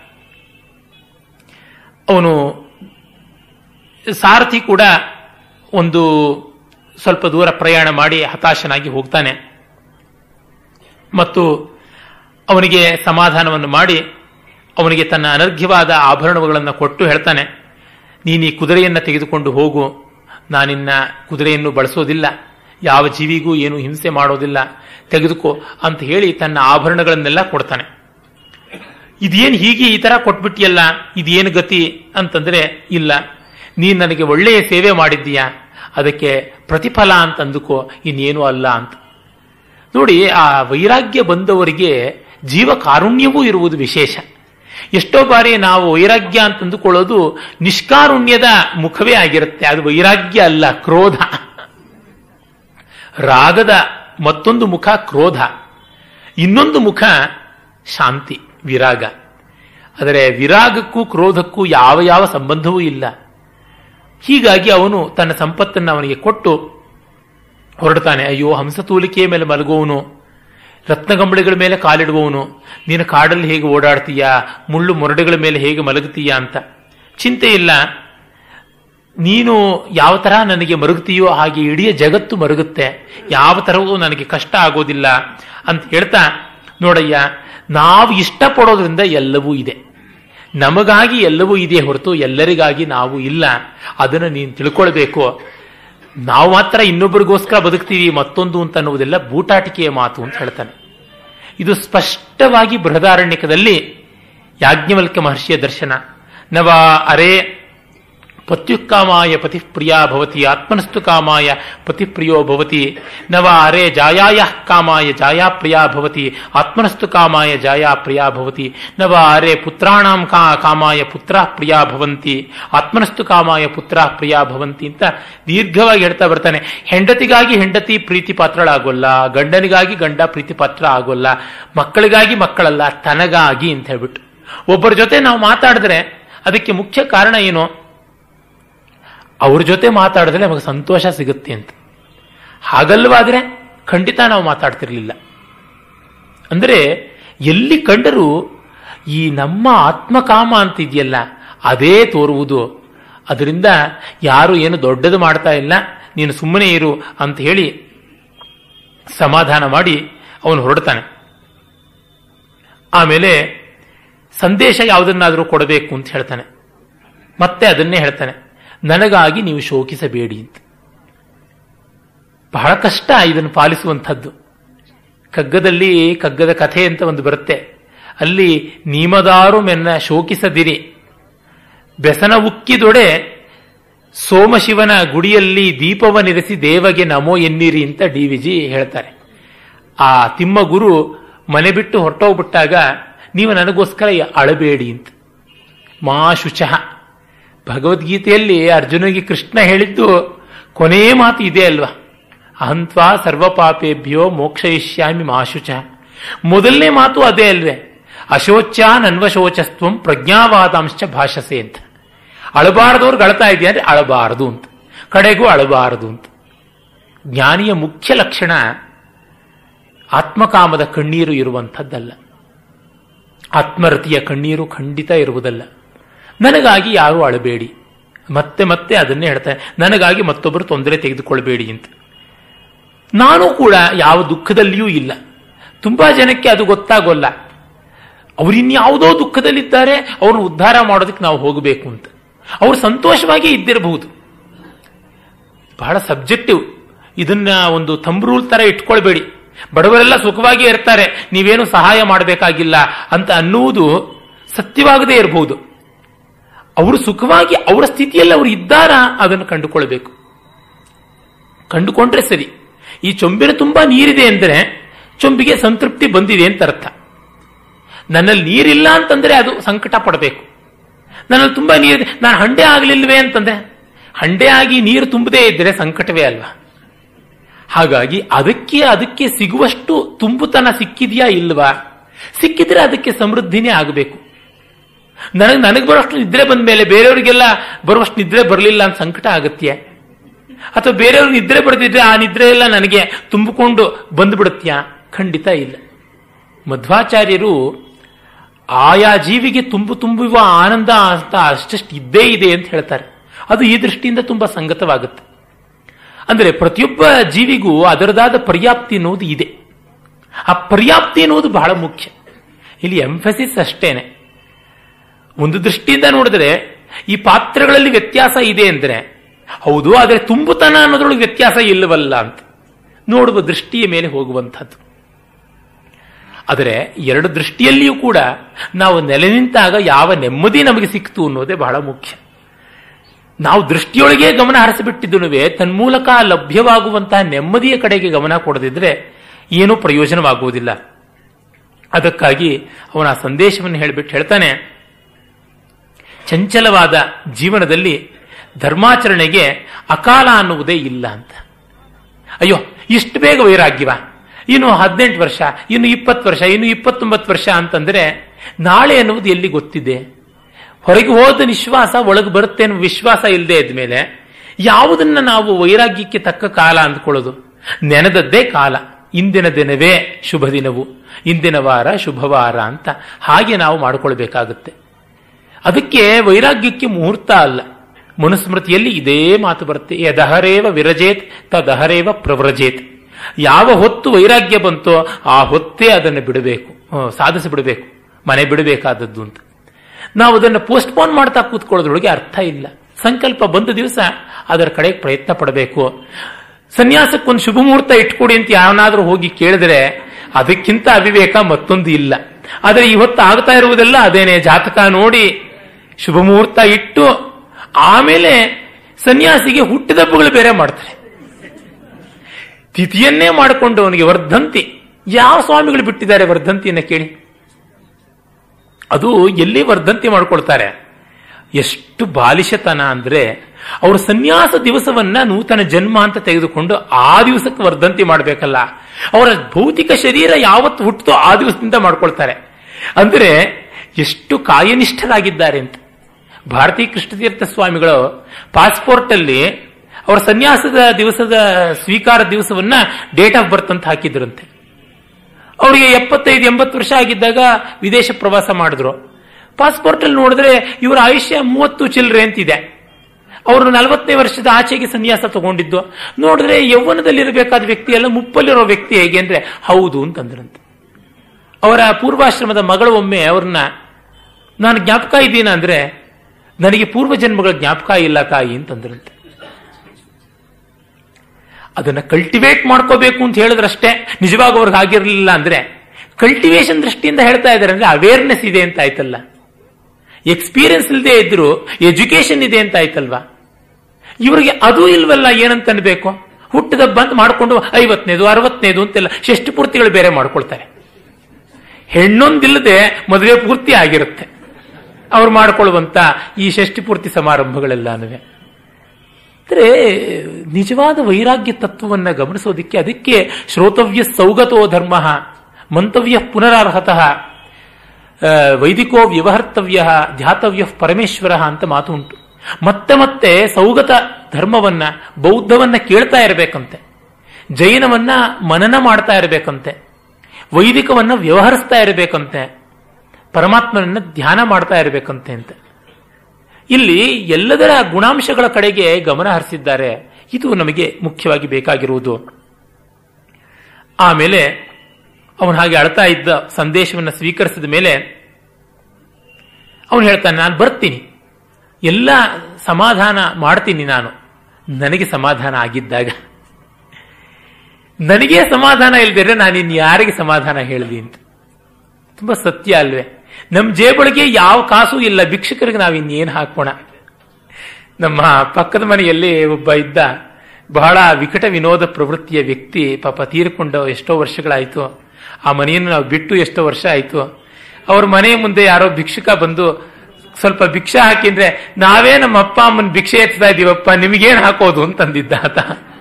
ಅವನು ಸಾರಥಿ ಕೂಡ ಒಂದು ಸ್ವಲ್ಪ ದೂರ ಪ್ರಯಾಣ ಮಾಡಿ ಹತಾಶನಾಗಿ ಹೋಗ್ತಾನೆ. ಮತ್ತು ಅವನಿಗೆ ಸಮಾಧಾನವನ್ನು ಮಾಡಿ ಅವನಿಗೆ ತನ್ನ ಅನರ್ಘ್ಯವಾದ ಆಭರಣಗಳನ್ನು ಕೊಟ್ಟು ಹೇಳ್ತಾನೆ, ನೀನು ಈ ಕುದುರೆಯನ್ನು ತೆಗೆದುಕೊಂಡು ಹೋಗು, ನಾನಿನ್ನ ಕುದುರೆಯನ್ನು ಬಳಸೋದಿಲ್ಲ, ಯಾವ ಜೀವಿಗೂ ಏನು ಹಿಂಸೆ ಮಾಡೋದಿಲ್ಲ, ತೆಗೆದುಕೋ ಅಂತ ಹೇಳಿ ತನ್ನ ಆಭರಣಗಳನ್ನೆಲ್ಲ ಕೊಡ್ತಾನೆ. ಇದೇನು ಹೀಗೆ ಈ ತರ ಕೊಟ್ಬಿಟ್ಟಿಯಲ್ಲ, ಇದೇನು ಗತಿ ಅಂತಂದ್ರೆ, ಇಲ್ಲ, ನೀನು ನನಗೆ ಒಳ್ಳೆಯ ಸೇವೆ ಮಾಡಿದ್ದೀಯಾ, ಅದಕ್ಕೆ ಪ್ರತಿಫಲ ಅಂತ ಅಂದುಕೋ, ಇನ್ನೇನು ಅಲ್ಲ ಅಂತ. ನೋಡಿ, ಆ ವೈರಾಗ್ಯ ಬಂದವರಿಗೆ ಜೀವ ಕಾರುಣ್ಯವೂ ಇರುವುದು ವಿಶೇಷ. ಎಷ್ಟೋ ಬಾರಿ ನಾವು ವೈರಾಗ್ಯ ಅಂತ ಅಂದುಕೊಳ್ಳೋದು ನಿಷ್ಕಾರುಣ್ಯದ ಮುಖವೇ ಆಗಿರುತ್ತೆ. ಅದು ವೈರಾಗ್ಯ ಅಲ್ಲ, ಕ್ರೋಧ. ರಾಗದ ಮತ್ತೊಂದು ಮುಖ ಕ್ರೋಧ, ಇನ್ನೊಂದು ಮುಖ ಶಾಂತಿ, ವಿರಾಗ. ಆದರೆ ವಿರಾಗಕ್ಕೂ ಕ್ರೋಧಕ್ಕೂ ಯಾವ ಯಾವ ಸಂಬಂಧವೂ ಇಲ್ಲ. ಹೀಗಾಗಿ ಅವನು ತನ್ನ ಸಂಪತ್ತನ್ನು ಅವನಿಗೆ ಕೊಟ್ಟು ಹೊರಡ್ತಾನೆ. ಅಯ್ಯೋ, ಹಂಸತೂಲಿಕೆಯ ಮೇಲೆ ಮಲಗುವವನು, ರತ್ನಗಂಬಳಿಗಳ ಮೇಲೆ ಕಾಲಿಡುವವನು, ನೀನು ಕಾಡಲ್ಲಿ ಹೇಗೆ ಓಡಾಡ್ತೀಯಾ, ಮುಳ್ಳು ಮೊರಡೆಗಳ ಮೇಲೆ ಹೇಗೆ ಮಲಗುತ್ತೀಯಾ ಅಂತ ಚಿಂತೆ ಇಲ್ಲ. ನೀನು ಯಾವ ತರ ನನಗೆ ಮರುಗುತ್ತೀಯೋ ಹಾಗೆ ಇಡೀ ಜಗತ್ತು ಮರುಗುತ್ತೆ, ಯಾವ ತರವೂ ನನಗೆ ಕಷ್ಟ ಆಗೋದಿಲ್ಲ ಅಂತ ಹೇಳ್ತಾ, ನೋಡಯ್ಯ, ನಾವು ಇಷ್ಟಪಡೋದ್ರಿಂದ ಎಲ್ಲವೂ ಇದೆ, ನಮಗಾಗಿ ಎಲ್ಲವೂ ಇದೆ ಹೊರತು ಎಲ್ಲರಿಗಾಗಿ ನಾವು ಇಲ್ಲ. ಅದನ್ನು ನೀನು ತಿಳ್ಕೊಳ್ಬೇಕು. ನಾವು ಮಾತ್ರ ಇನ್ನೊಬ್ಬರಿಗೋಸ್ಕರ ಬದುಕ್ತೀವಿ, ಮತ್ತೊಂದು ಅಂತ ಅನ್ನುವುದೆಲ್ಲ ಬೂಟಾಟಿಕೆಯ ಮಾತು ಅಂತ ಹೇಳ್ತಾನೆ. ಇದು ಸ್ಪಷ್ಟವಾಗಿ ಬೃಹದಾರಣ್ಯಕದಲ್ಲಿ ಯಾಜ್ಞವಲ್ಕ್ಯ ಮಹರ್ಷಿಯ ದರ್ಶನ. ನವ ಅರೇ ಪತ್ಯುಕ್ಕಾಮಾಯ ಪತಿಪ್ರಿಯಾ ಭವತಿ, ಆತ್ಮನಸ್ತು ಕಾಮಾಯ ಪತಿಪ್ರಿಯೋ ಭವತಿ. ನವ ಅರೇ ಜಾಯಾಯ ಕಾಮಾಯ ಜಾಯಾ ಪ್ರಿಯಾ ಭವತಿ, ಆತ್ಮನಸ್ತು ಕಾಮಾಯ ಜಾಯಾ ಪ್ರಿಯಾ ಭವತಿ. ನವ ಅರೇ ಪುತ್ರಾಣಾಂ ಕಾಮಾಯ ಪುತ್ರ ಪ್ರಿಯಾ ಭವಂತಿ, ಆತ್ಮನಸ್ತು ಕಾಮಾಯ ಪುತ್ರ ಪ್ರಿಯಾ ಭವಂತಿ ಅಂತ ದೀರ್ಘವಾಗಿ ಹೇಳ್ತಾ ಬರ್ತಾನೆ. ಹೆಂಡತಿಗಾಗಿ ಹೆಂಡತಿ ಪ್ರೀತಿ ಪಾತ್ರಳಾಗೋಲ್ಲ, ಗಂಡನಿಗಾಗಿ ಗಂಡ ಪ್ರೀತಿ ಪಾತ್ರ ಆಗೋಲ್ಲ, ಮಕ್ಕಳಿಗಾಗಿ ಮಕ್ಕಳಲ್ಲ, ತನಗಾಗಿ ಅಂತ ಹೇಳ್ಬಿಟ್ಟು. ಒಬ್ಬರ ಜೊತೆ ನಾವು ಮಾತಾಡಿದ್ರೆ ಅದಕ್ಕೆ ಮುಖ್ಯ ಕಾರಣ ಏನು? ಅವ್ರ ಜೊತೆ ಮಾತಾಡಿದ್ರೆ ನಮಗೆ ಸಂತೋಷ ಸಿಗುತ್ತೆ ಅಂತ. ಹಾಗಲ್ವಾದ್ರೆ ಖಂಡಿತ ನಾವು ಮಾತಾಡ್ತಿರ್ಲಿಲ್ಲ. ಅಂದರೆ ಎಲ್ಲಿ ಕಂಡರೂ ಈ ನಮ್ಮ ಆತ್ಮಕಾಮ ಅಂತಿದೆಯಲ್ಲ ಅದೇ ತೋರುವುದು. ಅದರಿಂದ ಯಾರು ಏನು ದೊಡ್ಡದು ಮಾಡ್ತಾ ಇಲ್ಲ, ನೀನು ಸುಮ್ಮನೆ ಇರು ಅಂತ ಹೇಳಿ ಸಮಾಧಾನ ಮಾಡಿ ಅವನು ಹೊರಡ್ತಾನೆ. ಆಮೇಲೆ ಸಂದೇಶ ಯಾವುದನ್ನಾದರೂ ಕೊಡಬೇಕು ಅಂತ ಹೇಳ್ತಾನೆ. ಮತ್ತೆ ಅದನ್ನೇ ಹೇಳ್ತಾನೆ, ನನಗಾಗಿ ನೀವು ಶೋಕಿಸಬೇಡಿ ಅಂತ. ಬಹಳ ಕಷ್ಟ ಇದನ್ನು ಪಾಲಿಸುವಂಥದ್ದು. ಕಗ್ಗದಲ್ಲಿ ಕಗ್ಗದ ಕಥೆ ಅಂತ ಒಂದು ಬರುತ್ತೆ. ಅಲ್ಲಿ ನೀಮದಾರು ಮೆನ್ನ ಶೋಕಿಸದಿರಿ, ಬೆಸನ ಉಕ್ಕಿದೊಡೆ ಸೋಮಶಿವನ ಗುಡಿಯಲ್ಲಿ ದೀಪವನ್ನಿರಿಸಿ ದೇವಗೆ ನಮೋ ಎನ್ನಿರಿ ಅಂತ DVG ಹೇಳ್ತಾರೆ. ಆ ತಿಮ್ಮ ಗುರು ಮನೆ ಬಿಟ್ಟು ಹೊರಟೋಗ್ಬಿಟ್ಟಾಗ ನೀವು ನನಗೋಸ್ಕರ ಅಳಬೇಡಿ ಅಂತ. ಮಾ ಶುಚಃ, ಭಗವದ್ಗೀತೆಯಲ್ಲಿ ಅರ್ಜುನಿಗೆ ಕೃಷ್ಣ ಹೇಳಿದ್ದು ಕೊನೆಯ ಮಾತು ಇದೆ ಅಲ್ವಾ, ಅಹಂತ್ವಾ ಸರ್ವಪಾಪೇಭ್ಯೋ ಮೋಕ್ಷಯಿಷ್ಯಾಮಿ ಮಾಶುಚ. ಮೊದಲನೇ ಮಾತು ಅದೇ ಅಲ್ವೇ, ಅಶೋಚ್ಯಾನನ್ವಶೋಚಸ್ತ್ವಂ ಪ್ರಜ್ಞಾವಾದಾಂಶ ಭಾಷಸೆ ಅಂತ. ಅಳಬಾರದವ್ರಿಗೆ ಅಳ್ತಾ ಇದೆಯಾ ಅಂದ್ರೆ ಅಳಬಾರದು ಅಂತ. ಕಡೆಗೂ ಅಳಬಾರದು ಅಂತ. ಜ್ಞಾನಿಯ ಮುಖ್ಯ ಲಕ್ಷಣ ಆತ್ಮಕಾಮದ ಕಣ್ಣೀರು ಇರುವಂಥದ್ದಲ್ಲ, ಆತ್ಮರತಿಯ ಕಣ್ಣೀರು ಖಂಡಿತ ಇರುವುದಲ್ಲ. ನನಗಾಗಿ ಯಾರೂ ಅಳಬೇಡಿ, ಮತ್ತೆ ಮತ್ತೆ ಅದನ್ನೇ ಹೇಳ್ತಾರೆ, ನನಗಾಗಿ ಮತ್ತೊಬ್ಬರು ತೊಂದರೆ ತೆಗೆದುಕೊಳ್ಬೇಡಿ ಅಂತ. ನಾನು ಕೂಡ ಯಾವ ದುಃಖದಲ್ಲಿಯೂ ಇಲ್ಲ. ತುಂಬಾ ಜನಕ್ಕೆ ಅದು ಗೊತ್ತಾಗೋಲ್ಲ. ಅವರಿನ್ಯಾವುದೋ ದುಃಖದಲ್ಲಿದ್ದಾರೆ, ಅವ್ರನ್ನ ಉದ್ಧಾರ ಮಾಡೋದಕ್ಕೆ ನಾವು ಹೋಗಬೇಕು ಅಂತ. ಅವರು ಸಂತೋಷವಾಗಿ ಇದ್ದಿರಬಹುದು. ಬಹಳ ಸಬ್ಜೆಕ್ಟಿವ್. ಇದನ್ನ ಒಂದು ಥಂಬ್ ರೂಲ್ ತರ ಇಟ್ಕೊಳ್ಬೇಡಿ. ಬಡವರೆಲ್ಲ ಸುಖವಾಗಿ ಇರ್ತಾರೆ, ನೀವೇನು ಸಹಾಯ ಮಾಡಬೇಕಾಗಿಲ್ಲ ಅಂತ ಅನ್ನುವುದು ಸತ್ಯವಾಗದೇ ಇರಬಹುದು. ಅವರು ಸುಖವಾಗಿ ಅವರ ಸ್ಥಿತಿಯಲ್ಲಿ ಅವರು ಇದ್ದಾರಾ ಅದನ್ನು ಕಂಡುಕೊಳ್ಬೇಕು. ಕಂಡುಕೊಂಡ್ರೆ ಸರಿ. ಈ ಚೊಂಬಿನ ತುಂಬಾ ನೀರಿದೆ ಅಂದರೆ ಚೊಂಬಿಗೆ ಸಂತೃಪ್ತಿ ಬಂದಿದೆ ಅಂತ ಅರ್ಥ. ನನ್ನಲ್ಲಿ ನೀರಿಲ್ಲ ಅಂತಂದ್ರೆ ಅದು ಸಂಕಟ ಪಡಬೇಕು. ನನ್ನಲ್ಲಿ ತುಂಬಾ ನೀರಿದೆ, ನಾನು ಹಂಡೆ ಆಗಲಿಲ್ವೇ ಅಂತಂದ್ರೆ, ಹಂಡೆ ಆಗಿ ನೀರು ತುಂಬದೇ ಇದ್ರೆ ಸಂಕಟವೇ ಅಲ್ವಾ. ಹಾಗಾಗಿ ಅದಕ್ಕೆ ಸಿಗುವಷ್ಟು ತುಂಬುತನ ಸಿಕ್ಕಿದೆಯಾ ಇಲ್ವಾ? ಸಿಕ್ಕಿದ್ರೆ ಅದಕ್ಕೆ ಸಮೃದ್ಧಿನೇ ಆಗಬೇಕು. ನನಗೆ ಬರುವಷ್ಟು ನಿದ್ರೆ ಬಂದ ಮೇಲೆ ಬೇರೆಯವರಿಗೆಲ್ಲ ಬರುವಷ್ಟು ನಿದ್ರೆ ಬರಲಿಲ್ಲ ಅಂತ ಸಂಕಟ ಆಗತ್ಯ? ಅಥವಾ ಬೇರೆಯವ್ರಿಗೆ ನಿದ್ರೆ ಬರೆದಿದ್ರೆ ಆ ನಿದ್ರೆ ಎಲ್ಲ ನನಗೆ ತುಂಬಿಕೊಂಡು ಬಂದ್ಬಿಡುತ್ತ್ಯಾ? ಖಂಡಿತ ಇಲ್ಲ. ಮಧ್ವಾಚಾರ್ಯರು ಆಯಾ ಜೀವಿಗೆ ತುಂಬುವ ಆನಂದ ಅಂತ ಅಷ್ಟಷ್ಟು ಇದ್ದೇ ಇದೆ ಅಂತ ಹೇಳ್ತಾರೆ. ಅದು ಈ ದೃಷ್ಟಿಯಿಂದ ತುಂಬಾ ಸಂಗತವಾಗುತ್ತೆ. ಅಂದರೆ ಪ್ರತಿಯೊಬ್ಬ ಜೀವಿಗೂ ಅದರದಾದ ಪರ್ಯಾಪ್ತಿ ಅನ್ನೋದು ಇದೆ. ಆ ಪರ್ಯಾಪ್ತಿ ಅನ್ನೋದು ಬಹಳ ಮುಖ್ಯ. ಇಲ್ಲಿ ಎಂಫಸಿಸ್ ಅಷ್ಟೇನೆ. ಒಂದು ದೃಷ್ಟಿಯಿಂದ ನೋಡಿದ್ರೆ ಈ ಪಾತ್ರಗಳಲ್ಲಿ ವ್ಯತ್ಯಾಸ ಇದೆ ಅಂದ್ರೆ ಹೌದು, ಆದರೆ ತುಂಬುತನ ಅನ್ನೋದ್ರೊಳಗೆ ವ್ಯತ್ಯಾಸ ಇಲ್ಲವಲ್ಲ ಅಂತ ನೋಡುವ ದೃಷ್ಟಿಯ ಮೇಲೆ ಹೋಗುವಂಥದ್ದು. ಆದರೆ ಎರಡು ದೃಷ್ಟಿಯಲ್ಲಿಯೂ ಕೂಡ ನಾವು ನೆಲೆ ನಿಂತಾಗ ಯಾವ ನೆಮ್ಮದಿ ನಮಗೆ ಸಿಕ್ತು ಅನ್ನೋದೇ ಬಹಳ ಮುಖ್ಯ. ನಾವು ದೃಷ್ಟಿಯೊಳಗೆ ಗಮನ ಹರಿಸಿಬಿಟ್ಟಿದ್ದನುವೆ ತನ್ಮೂಲಕ ಲಭ್ಯವಾಗುವಂತಹ ನೆಮ್ಮದಿಯ ಕಡೆಗೆ ಗಮನ ಕೊಡದಿದ್ರೆ ಏನೂ ಪ್ರಯೋಜನವಾಗುವುದಿಲ್ಲ. ಅದಕ್ಕಾಗಿ ಅವನ ಆ ಸಂದೇಶವನ್ನು ಹೇಳ್ತಾನೆ, ಚಂಚಲವಾದ ಜೀವನದಲ್ಲಿ ಧರ್ಮಾಚರಣೆಗೆ ಅಕಾಲ ಅನ್ನುವುದೇ ಇಲ್ಲ ಅಂತ. ಅಯ್ಯೋ, ಇಷ್ಟು ಬೇಗ ವೈರಾಗ್ಯವ, ಇನ್ನು 18 ವರ್ಷ, ಇನ್ನು 20 ವರ್ಷ, ಇನ್ನು 29 ವರ್ಷ ಅಂತಂದ್ರೆ ನಾಳೆ ಅನ್ನುವುದು ಎಲ್ಲಿ ಗೊತ್ತಿದೆ? ಹೊರಗೆ ಹೋದ ನಿಶ್ವಾಸ ಒಳಗೆ ಬರುತ್ತೆ ಅನ್ನೋ ವಿಶ್ವಾಸ ಇಲ್ಲದೆ ಇದ್ಮೇಲೆ ಯಾವುದನ್ನ ನಾವು ವೈರಾಗ್ಯಕ್ಕೆ ತಕ್ಕ ಕಾಲ ಅಂದ್ಕೊಳ್ಳೋದು? ನೆನೆದದ್ದೇ ಕಾಲ. ಇಂದಿನ ದಿನವೇ ಶುಭ ದಿನವು, ಇಂದಿನ ವಾರ ಶುಭವಾರ ಅಂತ ಹಾಗೆ ನಾವು ಮಾಡಿಕೊಳ್ಬೇಕಾಗುತ್ತೆ. ಅದಕ್ಕೆ ವೈರಾಗ್ಯಕ್ಕೆ ಮುಹೂರ್ತ ಅಲ್ಲ. ಮನುಸ್ಮೃತಿಯಲ್ಲಿ ಇದೇ ಮಾತು ಬರುತ್ತೆ, ಯದಹರೇವ ವಿರಜೇತ್ ತದಹರೇವ ಪ್ರವ್ರಜೇತ್. ಯಾವ ಹೊತ್ತು ವೈರಾಗ್ಯ ಬಂತೋ ಆ ಹೊತ್ತೇ ಅದನ್ನು ಬಿಡಬೇಕು, ಸಾಧಿಸಿ ಬಿಡಬೇಕು, ಮನೆ ಬಿಡಬೇಕಾದದ್ದು ಅಂತ. ನಾವು ಅದನ್ನು ಪೋಸ್ಟ್ಪೋನ್ ಮಾಡ್ತಾ ಕೂತ್ಕೊಳ್ಳೋದ್ರೊಳಗೆ ಅರ್ಥ ಇಲ್ಲ. ಸಂಕಲ್ಪ ಬಂದ ದಿವಸ ಅದರ ಕಡೆ ಪ್ರಯತ್ನ ಪಡಬೇಕು. ಸನ್ಯಾಸಕ್ಕೊಂದು ಶುಭ ಮುಹೂರ್ತ ಇಟ್ಕೊಡಿ ಅಂತ ಯಾವನಾದ್ರೂ ಹೋಗಿ ಕೇಳಿದ್ರೆ ಅದಕ್ಕಿಂತ ಅವಿವೇಕ ಮತ್ತೊಂದು ಇಲ್ಲ. ಆದರೆ ಇವತ್ತು ಆಗ್ತಾ ಇರುವುದೆಲ್ಲ ಅದೇನೆ. ಜಾತಕ ನೋಡಿ ಶುಭ ಮುಹೂರ್ತ ಇಟ್ಟು ಆಮೇಲೆ ಸನ್ಯಾಸಿಗೆ ಹುಟ್ಟಿದಬ್ಬಗಳು ಬೇರೆ ಮಾಡ್ತಾರೆ. ತಿಥಿಯನ್ನೇ ಮಾಡಿಕೊಂಡು ಅವನಿಗೆ ವರ್ಧಂತಿ. ಯಾವ ಸ್ವಾಮಿಗಳು ಬಿಟ್ಟಿದ್ದಾರೆ ವರ್ಧಂತಿಯನ್ನ ಕೇಳಿ? ಅದು ಎಲ್ಲಿ ವರ್ಧಂತಿ ಮಾಡ್ಕೊಳ್ತಾರೆ? ಎಷ್ಟು ಬಾಲಿಶತನ ಅಂದ್ರೆ ಅವರು ಸನ್ಯಾಸ ದಿವಸವನ್ನ ನೂತನ ಜನ್ಮ ಅಂತ ತೆಗೆದುಕೊಂಡು ಆ ದಿವಸಕ್ಕೆ ವರ್ಧಂತಿ ಮಾಡಬೇಕಲ್ಲ. ಅವರ ಭೌತಿಕ ಶರೀರ ಯಾವತ್ತು ಹುಟ್ಟುತ್ತೋ ಆ ದಿವಸದಿಂದ ಮಾಡ್ಕೊಳ್ತಾರೆ. ಅಂದ್ರೆ ಎಷ್ಟು ಕಾಯನಿಷ್ಠರಾಗಿದ್ದಾರೆ ಅಂತ. ಭಾರತೀ ಕೃಷ್ಣತೀರ್ಥ ಸ್ವಾಮಿಗಳು ಪಾಸ್ಪೋರ್ಟ್ ಅಲ್ಲಿ ಅವರ ಸನ್ಯಾಸದ ದಿವಸದ ಸ್ವೀಕಾರ ದಿವಸವನ್ನ ಡೇಟ್ ಆಫ್ ಬರ್ತ್ ಅಂತ ಹಾಕಿದ್ರಂತೆ. ಅವರಿಗೆ 75-80 ವರ್ಷ ಆಗಿದ್ದಾಗ ವಿದೇಶ ಪ್ರವಾಸ ಮಾಡಿದ್ರು. ಪಾಸ್ಪೋರ್ಟ್ ಅಲ್ಲಿ ನೋಡಿದ್ರೆ ಇವರ ಆಯುಷ್ಯ 30 ಚಿಲ್ಲರೆ ಅಂತಿದೆ. ಅವರು 40ನೇ ವರ್ಷದ ಆಚೆಗೆ ಸನ್ಯಾಸ ತಗೊಂಡಿದ್ದು. ನೋಡಿದ್ರೆ ಯೌವನದಲ್ಲಿರಬೇಕಾದ ವ್ಯಕ್ತಿ ಎಲ್ಲ ಮುಪ್ಪಲ್ಲಿರೋ ವ್ಯಕ್ತಿ ಹೇಗೆ ಅಂದ್ರೆ ಹೌದು ಅಂತಂದ್ರಂತೆ. ಅವರ ಪೂರ್ವಾಶ್ರಮದ ಮಗಳು ಒಮ್ಮೆ ಅವ್ರನ್ನ, ನಾನು ಜ್ಞಾಪಕ ಇದ್ದೀನ ಅಂದ್ರೆ ನನಗೆ ಪೂರ್ವ ಜನ್ಮಗಳ ಜ್ಞಾಪಕ ಇಲ್ಲ ತಾಯಿ ಅಂತಂದ್ರಂತೆ. ಅದನ್ನ ಕಲ್ಟಿವೇಟ್ ಮಾಡ್ಕೋಬೇಕು ಅಂತ ಹೇಳಿದ್ರಷ್ಟೇ. ನಿಜವಾಗ ಅವ್ರಿಗೆ ಆಗಿರಲಿಲ್ಲ ಅಂದ್ರೆ ಕಲ್ಟಿವೇಶನ್ ದೃಷ್ಟಿಯಿಂದ ಹೇಳ್ತಾ ಇದ್ದಾರೆ ಅಂದ್ರೆ ಅವೇರ್ನೆಸ್ ಇದೆ ಅಂತ ಆಯ್ತಲ್ಲ. ಎಕ್ಸ್ಪೀರಿಯನ್ಸ್ ಇಲ್ಲದೆ ಇದ್ರು ಎಜುಕೇಶನ್ ಇದೆ ಅಂತ ಆಯ್ತಲ್ವಾ. ಇವರಿಗೆ ಅದು ಇಲ್ವಲ್ಲ. ಏನಂತ ಅನ್ಬೇಕು? ಹುಟ್ಟಿದ ಬಂದ್ ಮಾಡಿಕೊಂಡು 50ನೇದು 60ನೇದು ಅಂತೆಲ್ಲ ಷಷ್ಠಿ ಪೂರ್ತಿಗಳು ಬೇರೆ ಮಾಡ್ಕೊಳ್ತಾರೆ. ಹೆಣ್ಣೊಂದಿಲ್ಲದೆ ಮದುವೆ ಪೂರ್ತಿ ಆಗಿರುತ್ತೆ ಅವ್ರು ಮಾಡ್ಕೊಳ್ಳುವಂತ ಈ ಷಷ್ಠಿ ಪೂರ್ತಿ ಸಮಾರಂಭಗಳೆಲ್ಲನೂ. ಅಂದ್ರೆ ನಿಜವಾದ ವೈರಾಗ್ಯ ತತ್ವವನ್ನು ಗಮನಿಸೋದಿಕ್ಕೆ ಅದಕ್ಕೆ ಶ್ರೋತವ್ಯ ಸೌಗತೋ ಧರ್ಮ ಮಂತವ್ಯ ಪುನರಾರ್ಹತಃ ವೈದಿಕೋ ವ್ಯವಹರ್ತವ್ಯ ಧ್ಯಾತವ್ಯ ಪರಮೇಶ್ವರ ಅಂತ ಮಾತು ಉಂಟು. ಮತ್ತೆ ಮತ್ತೆ ಸೌಗತ ಧರ್ಮವನ್ನ ಬೌದ್ಧವನ್ನ ಕೇಳ್ತಾ ಇರಬೇಕಂತೆ, ಜೈನವನ್ನ ಮನನ ಮಾಡ್ತಾ ಇರಬೇಕಂತೆ, ವೈದಿಕವನ್ನ ವ್ಯವಹರಿಸ್ತಾ ಇರಬೇಕಂತೆ, ಪರಮಾತ್ಮನನ್ನ ಧ್ಯಾನ ಮಾಡ್ತಾ ಇರಬೇಕಂತೆ ಅಂತ. ಇಲ್ಲಿ ಎಲ್ಲದರ ಗುಣಾಂಶಗಳ ಕಡೆಗೆ ಗಮನ ಹರಿಸಿದ್ದಾರೆ. ಇದು ನಮಗೆ ಮುಖ್ಯವಾಗಿ ಬೇಕಾಗಿರುವುದು. ಆಮೇಲೆ ಅವನು ಹಾಗೆ ಅಳ್ತಾ ಇದ್ದ ಸಂದೇಶವನ್ನು ಸ್ವೀಕರಿಸಿದ ಮೇಲೆ ಅವನು ಹೇಳ್ತಾನೆ, ನಾನು ಬರ್ತೀನಿ, ಎಲ್ಲ ಸಮಾಧಾನ ಮಾಡ್ತೀನಿ, ನಾನು ನನಗೆ ಸಮಾಧಾನ ಆಗಿದ್ದಾಗ. ನನಗೇ ಸಮಾಧಾನ ಇಲ್ದಿದ್ರೆ ನಾನು ಇನ್ನು ಯಾರಿಗೆ ಸಮಾಧಾನ ಹೇಳಿದಿ ಅಂತ. ತುಂಬಾ ಸತ್ಯ ಅಲ್ವೇ? ನಮ್ಮ ಜೇಬಳಿಗೆ ಯಾವ ಕಾಸು ಇಲ್ಲ, ಭಿಕ್ಷುಕರಿಗೆ ನಾವು ಇನ್ನೇನು ಹಾಕೋಣ. ನಮ್ಮ ಪಕ್ಕದ ಮನೆಯಲ್ಲಿ ಒಬ್ಬ ಇದ್ದ, ಬಹಳ ವಿಕಟ ವಿನೋದ ಪ್ರವೃತ್ತಿಯ ವ್ಯಕ್ತಿ, ಪಾಪ ತೀರ್ಕೊಂಡು ಎಷ್ಟೋ ವರ್ಷಗಳಾಯಿತು. ಆ ಮನೆಯನ್ನು ನಾವು ಬಿಟ್ಟು ಎಷ್ಟೋ ವರ್ಷ ಆಯಿತು. ಅವ್ರ ಮನೆ ಮುಂದೆ ಯಾರೋ ಭಿಕ್ಷುಕ ಬಂದು ಸ್ವಲ್ಪ ಭಿಕ್ಷೆ ಹಾಕಿದ್ರೆ, ನಾವೇ ನಮ್ಮ ಅಪ್ಪ ಅಮ್ಮನ ಭಿಕ್ಷೆ ಎತ್ತಾ ಇದೀವಪ್ಪ, ನಿಮಗೇನು ಹಾಕೋದು ಅಂತಂದಿದ್ದ ಆತ.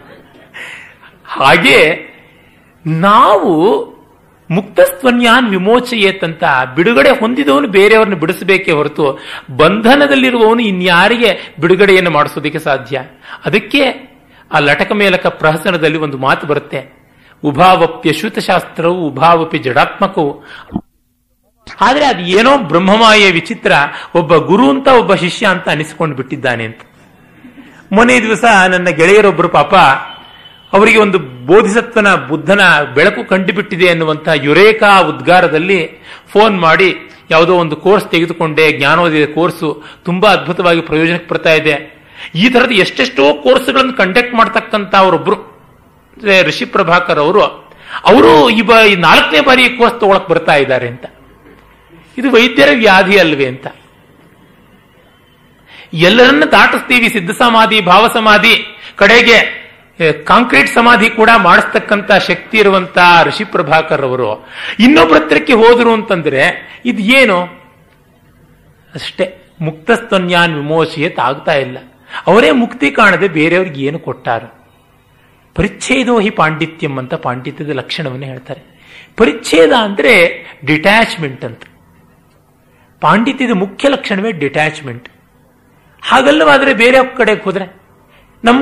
ಹಾಗೆ ನಾವು ಮುಕ್ತಸ್ತ್ವನ್ಯಾನ್ ವಿಮೋಚಯೇತಂತ ಬಿಡುಗಡೆ ಹೊಂದಿದವನು ಬೇರೆಯವ್ರನ್ನ ಬಿಡಿಸಬೇಕೇ ಹೊರತು ಬಂಧನದಲ್ಲಿರುವವನು ಇನ್ಯಾರಿಗೆ ಬಿಡುಗಡೆಯನ್ನು ಮಾಡಿಸೋದಕ್ಕೆ ಸಾಧ್ಯ? ಅದಕ್ಕೆ ಆ ಲಟಕ ಮೇಲಕ ಪ್ರಹಸನದಲ್ಲಿ ಒಂದು ಮಾತು ಬರುತ್ತೆ, ಉಭಾವಪ್ಯಶ್ರುತಶಾಸ್ತ್ರವು ಉಭಾವಪಿ ಜಡಾತ್ಮಕವು. ಆದ್ರೆ ಅದು ಏನೋ ಬ್ರಹ್ಮಮಾಯೆ ವಿಚಿತ್ರ, ಒಬ್ಬ ಗುರು ಅಂತ ಒಬ್ಬ ಶಿಷ್ಯ ಅಂತ ಅನಿಸಿಕೊಂಡು ಬಿಟ್ಟಿದ್ದಾನೆ ಅಂತ. ಮೊನ್ನೆ ದಿವಸ ನನ್ನ ಗೆಳೆಯರೊಬ್ಬರು ಪಾಪ, ಅವರಿಗೆ ಒಂದು ಬೋಧಿಸತ್ವನ ಬುದ್ಧನ ಬೆಳಕು ಕಂಡುಬಿಟ್ಟಿದೆ ಎನ್ನುವಂತಹ ಯುರೇಕಾ ಉದ್ಗಾರದಲ್ಲಿ ಫೋನ್ ಮಾಡಿ, ಯಾವುದೋ ಒಂದು ಕೋರ್ಸ್ ತೆಗೆದುಕೊಂಡೆ, ಜ್ಞಾನೋದಯ ಕೋರ್ಸು, ತುಂಬಾ ಅದ್ಭುತವಾಗಿ ಪ್ರಯೋಜನಕ್ಕೆ ಬರ್ತಾ ಇದೆ. ಈ ತರದ ಎಷ್ಟೆಷ್ಟೋ ಕೋರ್ಸ್ಗಳನ್ನು ಕಂಡಕ್ಟ್ ಮಾಡ್ತಕ್ಕಂಥ ಅವರೊಬ್ರು ಋಷಿ ಪ್ರಭಾಕರ್ ಅವರು ಈ 4ನೇ ಬಾರಿ ಕೋರ್ಸ್ ತಗೊಳಕ್ ಬರ್ತಾ ಇದ್ದಾರೆ ಅಂತ. ಇದು ವೈದ್ಯರ ವ್ಯಾಧಿ ಅಲ್ವೇ ಅಂತ. ಎಲ್ಲರನ್ನ ದಾಟಿಸ್ತೀವಿ, ಸಿದ್ಧ ಸಮಾಧಿ, ಭಾವ ಸಮಾಧಿ, ಕಡೆಗೆ ಕಾಂಕ್ರೀಟ್ ಸಮಾಧಿ ಕೂಡ ಮಾಡಿಸ್ತಕ್ಕಂಥ ಶಕ್ತಿ ಇರುವಂತ ಋಷಿ ಪ್ರಭಾಕರ್ ಅವರು ಇನ್ನೊಬ್ಬರ ಹತ್ರಕ್ಕೆ ಹೋದ್ರು ಅಂತಂದ್ರೆ ಇದು ಏನು? ಅಷ್ಟೇ, ಮುಕ್ತಸ್ತನ್ಯಾನ್ ವಿಮೋಚಯೇತ್ ಆಗ್ತಾ ಇಲ್ಲ. ಅವರೇ ಮುಕ್ತಿ ಕಾಣದೆ ಬೇರೆಯವ್ರಿಗೆ ಏನು ಕೊಟ್ಟಾರು? ಪರಿಚ್ಛೇದೋ ಹಿ ಪಾಂಡಿತ್ಯಂ ಅಂತ ಪಾಂಡಿತ್ಯದ ಲಕ್ಷಣವನ್ನು ಹೇಳ್ತಾರೆ. ಪರಿಚ್ಛೇದ ಅಂದ್ರೆ ಡಿಟ್ಯಾಚ್ಮೆಂಟ್ ಅಂತ. ಪಾಂಡಿತ್ಯದ ಮುಖ್ಯ ಲಕ್ಷಣವೇ ಡಿಟ್ಯಾಚ್ಮೆಂಟ್. ಹಾಗಲ್ಲವಾದ್ರೆ ಬೇರೆ ಕಡೆಗೆ ಹೋದ್ರೆ ನಮ್ಮ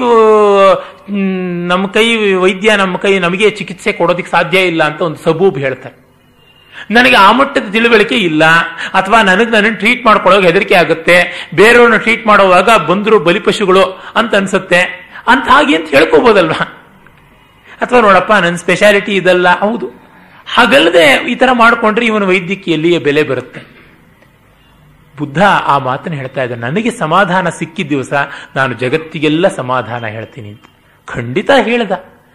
ಕೈ ವೈದ್ಯ ನಮಗೆ ಚಿಕಿತ್ಸೆ ಕೊಡೋದಿಕ್ಕೆ ಸಾಧ್ಯ ಇಲ್ಲ ಅಂತ ಒಂದು ಸಬೂಬ್ ಹೇಳ್ತಾರೆ. ನನಗೆ ಆ ಮಟ್ಟದ ತಿಳುವಳಿಕೆ ಇಲ್ಲ, ಅಥವಾ ನನ್ನನ್ನು ಟ್ರೀಟ್ ಮಾಡ್ಕೊಳ್ಳೋಕೆ ಹೆದರಿಕೆ ಆಗುತ್ತೆ, ಬೇರೆಯವ್ರನ್ನ ಟ್ರೀಟ್ ಮಾಡುವಾಗ ಬಂದ್ರು ಬಲಿಪಶುಗಳು ಅಂತ ಅನ್ಸುತ್ತೆ ಅಂತ ಹಾಗೆ ಅಂತ ಹೇಳ್ಕೋಬೋದಲ್ವಾ? ಅಥವಾ ನೋಡಪ್ಪ ನನ್ನ ಸ್ಪೆಷಾಲಿಟಿ ಇದಲ್ಲ, ಹೌದು. ಹಾಗಲ್ಲದೆ ಈ ತರ ಮಾಡ್ಕೊಂಡ್ರೆ ಇವನ ವೈದ್ಯಕೀಯಲ್ಲಿಯೇ ಬೆಲೆ ಬರುತ್ತೆ. ಬುದ್ಧ ಆ ಮಾತನ್ನು ಹೇಳ್ತಾ ಇದ್ದ, ನನಗೆ ಸಮಾಧಾನ ಸಿಕ್ಕಿದ ದಿವಸ ನಾನು ಜಗತ್ತಿಗೆಲ್ಲ ಸಮಾಧಾನ ಹೇಳ್ತೀನಿ ಅಂತ. ಖಂಡಿತ ಹೇಳ್ದ.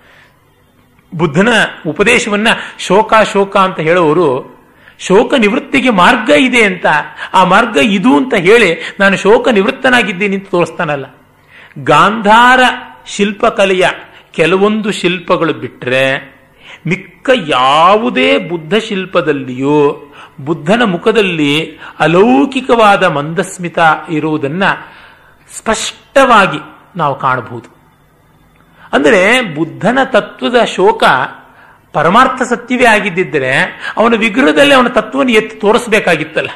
ಬುದ್ಧನ ಉಪದೇಶವನ್ನ ಶೋಕ ಅಂತ ಹೇಳೋರು ಶೋಕ ನಿವೃತ್ತಿಗೆ ಮಾರ್ಗ ಇದೆ ಅಂತ, ಆ ಮಾರ್ಗ ಇದು ಅಂತ ಹೇಳಿ ನಾನು ಶೋಕ ನಿವೃತ್ತನಾಗಿದ್ದೀನಿ ಅಂತ ತೋರಿಸ್ತಾನಲ್ಲ. ಗಾಂಧಾರ ಶಿಲ್ಪಕಲೆಯ ಕೆಲವೊಂದು ಶಿಲ್ಪಗಳು ಬಿಟ್ರೆ ಮಿಕ್ಕ ಯಾವುದೇ ಬುದ್ಧ ಶಿಲ್ಪದಲ್ಲಿಯೂ ಬುದ್ಧನ ಮುಖದಲ್ಲಿ ಅಲೌಕಿಕವಾದ ಮಂದಸ್ಮಿತ ಇರುವುದನ್ನ ಸ್ಪಷ್ಟವಾಗಿ ನಾವು ಕಾಣಬಹುದು. ಅಂದರೆ ಬುದ್ಧನ ತತ್ವದ ಶೋಕ ಪರಮಾರ್ಥ ಸತ್ಯವೇ ಆಗಿದ್ದರೆ ಅವನ ವಿಗ್ರಹದಲ್ಲಿ ಅವನ ತತ್ವವನ್ನು ಎತ್ತಿ ತೋರಿಸಬೇಕಾಗಿತ್ತಲ್ಲ.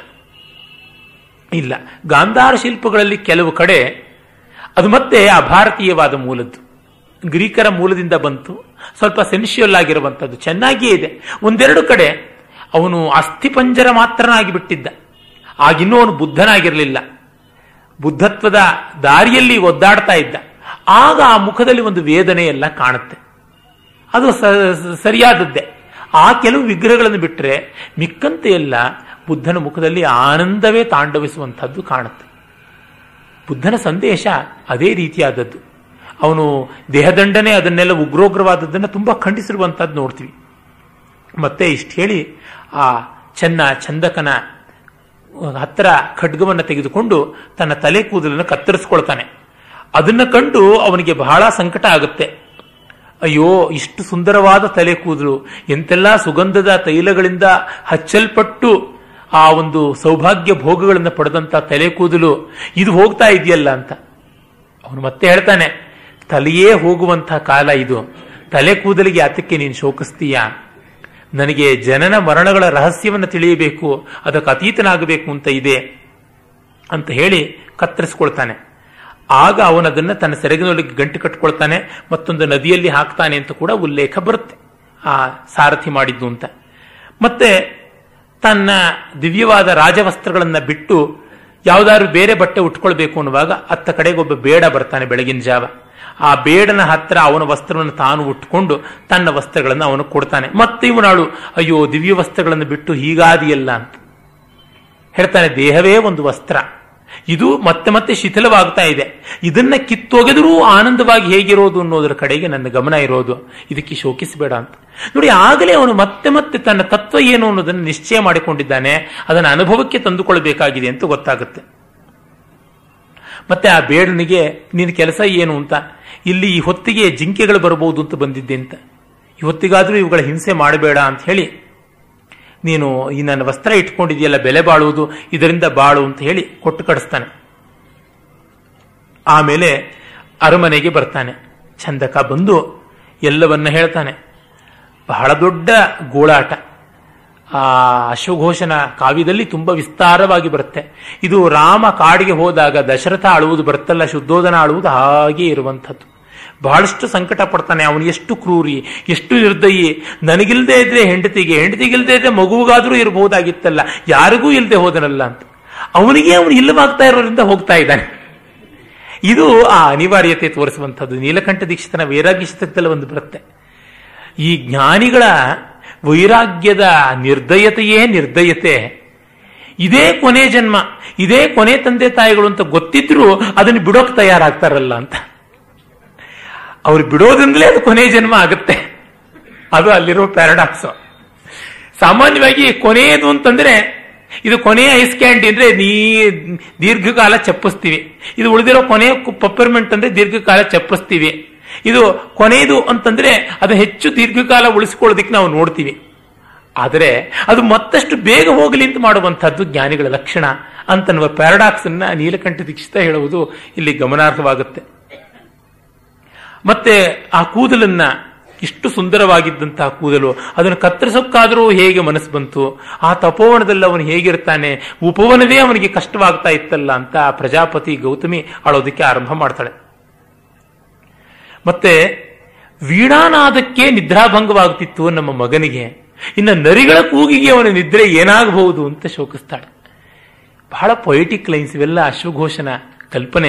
ಇಲ್ಲ, ಗಾಂಧಾರ ಶಿಲ್ಪಗಳಲ್ಲಿ ಕೆಲವು ಕಡೆ ಅದು ಮತ್ತೆ ಅಭಾರತೀಯವಾದ ಮೂಲದ್ದು, ಗ್ರೀಕರ ಮೂಲದಿಂದ ಬಂತು, ಸ್ವಲ್ಪ ಸೆನ್ಶಿಯಲ್ ಆಗಿರುವಂಥದ್ದು, ಚೆನ್ನಾಗಿಯೇ ಇದೆ. ಒಂದೆರಡು ಕಡೆ ಅವನು ಅಸ್ಥಿಪಂಜರ ಮಾತ್ರನಾಗಿ ಬಿಟ್ಟಿದ್ದ. ಆಗಿನ್ನೂ ಅವನು ಬುದ್ಧನಾಗಿರಲಿಲ್ಲ, ಬುದ್ಧತ್ವದ ದಾರಿಯಲ್ಲಿ ಒದ್ದಾಡ್ತಾ ಇದ್ದ. ಆಗ ಆ ಮುಖದಲ್ಲಿ ಒಂದು ವೇದನೆ ಎಲ್ಲ ಕಾಣುತ್ತೆ. ಅದು ಸರಿಯಾದದ್ದೇ. ಆ ಕೆಲವು ವಿಗ್ರಹಗಳನ್ನು ಬಿಟ್ಟರೆ ಮಿಕ್ಕಂತೆ ಎಲ್ಲ ಬುದ್ಧನ ಮುಖದಲ್ಲಿ ಆನಂದವೇ ತಾಂಡವಿಸುವಂಥದ್ದು ಕಾಣುತ್ತೆ. ಬುದ್ಧನ ಸಂದೇಶ ಅದೇ ರೀತಿಯಾದದ್ದು. ಅವನು ದೇಹದಂಡನೆ ಅದನ್ನೆಲ್ಲ ಉಗ್ರೋಗ್ರವಾದದ್ದನ್ನು ತುಂಬಾ ಖಂಡಿಸಿರುವಂಥದ್ದು ನೋಡ್ತೀವಿ. ಮತ್ತೆ ಇಷ್ಟು ಹೇಳಿ ಆ ಚಂದಕನ ಹತ್ತಿರ ಖಡ್ಗವನ್ನು ತೆಗೆದುಕೊಂಡು ತನ್ನ ತಲೆ ಕೂದಲನ್ನು ಕತ್ತರಿಸ್ಕೊಳ್ತಾನೆ. ಅದನ್ನ ಕಂಡು ಅವನಿಗೆ ಬಹಳ ಸಂಕಟ ಆಗುತ್ತೆ. ಅಯ್ಯೋ, ಇಷ್ಟು ಸುಂದರವಾದ ತಲೆ ಕೂದಲು, ಎಂತೆಲ್ಲ ಸುಗಂಧದ ತೈಲಗಳಿಂದ ಹಚ್ಚಲ್ಪಟ್ಟು ಆ ಒಂದು ಸೌಭಾಗ್ಯ ಭೋಗಗಳನ್ನು ಪಡೆದಂತ ತಲೆ ಕೂದಲು ಇದು ಹೋಗ್ತಾ ಇದೆಯಲ್ಲ ಅಂತ. ಅವನು ಮತ್ತೆ ಹೇಳ್ತಾನೆ, ತಲೆಯೇ ಹೋಗುವಂತಹ ಕಾಲ ಇದು, ತಲೆ ಕೂದಲಿಗೆ ಯಾತಕ್ಕೆ ನೀನು ಶೋಕಿಸ್ತೀಯ? ನನಗೆ ಜನನ ಮರಣಗಳ ರಹಸ್ಯವನ್ನು ತಿಳಿಯಬೇಕು, ಅದಕ್ಕೆ ಅತೀತನಾಗಬೇಕು ಅಂತ ಇದೆ ಅಂತ ಹೇಳಿ ಕತ್ತರಿಸ್ಕೊಳ್ತಾನೆ. ಆಗ ಅವನದನ್ನು ತನ್ನ ಸೆರಗಿನೊಳಗೆ ಗಂಟು ಕಟ್ಕೊಳ್ತಾನೆ, ಮತ್ತೊಂದು ನದಿಯಲ್ಲಿ ಹಾಕ್ತಾನೆ ಅಂತ ಕೂಡ ಉಲ್ಲೇಖ ಬರುತ್ತೆ, ಆ ಸಾರಥಿ ಮಾಡಿದ್ದು ಅಂತ. ಮತ್ತೆ ತನ್ನ ದಿವ್ಯವಾದ ರಾಜವಸ್ತ್ರಗಳನ್ನು ಬಿಟ್ಟು ಯಾವುದಾದ್ರು ಬೇರೆ ಬಟ್ಟೆ ಉಟ್ಕೊಳ್ಬೇಕು ಅನ್ನುವಾಗ ಅತ್ತ ಕಡೆಗೆ ಒಬ್ಬ ಬೇಡ ಬರ್ತಾನೆ ಬೆಳಗಿನ ಜಾವ. ಆ ಬೇಡನ ಹತ್ರ ಅವನ ವಸ್ತ್ರವನ್ನು ತಾನು ಉಟ್ಕೊಂಡು ತನ್ನ ವಸ್ತ್ರಗಳನ್ನು ಅವನು ಕೊಡ್ತಾನೆ. ಮತ್ತೆ ಇವನಾಳು, ಅಯ್ಯೋ ದಿವ್ಯ ವಸ್ತ್ರಗಳನ್ನು ಬಿಟ್ಟು ಹೀಗಾದಿಯಲ್ಲ ಅಂತ ಹೇಳ್ತಾನೆ. ದೇಹವೇ ಒಂದು ವಸ್ತ್ರ, ಇದು ಮತ್ತೆ ಮತ್ತೆ ಶಿಥಿಲವಾಗ್ತಾ ಇದೆ, ಇದನ್ನ ಕಿತ್ತೊಗೆದರೂ ಆನಂದವಾಗಿ ಹೇಗಿರೋದು ಅನ್ನೋದರ ಕಡೆಗೆ ನನ್ನ ಗಮನ ಇರೋದು, ಇದಕ್ಕೆ ಶೋಕಿಸಬೇಡ ಅಂತ ನೋಡಿ. ಆಗಲೇ ಅವನು ಮತ್ತೆ ಮತ್ತೆ ತನ್ನ ತತ್ವ ಏನು ಅನ್ನೋದನ್ನು ನಿಶ್ಚಯ ಮಾಡಿಕೊಂಡಿದ್ದಾನೆ, ಅದನ್ನು ಅನುಭವಕ್ಕೆ ತಂದುಕೊಳ್ಬೇಕಾಗಿದೆ ಅಂತ ಗೊತ್ತಾಗುತ್ತೆ. ಮತ್ತೆ ಆ ಬೇಡನಿಗೆ ನಿನ್ನ ಕೆಲಸ ಏನು ಅಂತ, ಇಲ್ಲಿ ಈ ಹೊತ್ತಿಗೆ ಜಿಂಕೆಗಳು ಬರಬಹುದು ಅಂತ ಬಂದಿದ್ದೆ ಅಂತ, ಈ ಹೊತ್ತಿಗಾದ್ರೂ ಇವುಗಳ ಹಿಂಸೆ ಮಾಡಬೇಡ ಅಂತ ಹೇಳಿ, ನೀನು ಈ ನನ್ನ ವಸ್ತ್ರ ಇಟ್ಕೊಂಡಿದೆಯಲ್ಲ ಬೆಲೆ ಬಾಳುವುದು, ಇದರಿಂದ ಬಾಳು ಅಂತ ಹೇಳಿ ಕೊಟ್ಟು ಕಡಿಸ್ತಾನೆ. ಆಮೇಲೆ ಅರಮನೆಗೆ ಬರ್ತಾನೆ. ಚಂದಕ ಬಂದು ಎಲ್ಲವನ್ನ ಹೇಳ್ತಾನೆ. ಬಹಳ ದೊಡ್ಡ ಗೋಳಾಟ ಆ ಅಶ್ವಘೋಷನ ಕಾವ್ಯದಲ್ಲಿ ತುಂಬಾ ವಿಸ್ತಾರವಾಗಿ ಬರುತ್ತೆ. ಇದು ರಾಮ ಕಾಡಿಗೆ ಹೋದಾಗ ದಶರಥ ಆಳುವುದು ಬರುತ್ತಲ್ಲ, ಶುದ್ಧೋಧನ ಆಳುವುದು ಹಾಗೆ ಇರುವಂಥದ್ದು. ಬಹಳಷ್ಟು ಸಂಕಟ ಪಡ್ತಾನೆ. ಅವನು ಎಷ್ಟು ಕ್ರೂರಿ, ಎಷ್ಟು ನಿರ್ದಯಿ, ನನಗಿಲ್ದೇ ಇದ್ರೆ ಹೆಂಡತಿಗಿಲ್ದೇ ಇದ್ರೆ ಮಗುವಿಗಾದ್ರೂ ಇರಬಹುದಾಗಿತ್ತಲ್ಲ, ಯಾರಿಗೂ ಇಲ್ಲದೆ ಹೋದನಲ್ಲ ಅಂತ. ಅವನಿಗೆ ಅವನು ಇಲ್ಲವಾಗ್ತಾ ಇರೋದ್ರಿಂದ ಹೋಗ್ತಾ ಇದ್ದಾನೆ. ಇದು ಆ ಅನಿವಾರ್ಯತೆ ತೋರಿಸುವಂಥದ್ದು. ನೀಲಕಂಠ ದೀಕ್ಷಿತನ ವೈರಾಗ್ಯ ಶತಕದಲ್ಲಿ ಒಂದು ಬರುತ್ತೆ. ಈ ಜ್ಞಾನಿಗಳ ವೈರಾಗ್ಯದ ನಿರ್ದಯತೆಯೇ ನಿರ್ದಯತೆ, ಇದೇ ಕೊನೆ ಜನ್ಮ, ಇದೇ ಕೊನೆ ತಂದೆ ತಾಯಿಗಳು ಅಂತ ಗೊತ್ತಿದ್ರೂ ಅದನ್ನು ಬಿಡೋಕ್ ತಯಾರಾಗ್ತಾರಲ್ಲ ಅಂತ. ಅವ್ರು ಬಿಡೋದ್ರಿಂದಲೇ ಅದು ಕೊನೆ ಜನ್ಮ ಆಗುತ್ತೆ. ಅದು ಅಲ್ಲಿರೋ ಪ್ಯಾರಡಾಕ್ಸ್. ಸಾಮಾನ್ಯವಾಗಿ ಕೊನೆಯದು ಅಂತಂದ್ರೆ, ಇದು ಕೊನೆಯ ಐಸ್ ಕ್ಯಾಂಡಿ ಅಂದ್ರೆ ದೀರ್ಘಕಾಲ ಚಪ್ಪಿಸ್ತೀವಿ, ಇದು ಉಳಿದಿರೋ ಕೊನೆಯ ಪಪ್ಪರ್ಮೆಂಟ್ ಅಂದ್ರೆ ದೀರ್ಘಕಾಲ ಚಪ್ಪಿಸ್ತೀವಿ, ಇದು ಕೊನೆಯದು ಅಂತಂದ್ರೆ ಅದು ಹೆಚ್ಚು ದೀರ್ಘಕಾಲ ಉಳಿಸಿಕೊಳ್ಳೋದಕ್ಕೆ ನಾವು ನೋಡ್ತೀವಿ. ಆದರೆ ಅದು ಮತ್ತಷ್ಟು ಬೇಗ ಹೋಗಲಿ ಅಂತ ಮಾಡುವಂತಹದ್ದು ಜ್ಞಾನಿಗಳ ಲಕ್ಷಣ ಅಂತನ್ನುವ ಪ್ಯಾರಡಾಕ್ಸ್ ಅನ್ನ ನೀಲಕಂಠ ದೀಕ್ಷಿತ ಹೇಳುವುದು ಇಲ್ಲಿ ಗಮನಾರ್ಹವಾಗುತ್ತೆ. ಮತ್ತೆ ಆ ಕೂದಲನ್ನ, ಇಷ್ಟು ಸುಂದರವಾಗಿದ್ದಂತಹ ಕೂದಲು, ಅದನ್ನು ಕತ್ತರಿಸೋಕ್ಕಾದರೂ ಹೇಗೆ ಮನಸ್ಸು ಬಂತು, ಆ ತಪೋವನದಲ್ಲಿ ಅವನು ಹೇಗಿರ್ತಾನೆ, ಉಪವನವೇ ಅವನಿಗೆ ಕಷ್ಟವಾಗ್ತಾ ಇತ್ತಲ್ಲ ಅಂತ ಪ್ರಜಾಪತಿ ಗೌತಮಿ ಆಳೋದಕ್ಕೆ ಆರಂಭ ಮಾಡ್ತಾಳೆ. ಮತ್ತೆ ವೀಣಾನಾದಕ್ಕೆ ನಿದ್ರಾಭಂಗವಾಗ್ತಿತ್ತು ನಮ್ಮ ಮಗನಿಗೆ, ಇನ್ನು ನರಿಗಳ ಕೂಗಿಗೆ ಅವನ ನಿದ್ರೆ ಏನಾಗಬಹುದು ಅಂತ ಶೋಕಿಸ್ತಾಳೆ. ಬಹಳ ಪೊಯಿಟಿಕ್ ಲೈನ್ಸ್ ಇವೆಲ್ಲ ಅಶ್ವಘೋಷನ ಕಲ್ಪನೆ.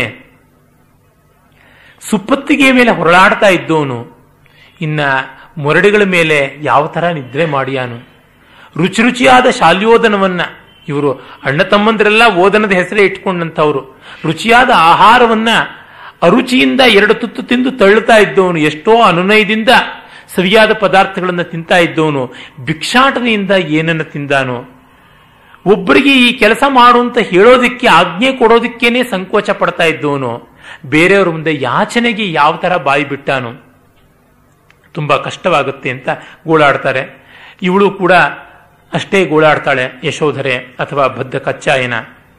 ಸುಪ್ಪತ್ತಿಗೆ ಮೇಲೆ ಹೊರಳಾಡ್ತಾ ಇದ್ದವನು ಇನ್ನ ಮೊರಡಿಗಳ ಮೇಲೆ ಯಾವ ತರ ನಿದ್ರೆ ಮಾಡಿಯಾನು. ರುಚಿ ರುಚಿಯಾದ ಶಾಲ್ಯೋದನವನ್ನ, ಇವರು ಅಣ್ಣ ತಮ್ಮಂದ್ರೆಲ್ಲ ಓದನದ ಹೆಸರೇ ಇಟ್ಕೊಂಡಂಥವ್ರು, ರುಚಿಯಾದ ಆಹಾರವನ್ನ ಅರುಚಿಯಿಂದ 2 ತುತ್ತು ತಿಂದು ತಳ್ಳುತ್ತಾ ಇದ್ದವನು, ಎಷ್ಟೋ ಅನುನಯದಿಂದ ಸವಿಯಾದ ಪದಾರ್ಥಗಳನ್ನು ತಿಂತಾ ಇದ್ದವನು ಭಿಕ್ಷಾಟನೆಯಿಂದ ಏನನ್ನ ತಿಂದಾನೋ. ಒಬ್ಬರಿಗೆ ಈ ಕೆಲಸ ಮಾಡು ಅಂತ ಹೇಳೋದಿಕ್ಕೆ, ಆಜ್ಞೆ ಕೊಡೋದಿಕ್ಕೇನೆ ಸಂಕೋಚ ಪಡ್ತಾ ಇದ್ದವನು ಬೇರೆಯವ್ರ ಮುಂದೆ ಯಾಚನೆಗೆ ಯಾವ ತರ ಬಾಯಿ ಬಿಟ್ಟಾನು. ತುಂಬಾ ಕಷ್ಟವಾಗುತ್ತೆ ಅಂತ ಗೋಳಾಡ್ತಾರೆ. ಇವಳು ಕೂಡ ಅಷ್ಟೇ ಗೋಳಾಡ್ತಾಳೆ, ಯಶೋಧರೆ ಅಥವಾ ಬದ್ಧ ಕಚ್ಚಾಯನ.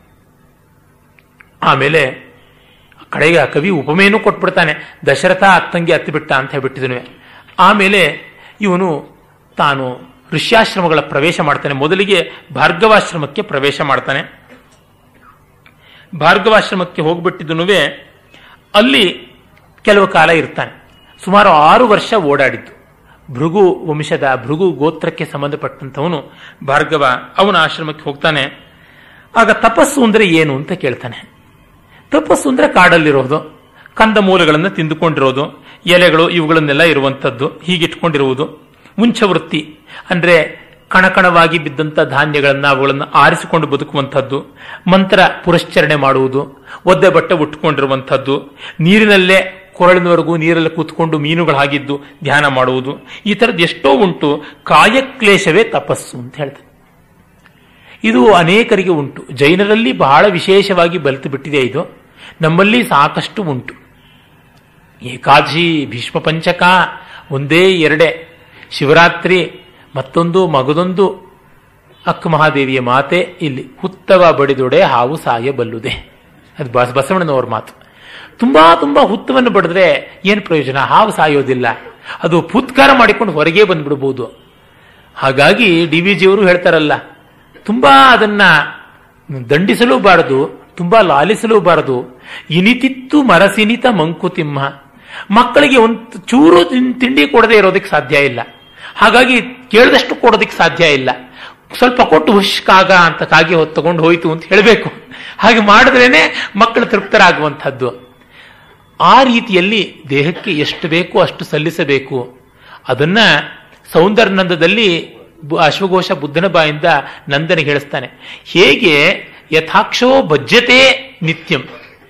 ಆಮೇಲೆ ಕಡೆಗೆ ಆ ಕವಿ ಉಪಮೇನೂ ಕೊಟ್ಬಿಡ್ತಾನೆ, ದಶರಥ ಅತ್ತಂಗೆ ಹತ್ತಿಬಿಟ್ಟ ಅಂತ ಹೇಳ್ಬಿಟ್ಟಿದನು. ಆಮೇಲೆ ಇವನು ತಾನು ಋಷ್ಯಾಶ್ರಮಗಳ ಪ್ರವೇಶ ಮಾಡ್ತಾನೆ. ಮೊದಲಿಗೆ ಭಾರ್ಗವಾಶ್ರಮಕ್ಕೆ ಪ್ರವೇಶ ಮಾಡ್ತಾನೆ. ಭಾರ್ಗವಾಶ್ರಮಕ್ಕೆ ಹೋಗ್ಬಿಟ್ಟಿದ್ದನುವೆ ಅಲ್ಲಿ ಕೆಲವು ಕಾಲ ಇರ್ತಾನೆ. ಸುಮಾರು 6 ವರ್ಷ ಓಡಾಡಿದ್ದು. ಭೃಗು ವಂಶದ ಭೃಗು ಗೋತ್ರಕ್ಕೆ ಸಂಬಂಧಪಟ್ಟಂಥವನು ಭಾರ್ಗವ. ಅವನ ಆಶ್ರಮಕ್ಕೆ ಹೋಗ್ತಾನೆ. ಆಗ ತಪಸ್ಸು ಅಂದ್ರೆ ಏನು ಅಂತ ಕೇಳ್ತಾನೆ. ತಪಸ್ಸು ಅಂದ್ರೆ ಕಾಡಲ್ಲಿರೋದು, ಕಂದ ಮೂಲಗಳನ್ನು ತಿಂದುಕೊಂಡಿರೋದು, ಎಲೆಗಳು ಇವುಗಳನ್ನೆಲ್ಲ ಇರುವಂಥದ್ದು, ಹೀಗಿಟ್ಕೊಂಡಿರುವುದು. ಮುಂಚವೃತ್ತಿ ಅಂದ್ರೆ ಕಣಕಣವಾಗಿ ಬಿದ್ದಂಥ ಧಾನ್ಯಗಳನ್ನು ಅವುಗಳನ್ನು ಆರಿಸಿಕೊಂಡು ಬದುಕುವಂಥದ್ದು, ಮಂತ್ರ ಪುರಶ್ಚರಣೆ ಮಾಡುವುದು, ಒದ್ದೆ ಬಟ್ಟೆ ಉಟ್ಕೊಂಡಿರುವಂಥದ್ದು, ನೀರಿನಲ್ಲೇ ಕೊರಳಿನವರೆಗೂ ನೀರಲ್ಲಿ ಕೂತ್ಕೊಂಡು ಮೀನುಗಳಾಗಿದ್ದು ಧ್ಯಾನ ಮಾಡುವುದು. ಈ ಥರದ್ದು ಎಷ್ಟೋ ಉಂಟು. ಕಾಯಕ್ಲೇಶವೇ ತಪಸ್ಸು ಅಂತ ಹೇಳ್ತಾರೆ. ಇದು ಅನೇಕರಿಗೆ ಉಂಟು. ಜೈನರಲ್ಲಿ ಬಹಳ ವಿಶೇಷವಾಗಿ ಬಲಿತು ಬಿಟ್ಟಿದೆ ಇದು. ನಮ್ಮಲ್ಲಿ ಸಾಕಷ್ಟು ಉಂಟು. ಏಕಾದಶಿ, ಭೀಷ್ಮ ಪಂಚಕ, ಒಂದೇ 2, ಶಿವರಾತ್ರಿ, ಮತ್ತೊಂದು ಮಗದೊಂದು ಅಕ್ಕ ಮಹಾದೇವಿಯ ಮಾತೆ. ಇಲ್ಲಿ ಹುತ್ತವ ಬಡಿದೊಡೆ ಹಾವು ಸಾಯಬಲ್ಲುದೆ, ಅದು ಬಸವಣ್ಣನವ್ರ ಮಾತು. ತುಂಬಾ ತುಂಬಾ ಹುತ್ತವನ್ನು ಬಡಿದ್ರೆ ಏನು ಪ್ರಯೋಜನ, ಹಾವು ಸಾಯೋದಿಲ್ಲ, ಅದು ಫುತ್ಕಾರ ಮಾಡಿಕೊಂಡು ಹೊರಗೆ ಬಂದ್ಬಿಡ್ಬೋದು. ಹಾಗಾಗಿ ಡಿ ವಿ ಜಿಯವರು ಹೇಳ್ತಾರಲ್ಲ, ತುಂಬಾ ಅದನ್ನ ದಂಡಿಸಲೂಬಾರದು, ತುಂಬಾ ಲಾಲಿಸಲೂಬಾರದು. ಇನಿತಿತ್ತು ಮರಸಿನಿತ ಮಂಕುತಿಮ್ಮ, ಮಕ್ಕಳಿಗೆ ಒಂದು ಚೂರು ತಿಂಡಿ ಕೊಡದೆ ಇರೋದಕ್ಕೆ ಸಾಧ್ಯ ಇಲ್ಲ. ಹಾಗಾಗಿ ಕೇಳಿದಷ್ಟು ಕೊಡೋದಕ್ಕೆ ಸಾಧ್ಯ ಇಲ್ಲ. ಸ್ವಲ್ಪ ಕೊಟ್ಟು ಹುಷ್ಕಾಗ ಅಂತ ಕಾಗೆ ತಗೊಂಡು ಹೋಯ್ತು ಅಂತ ಹೇಳಬೇಕು. ಹಾಗೆ ಮಾಡಿದ್ರೇನೆ ಮಕ್ಕಳು ತೃಪ್ತರಾಗುವಂಥದ್ದು. ಆ ರೀತಿಯಲ್ಲಿ ದೇಹಕ್ಕೆ ಎಷ್ಟು ಬೇಕೋ ಅಷ್ಟು ಸಲ್ಲಿಸಬೇಕು. ಅದನ್ನ ಸೌಂದರ್ಯನಂದದಲ್ಲಿ ಅಶ್ವಘೋಷ ಬುದ್ಧನ ಬಾಯಿಂದ ನಂದನಿಗೆ ಹೇಳಿಸ್ತಾನೆ. ಹೇಗೆ ಯಥಾಕ್ಷೋ ಭಜ್ಯತೆ ನಿತ್ಯಂ,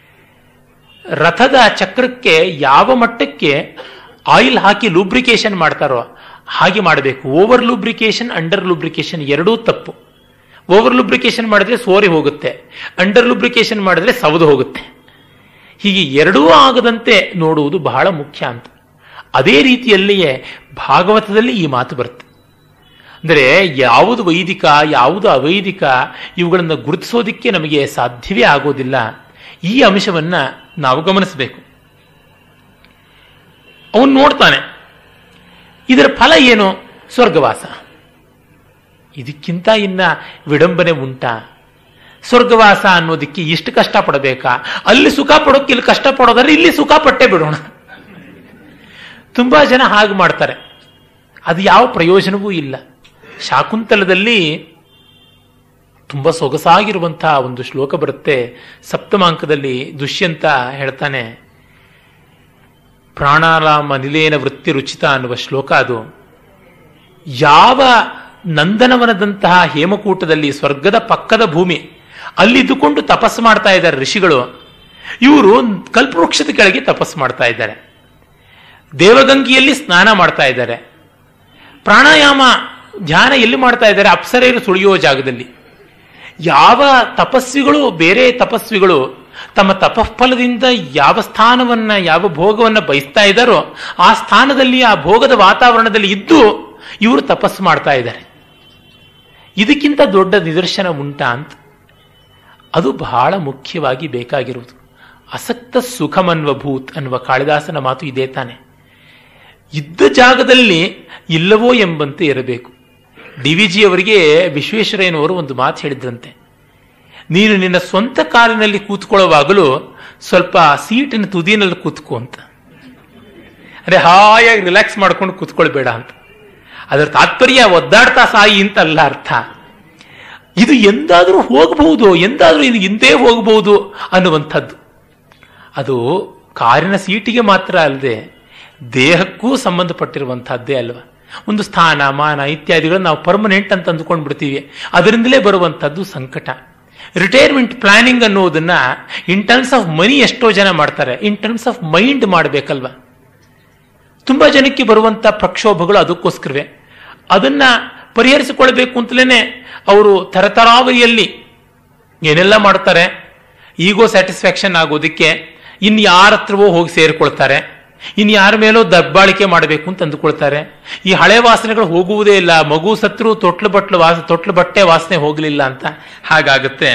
ರಥದ ಚಕ್ರಕ್ಕೆ ಯಾವ ಮಟ್ಟಕ್ಕೆ ಆಯಿಲ್ ಹಾಕಿ ಲೂಬ್ರಿಕೇಶನ್ ಮಾಡ್ತಾರೋ ಹಾಗೆ ಮಾಡಬೇಕು. ಓವರ್ ಲೂಬ್ರಿಕೇಶನ್, ಅಂಡರ್ ಲೂಬ್ರಿಕೇಶನ್ ಎರಡೂ ತಪ್ಪು. ಓವರ್ ಲೂಬ್ರಿಕೇಶನ್ ಮಾಡಿದ್ರೆ ಸೋರಿ ಹೋಗುತ್ತೆ, ಅಂಡರ್ ಲೂಬ್ರಿಕೇಶನ್ ಮಾಡಿದ್ರೆ ಸವದು ಹೋಗುತ್ತೆ. ಹೀಗೆ ಎರಡೂ ಆಗದಂತೆ ನೋಡುವುದು ಬಹಳ ಮುಖ್ಯ ಅಂತ. ಅದೇ ರೀತಿಯಲ್ಲಿಯೇ ಭಾಗವತದಲ್ಲಿ ಈ ಮಾತು ಬರುತ್ತೆ. ಅಂದರೆ ಯಾವುದು ವೈದಿಕ ಯಾವುದು ಅವೈದಿಕ ಇವುಗಳನ್ನು ಗುರುತಿಸೋದಿಕ್ಕೆ ನಮಗೆ ಸಾಧ್ಯವೇ ಆಗೋದಿಲ್ಲ. ಈ ಅಂಶವನ್ನ ನಾವು ಗಮನಿಸಬೇಕು. ಅವನು ನೋಡ್ತಾನೆ, ಇದರ ಫಲ ಏನು? ಸ್ವರ್ಗವಾಸ. ಇದಕ್ಕಿಂತ ಇನ್ನ ವಿಡಂಬನೆ ಉಂಟಾ? ಸ್ವರ್ಗವಾಸ ಅನ್ನೋದಕ್ಕೆ ಇಷ್ಟು ಕಷ್ಟಪಡಬೇಕಾ? ಅಲ್ಲಿ ಸುಖ ಪಡೋಕೆ ಇಲ್ಲಿ ಕಷ್ಟಪಡೋದಾದ್ರೆ ಇಲ್ಲಿ ಸುಖ ಪಟ್ಟೆ ಬಿಡೋಣ. ತುಂಬಾ ಜನ ಹಾಗೆ ಮಾಡ್ತಾರೆ. ಅದು ಯಾವ ಪ್ರಯೋಜನವೂ ಇಲ್ಲ. ಶಾಕುಂತಲದಲ್ಲಿ ತುಂಬಾ ಸೊಗಸಾಗಿರುವಂತಹ ಒಂದು ಶ್ಲೋಕ ಬರುತ್ತೆ. ಸಪ್ತಮಾಂಕದಲ್ಲಿ ದುಷ್ಯಂತ ಹೇಳ್ತಾನೆ, ಪ್ರಾಣಾರಾಮ ನಿಲೇನ ವೃತ್ತಿ ರುಚಿತ ಅನ್ನುವ ಶ್ಲೋಕ ಅದು. ಯಾವ ನಂದನವನದಂತಹ ಹೇಮಕೂಟದಲ್ಲಿ ಸ್ವರ್ಗದ ಪಕ್ಕದ ಭೂಮಿ ಅಲ್ಲಿದ್ದುಕೊಂಡು ತಪಸ್ಸು ಮಾಡ್ತಾ ಇದ್ದಾರೆ ಋಷಿಗಳು, ಇವರು ಕಲ್ಪವೃಕ್ಷದ ಕೆಳಗೆ ತಪಸ್ಸು ಮಾಡ್ತಾ ಇದ್ದಾರೆ. ದೇವಗಂಗೆಯಲ್ಲಿ ಸ್ನಾನ ಮಾಡ್ತಾ ಇದ್ದಾರೆ. ಪ್ರಾಣಾಯಾಮ ಧ್ಯಾನ ಎಲ್ಲಿ ಮಾಡ್ತಾ ಇದ್ದಾರೆ? ಅಪ್ಸರೆಯರು ಸುಳಿಯೋ ಜಾಗದಲ್ಲಿ. ಯಾವ ತಪಸ್ವಿಗಳು, ಬೇರೆ ತಪಸ್ವಿಗಳು ತಮ್ಮ ತಪಫಲದಿಂದ ಯಾವ ಸ್ಥಾನವನ್ನ ಯಾವ ಭೋಗವನ್ನ ಬಯಸ್ತಾ ಇದ್ದಾರೋ ಆ ಸ್ಥಾನದಲ್ಲಿ ಆ ಭೋಗದ ವಾತಾವರಣದಲ್ಲಿ ಇದ್ದು ಇವರು ತಪಸ್ಸು ಮಾಡ್ತಾ ಇದ್ದಾರೆ. ಇದಕ್ಕಿಂತ ದೊಡ್ಡ ನಿದರ್ಶನ ಉಂಟಾ ಅಂತ. ಅದು ಬಹಳ ಮುಖ್ಯವಾಗಿ ಬೇಕಾಗಿರುವುದು. ಅಸಕ್ತ ಸುಖಮನ್ವಭೂತ್ ಅನ್ನುವ ಕಾಳಿದಾಸನ ಮಾತು ಇದೇ ತಾನೆ. ಇದ್ದ ಜಾಗದಲ್ಲಿ ಇಲ್ಲವೋ ಎಂಬಂತೆ ಇರಬೇಕು. ಡಿ.ವಿ.ಜಿ ಅವರಿಗೆ ವಿಶ್ವೇಶ್ವರಯ್ಯನವರು ಒಂದು ಮಾತು ಹೇಳಿದ್ರಂತೆ, ನೀನು ನಿನ್ನ ಸ್ವಂತ ಕಾರಿನಲ್ಲಿ ಕೂತ್ಕೊಳ್ಳುವಾಗಲೂ ಸ್ವಲ್ಪ ಸೀಟಿನ ತುದಿನಲ್ಲಿ ಕೂತ್ಕೋ ಅಂತ. ಅರೆ ಹಾಯಾಗಿ ರಿಲ್ಯಾಕ್ಸ್ ಮಾಡ್ಕೊಂಡು ಕೂತ್ಕೊಳ್ಬೇಡ ಅಂತ. ಅದರ ತಾತ್ಪರ್ಯ ಒದ್ದಾಡ್ತಾ ಸಾಯಿ ಅಂತ ಅಲ್ಲ ಅರ್ಥ. ಇದು ಎಂದಾದರೂ ಹೋಗಬಹುದು, ಎಂದಾದರೂ ಇದು ಹಿಂದೆ ಹೋಗಬಹುದು ಅನ್ನುವಂಥದ್ದು. ಅದು ಕಾರಿನ ಸೀಟಿಗೆ ಮಾತ್ರ ಅಲ್ಲದೆ ದೇಹಕ್ಕೂ ಸಂಬಂಧಪಟ್ಟಿರುವಂತಹದ್ದೇ ಅಲ್ವಾ. ಒಂದು ಸ್ಥಾನ ಮಾನ ಇತ್ಯಾದಿಗಳನ್ನು ನಾವು ಪರ್ಮನೆಂಟ್ ಅಂತ ಅಂದುಕೊಂಡು ಬಿಡ್ತೀವಿ. ಅದರಿಂದಲೇ ಬರುವಂತಹದ್ದು ಸಂಕಟ. ರಿಟೈರ್ಮೆಂಟ್ ಪ್ಲಾನಿಂಗ್ ಅನ್ನೋದನ್ನ ಇನ್ ಟರ್ಮ್ಸ್ ಆಫ್ ಮನಿ ಎಷ್ಟೋ ಜನ ಮಾಡ್ತಾರೆ, ಇನ್ ಟರ್ಮ್ಸ್ ಆಫ್ ಮೈಂಡ್ ಮಾಡಬೇಕಲ್ವಾ. ತುಂಬಾ ಜನಕ್ಕೆ ಬರುವಂತ ಪ್ರಕ್ಷೋಭಗಳು ಅದಕ್ಕೋಸ್ಕರವೇ. ಅದನ್ನ ಪರಿಹರಿಸಿಕೊಳ್ಬೇಕು ಅಂತಲೇ ಅವರು ತರತರಾವರಿಯಲ್ಲಿ ಏನೆಲ್ಲ ಮಾಡ್ತಾರೆ. ಈಗೋ ಸ್ಯಾಟಿಸ್ಫ್ಯಾಕ್ಷನ್ ಆಗೋದಕ್ಕೆ ಇನ್ಯಾರ ಹತ್ರವೋ ಹೋಗಿ ಸೇರಿಕೊಳ್ತಾರೆ, ಇನ್ಯಾರ ಮೇಲೋ ದಬ್ಬಾಳಿಕೆ ಮಾಡಬೇಕು ಅಂತ ಅಂದುಕೊಳ್ತಾರೆ. ಈ ಹಳೆ ವಾಸನೆಗಳು ಹೋಗುವುದೇ ಇಲ್ಲ. ಮಗು ಸತ್ರು ತೊಟ್ಲು ಬಟ್ಟೆ ವಾಸನೆ ಹೋಗಲಿಲ್ಲ ಅಂತ ಹಾಗಾಗುತ್ತೆ.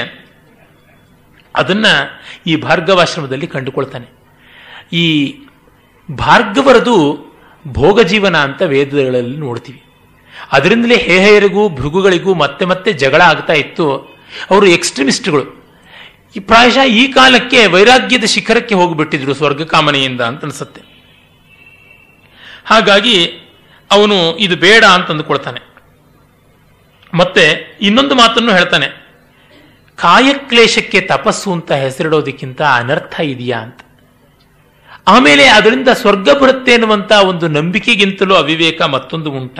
ಅದನ್ನ ಈ ಭಾರ್ಗವಾಶ್ರಮದಲ್ಲಿ ಕಂಡುಕೊಳ್ತಾನೆ. ಈ ಭಾರ್ಗವರದು ಭೋಗ ಜೀವನ ಅಂತ ವೇದಗಳಲ್ಲಿ ನೋಡ್ತೀವಿ. ಅದರಿಂದಲೇ ಹೇಹೆಯರಿಗೂ ಭೃಗುಗಳಿಗೂ ಮತ್ತೆ ಮತ್ತೆ ಜಗಳ ಆಗ್ತಾ ಇತ್ತು. ಅವರು ಎಕ್ಸ್ಟ್ರೀಮಿಸ್ಟ್ಗಳು. ಈ ಪ್ರಾಯಶಃ ಈ ಕಾಲಕ್ಕೆ ವೈರಾಗ್ಯದ ಶಿಖರಕ್ಕೆ ಹೋಗಿಬಿಟ್ಟಿದ್ರು ಸ್ವರ್ಗ ಕಾಮನೆಯಿಂದ ಅಂತ ಅನ್ಸುತ್ತೆ. ಹಾಗಾಗಿ ಅವನು ಇದು ಬೇಡ ಅಂತ ಅಂದುಕೊಳ್ತಾನೆ. ಮತ್ತೆ ಇನ್ನೊಂದು ಮಾತನ್ನು ಹೇಳ್ತಾನೆ, ಕಾಯಕ್ಲೇಶಕ್ಕೆ ತಪಸ್ಸು ಅಂತ ಹೆಸರಿಡೋದಕ್ಕಿಂತ ಅನರ್ಥ ಇದೆಯಾ ಅಂತ. ಆಮೇಲೆ ಅದರಿಂದ ಸ್ವರ್ಗ ಬರುತ್ತೆ ಅನ್ನುವಂತ ಒಂದು ನಂಬಿಕೆಗಿಂತಲೂ ಅವಿವೇಕ ಮತ್ತೊಂದು ಉಂಟ.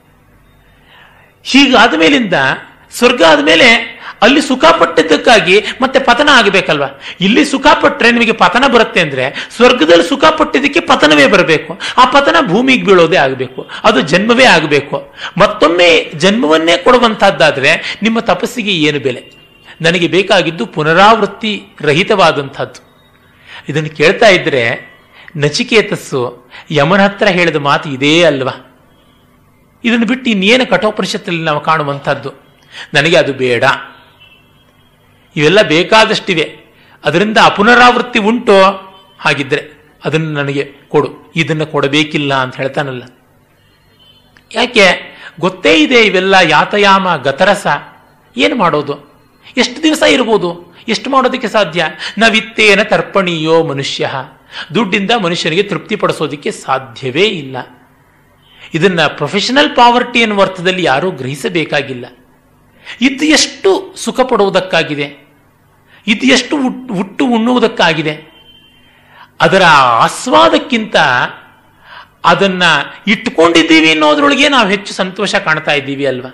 ಹೀಗಾದ ಮೇಲಿಂದ ಸ್ವರ್ಗ ಆದ್ಮೇಲೆ ಅಲ್ಲಿ ಸುಖ ಪಟ್ಟಿದ್ದಕ್ಕಾಗಿ ಮತ್ತೆ ಪತನ ಆಗಬೇಕಲ್ವಾ. ಇಲ್ಲಿ ಸುಖ ಪಟ್ಟರೆ ನಿಮಗೆ ಪತನ ಬರುತ್ತೆ ಅಂದ್ರೆ ಸ್ವರ್ಗದಲ್ಲಿ ಸುಖ ಪಟ್ಟಿದ್ದಕ್ಕೆ ಪತನವೇ ಬರಬೇಕು. ಆ ಪತನ ಭೂಮಿಗೆ ಬೀಳೋದೇ ಆಗಬೇಕು, ಅದು ಜನ್ಮವೇ ಆಗಬೇಕು. ಮತ್ತೊಮ್ಮೆ ಜನ್ಮವನ್ನೇ ಕೊಡುವಂತಹದ್ದಾದ್ರೆ ನಿಮ್ಮ ತಪಸ್ಸಿಗೆ ಏನು ಬೆಲೆ? ನನಗೆ ಬೇಕಾಗಿದ್ದು ಪುನರಾವೃತ್ತಿ ರಹಿತವಾದಂಥದ್ದು. ಇದನ್ನು ಕೇಳ್ತಾ ಇದ್ರೆ ನಚಿಕೇತಸ್ಸು ಯಮನ ಹತ್ರ ಹೇಳಿದ ಮಾತು ಇದೇ ಅಲ್ವಾ. ಇದನ್ನು ಬಿಟ್ಟು ಇನ್ನೇನು ಕಠೋಪನಿಷತ್ತಲ್ಲಿ ನಾವು ಕಾಣುವಂಥದ್ದು. ನನಗೆ ಅದು ಬೇಡ, ಇವೆಲ್ಲ ಬೇಕಾದಷ್ಟಿವೆ, ಅದರಿಂದ ಅಪುನರಾವೃತ್ತಿ ಉಂಟೋ, ಹಾಗಿದ್ರೆ ಅದನ್ನು ನನಗೆ ಕೊಡು, ಇದನ್ನು ಕೊಡಬೇಕಿಲ್ಲ ಅಂತ ಹೇಳ್ತಾನಲ್ಲ. ಯಾಕೆ? ಗೊತ್ತೇ ಇದೆ ಇವೆಲ್ಲ ಯಾತಯಾಮ ಗತರಸ. ಏನು ಮಾಡೋದು? ಎಷ್ಟು ದಿವಸ ಇರ್ಬೋದು? ಎಷ್ಟು ಮಾಡೋದಕ್ಕೆ ಸಾಧ್ಯ? ನವಿತ್ತೇನ ತರ್ಪಣೀಯೋ ಮನುಷ್ಯ, ದುಡ್ಡಿಂದ ಮನುಷ್ಯನಿಗೆ ತೃಪ್ತಿಪಡಿಸೋದಕ್ಕೆ ಸಾಧ್ಯವೇ ಇಲ್ಲ. ಇದನ್ನ ಪ್ರೊಫೆಷನಲ್ ಪಾವರ್ಟಿ ಎನ್ನುವ ಅರ್ಥದಲ್ಲಿ ಯಾರೂ ಗ್ರಹಿಸಬೇಕಾಗಿಲ್ಲ. ಇದು ಎಷ್ಟು ಸುಖ ಪಡುವುದಕ್ಕಾಗಿದೆ, ಇದು ಎಷ್ಟು ಹುಟ್ಟು ಉಣ್ಣುವುದಕ್ಕಾಗಿದೆ. ಅದರ ಆಸ್ವಾದಕ್ಕಿಂತ ಅದನ್ನ ಇಟ್ಕೊಂಡಿದ್ದೀವಿ ಅನ್ನೋದ್ರೊಳಗೆ ನಾವು ಹೆಚ್ಚು ಸಂತೋಷ ಕಾಣ್ತಾ ಇದ್ದೀವಿ ಅಲ್ವಾ?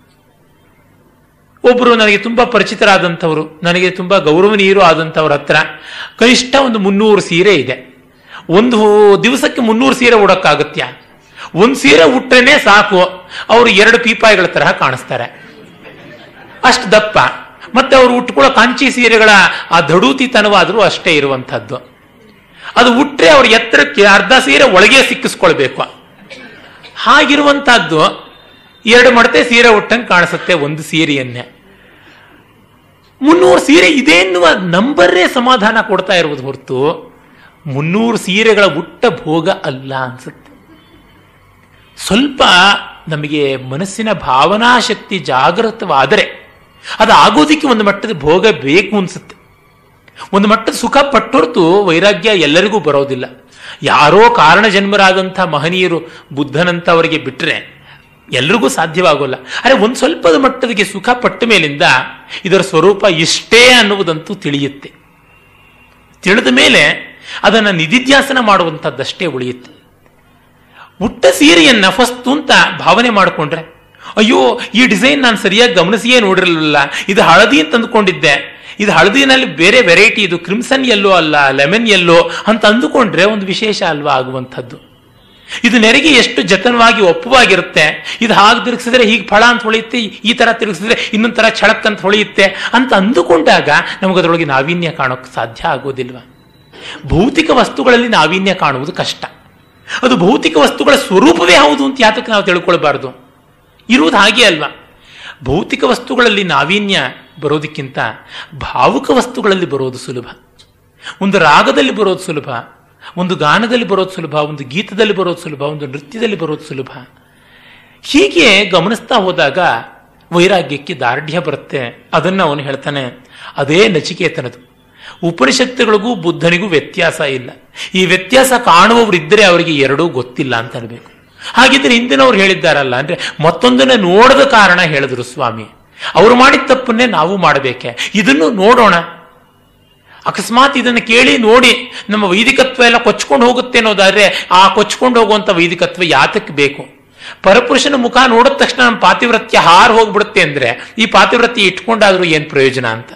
ಒಬ್ಬರು ನನಗೆ ತುಂಬಾ ಪರಿಚಿತರಾದಂಥವ್ರು, ನನಗೆ ತುಂಬಾ ಗೌರವನೀಯರು ಆದಂಥವ್ರ ಹತ್ರ ಕನಿಷ್ಠ ಒಂದು 300 ಸೀರೆ ಇದೆ. ಒಂದು ದಿವಸಕ್ಕೆ 300 ಸೀರೆ ಉಡಕ್ಕಾಗತ್ಯ? ಒಂದು ಸೀರೆ ಉಟ್ರೇನೆ ಸಾಕು, ಅವರು 2 ಪೀಪಾಯಿಗಳ ತರಹ ಕಾಣಿಸ್ತಾರೆ, ಅಷ್ಟು ದಪ್ಪ. ಮತ್ತೆ ಅವರು ಉಟ್ಕೊಳ್ಳೋ ಕಾಂಚಿ ಸೀರೆಗಳ ಆ ದಡೂತಿತನವಾದರೂ ಅಷ್ಟೇ ಇರುವಂತಹದ್ದು. ಅದು ಉಟ್ರೆ ಅವ್ರ ಎತ್ತರಕ್ಕೆ ಅರ್ಧ ಸೀರೆ ಒಳಗೆ ಸಿಕ್ಕಿಸ್ಕೊಳ್ಬೇಕು. ಹಾಗಿರುವಂತಹದ್ದು 2 ಮಡತೆ ಸೀರೆ ಉಟ್ಟಂಗೆ ಕಾಣಿಸುತ್ತೆ ಒಂದು ಸೀರೆಯನ್ನೇ. 300 ಸೀರೆ ಇದೆ ಎನ್ನುವ ನಂಬರೇ ಸಮಾಧಾನ ಕೊಡ್ತಾ ಇರುವುದು ಹೊರತು 300 ಸೀರೆಗಳ ಉಟ್ಟ ಭೋಗ ಅಲ್ಲ ಅನ್ಸುತ್ತೆ. ಸ್ವಲ್ಪ ನಮಗೆ ಮನಸ್ಸಿನ ಭಾವನಾ ಶಕ್ತಿ ಜಾಗೃತವಾದರೆ ಅದು ಆಗೋದಿಕ್ಕೆ ಒಂದು ಮಟ್ಟದ ಭೋಗ ಬೇಕು ಅನ್ಸುತ್ತೆ. ಒಂದು ಮಟ್ಟದ ಸುಖ ಪಟ್ಟೊರ್ತು ವೈರಾಗ್ಯ ಎಲ್ಲರಿಗೂ ಬರೋದಿಲ್ಲ. ಯಾರೋ ಕಾರಣ ಜನ್ಮರಾದಂಥ ಮಹನೀಯರು ಬುದ್ಧನಂತವರಿಗೆ ಬಿಟ್ಟರೆ ಎಲ್ರಿಗೂ ಸಾಧ್ಯವಾಗೋಲ್ಲ. ಅರೆ ಒಂದು ಸ್ವಲ್ಪದ ಮಟ್ಟದಿಗೆ ಸುಖ ಪಟ್ಟ ಮೇಲಿಂದ ಇದರ ಸ್ವರೂಪ ಇಷ್ಟೇ ಅನ್ನುವುದಂತೂ ತಿಳಿಯುತ್ತೆ. ತಿಳಿದ ಮೇಲೆ ಅದನ್ನು ನಿಧಿಧ್ಯಾಸನ ಮಾಡುವಂಥದ್ದಷ್ಟೇ ಉಳಿಯುತ್ತೆ. ಉಟ್ಟ ಸೀರೆಯನ್ನ ಫಸ್ತು ಅಂತ ಭಾವನೆ ಮಾಡಿಕೊಂಡ್ರೆ, ಅಯ್ಯೋ ಈ ಡಿಸೈನ್ ನಾನು ಸರಿಯಾಗಿ ಗಮನಿಸಿಯೇ ನೋಡಿರಲಿಲ್ಲ, ಇದು ಹಳದಿ ಅಂತ ಅಂದುಕೊಂಡಿದ್ದೆ, ಇದು ಹಳದಿನಲ್ಲಿ ಬೇರೆ ವೆರೈಟಿ, ಇದು ಕ್ರಿಮ್ಸನ್ ಎಲ್ಲೋ ಅಲ್ಲ ಲೆಮನ್ ಎಲ್ಲೋ ಅಂತ ಅಂದುಕೊಂಡ್ರೆ ಒಂದು ವಿಶೇಷ ಅಲ್ವಾ ಆಗುವಂಥದ್ದು. ಇದು ನೆರೆಗೆ ಎಷ್ಟು ಜತನವಾಗಿ ಒಪ್ಪವಾಗಿರುತ್ತೆ. ಇದು ಹಾಗೆ ತಿರುಗಿಸಿದ್ರೆ ಹೀಗೆ ಫಳ ಅಂತ ಹೊಳೆಯುತ್ತೆ, ಈ ತರ ತಿರುಗಿಸಿದ್ರೆ ಇನ್ನೊಂದು ತರ ಛಳಕ್ ಅಂತ ಹೊಳೆಯುತ್ತೆ ಅಂತ ಅಂದುಕೊಂಡಾಗ ನಮಗದರೊಳಗೆ ನಾವೀನ್ಯ ಕಾಣೋಕೆ ಸಾಧ್ಯ ಆಗೋದಿಲ್ವ? ಭೌತಿಕ ವಸ್ತುಗಳಲ್ಲಿ ನಾವೀನ್ಯ ಕಾಣುವುದು ಕಷ್ಟ. ಅದು ಭೌತಿಕ ವಸ್ತುಗಳ ಸ್ವರೂಪವೇ ಹೌದು ಅಂತ ಯಾತಕ್ಕೆ ನಾವು ತಿಳ್ಕೊಳ್ಬಾರ್ದು? ಇರುವುದು ಹಾಗೆ ಅಲ್ವಾ? ಭೌತಿಕ ವಸ್ತುಗಳಲ್ಲಿ ನಾವೀನ್ಯ ಬರೋದಕ್ಕಿಂತ ಭಾವುಕ ವಸ್ತುಗಳಲ್ಲಿ ಬರೋದು ಸುಲಭ. ಒಂದು ರಾಗದಲ್ಲಿ ಬರೋದು ಸುಲಭ, ಒಂದು ಗಾನದಲ್ಲಿ ಬರೋದು ಸುಲಭ, ಒಂದು ಗೀತದಲ್ಲಿ ಬರೋದು ಸುಲಭ, ಒಂದು ನೃತ್ಯದಲ್ಲಿ ಬರೋದು ಸುಲಭ. ಹೀಗೆ ಗಮನಿಸ್ತಾ ಹೋದಾಗ ವೈರಾಗ್ಯಕ್ಕೆ ದಾರ್ಢ್ಯ ಬರುತ್ತೆ. ಅದನ್ನು ಅವನು ಹೇಳ್ತಾನೆ, ಅದೇ ನಚಿಕೇತನದು. ಉಪನಿಷತ್ತುಗಳಿಗೂ ಬುದ್ಧನಿಗೂ ವ್ಯತ್ಯಾಸ ಇಲ್ಲ. ಈ ವ್ಯತ್ಯಾಸ ಕಾಣುವವರಿದ್ದರೆ ಅವರಿಗೆ ಎರಡೂ ಗೊತ್ತಿಲ್ಲ ಅಂತ ಅನ್ಬೇಕು. ಹಾಗಿದ್ರೆ ಹಿಂದಿನವ್ರು ಹೇಳಿದ್ದಾರಲ್ಲ, ಅಂದ್ರೆ ಮತ್ತೊಂದನ್ನ ನೋಡದ ಕಾರಣ ಹೇಳಿದ್ರು ಸ್ವಾಮಿ. ಅವರು ಮಾಡಿದ ತಪ್ಪನ್ನೇ ನಾವು ಮಾಡಬೇಕೆ? ಇದನ್ನು ನೋಡೋಣ. ಅಕಸ್ಮಾತ್ ಇದನ್ನು ಕೇಳಿ ನೋಡಿ ನಮ್ಮ ವೈದಿಕತ್ವ ಎಲ್ಲ ಕೊಚ್ಕೊಂಡು ಹೋಗುತ್ತೆ ಅನ್ನೋದಾದ್ರೆ ಆ ಕೊಚ್ಕೊಂಡು ಹೋಗುವಂತ ವೈದಿಕತ್ವ ಯಾತಕ್ಕೆ ಬೇಕು? ಪರಪುರುಷನ ಮುಖ ನೋಡಿದ ತಕ್ಷಣ ನಮ್ಮ ಪಾತಿವ್ರತ್ಯ ಹಾರು ಹೋಗ್ಬಿಡುತ್ತೆ ಅಂದ್ರೆ ಈ ಪಾತಿವ್ರತ್ಯ ಇಟ್ಕೊಂಡಾದ್ರೂ ಏನ್ ಪ್ರಯೋಜನ ಅಂತ.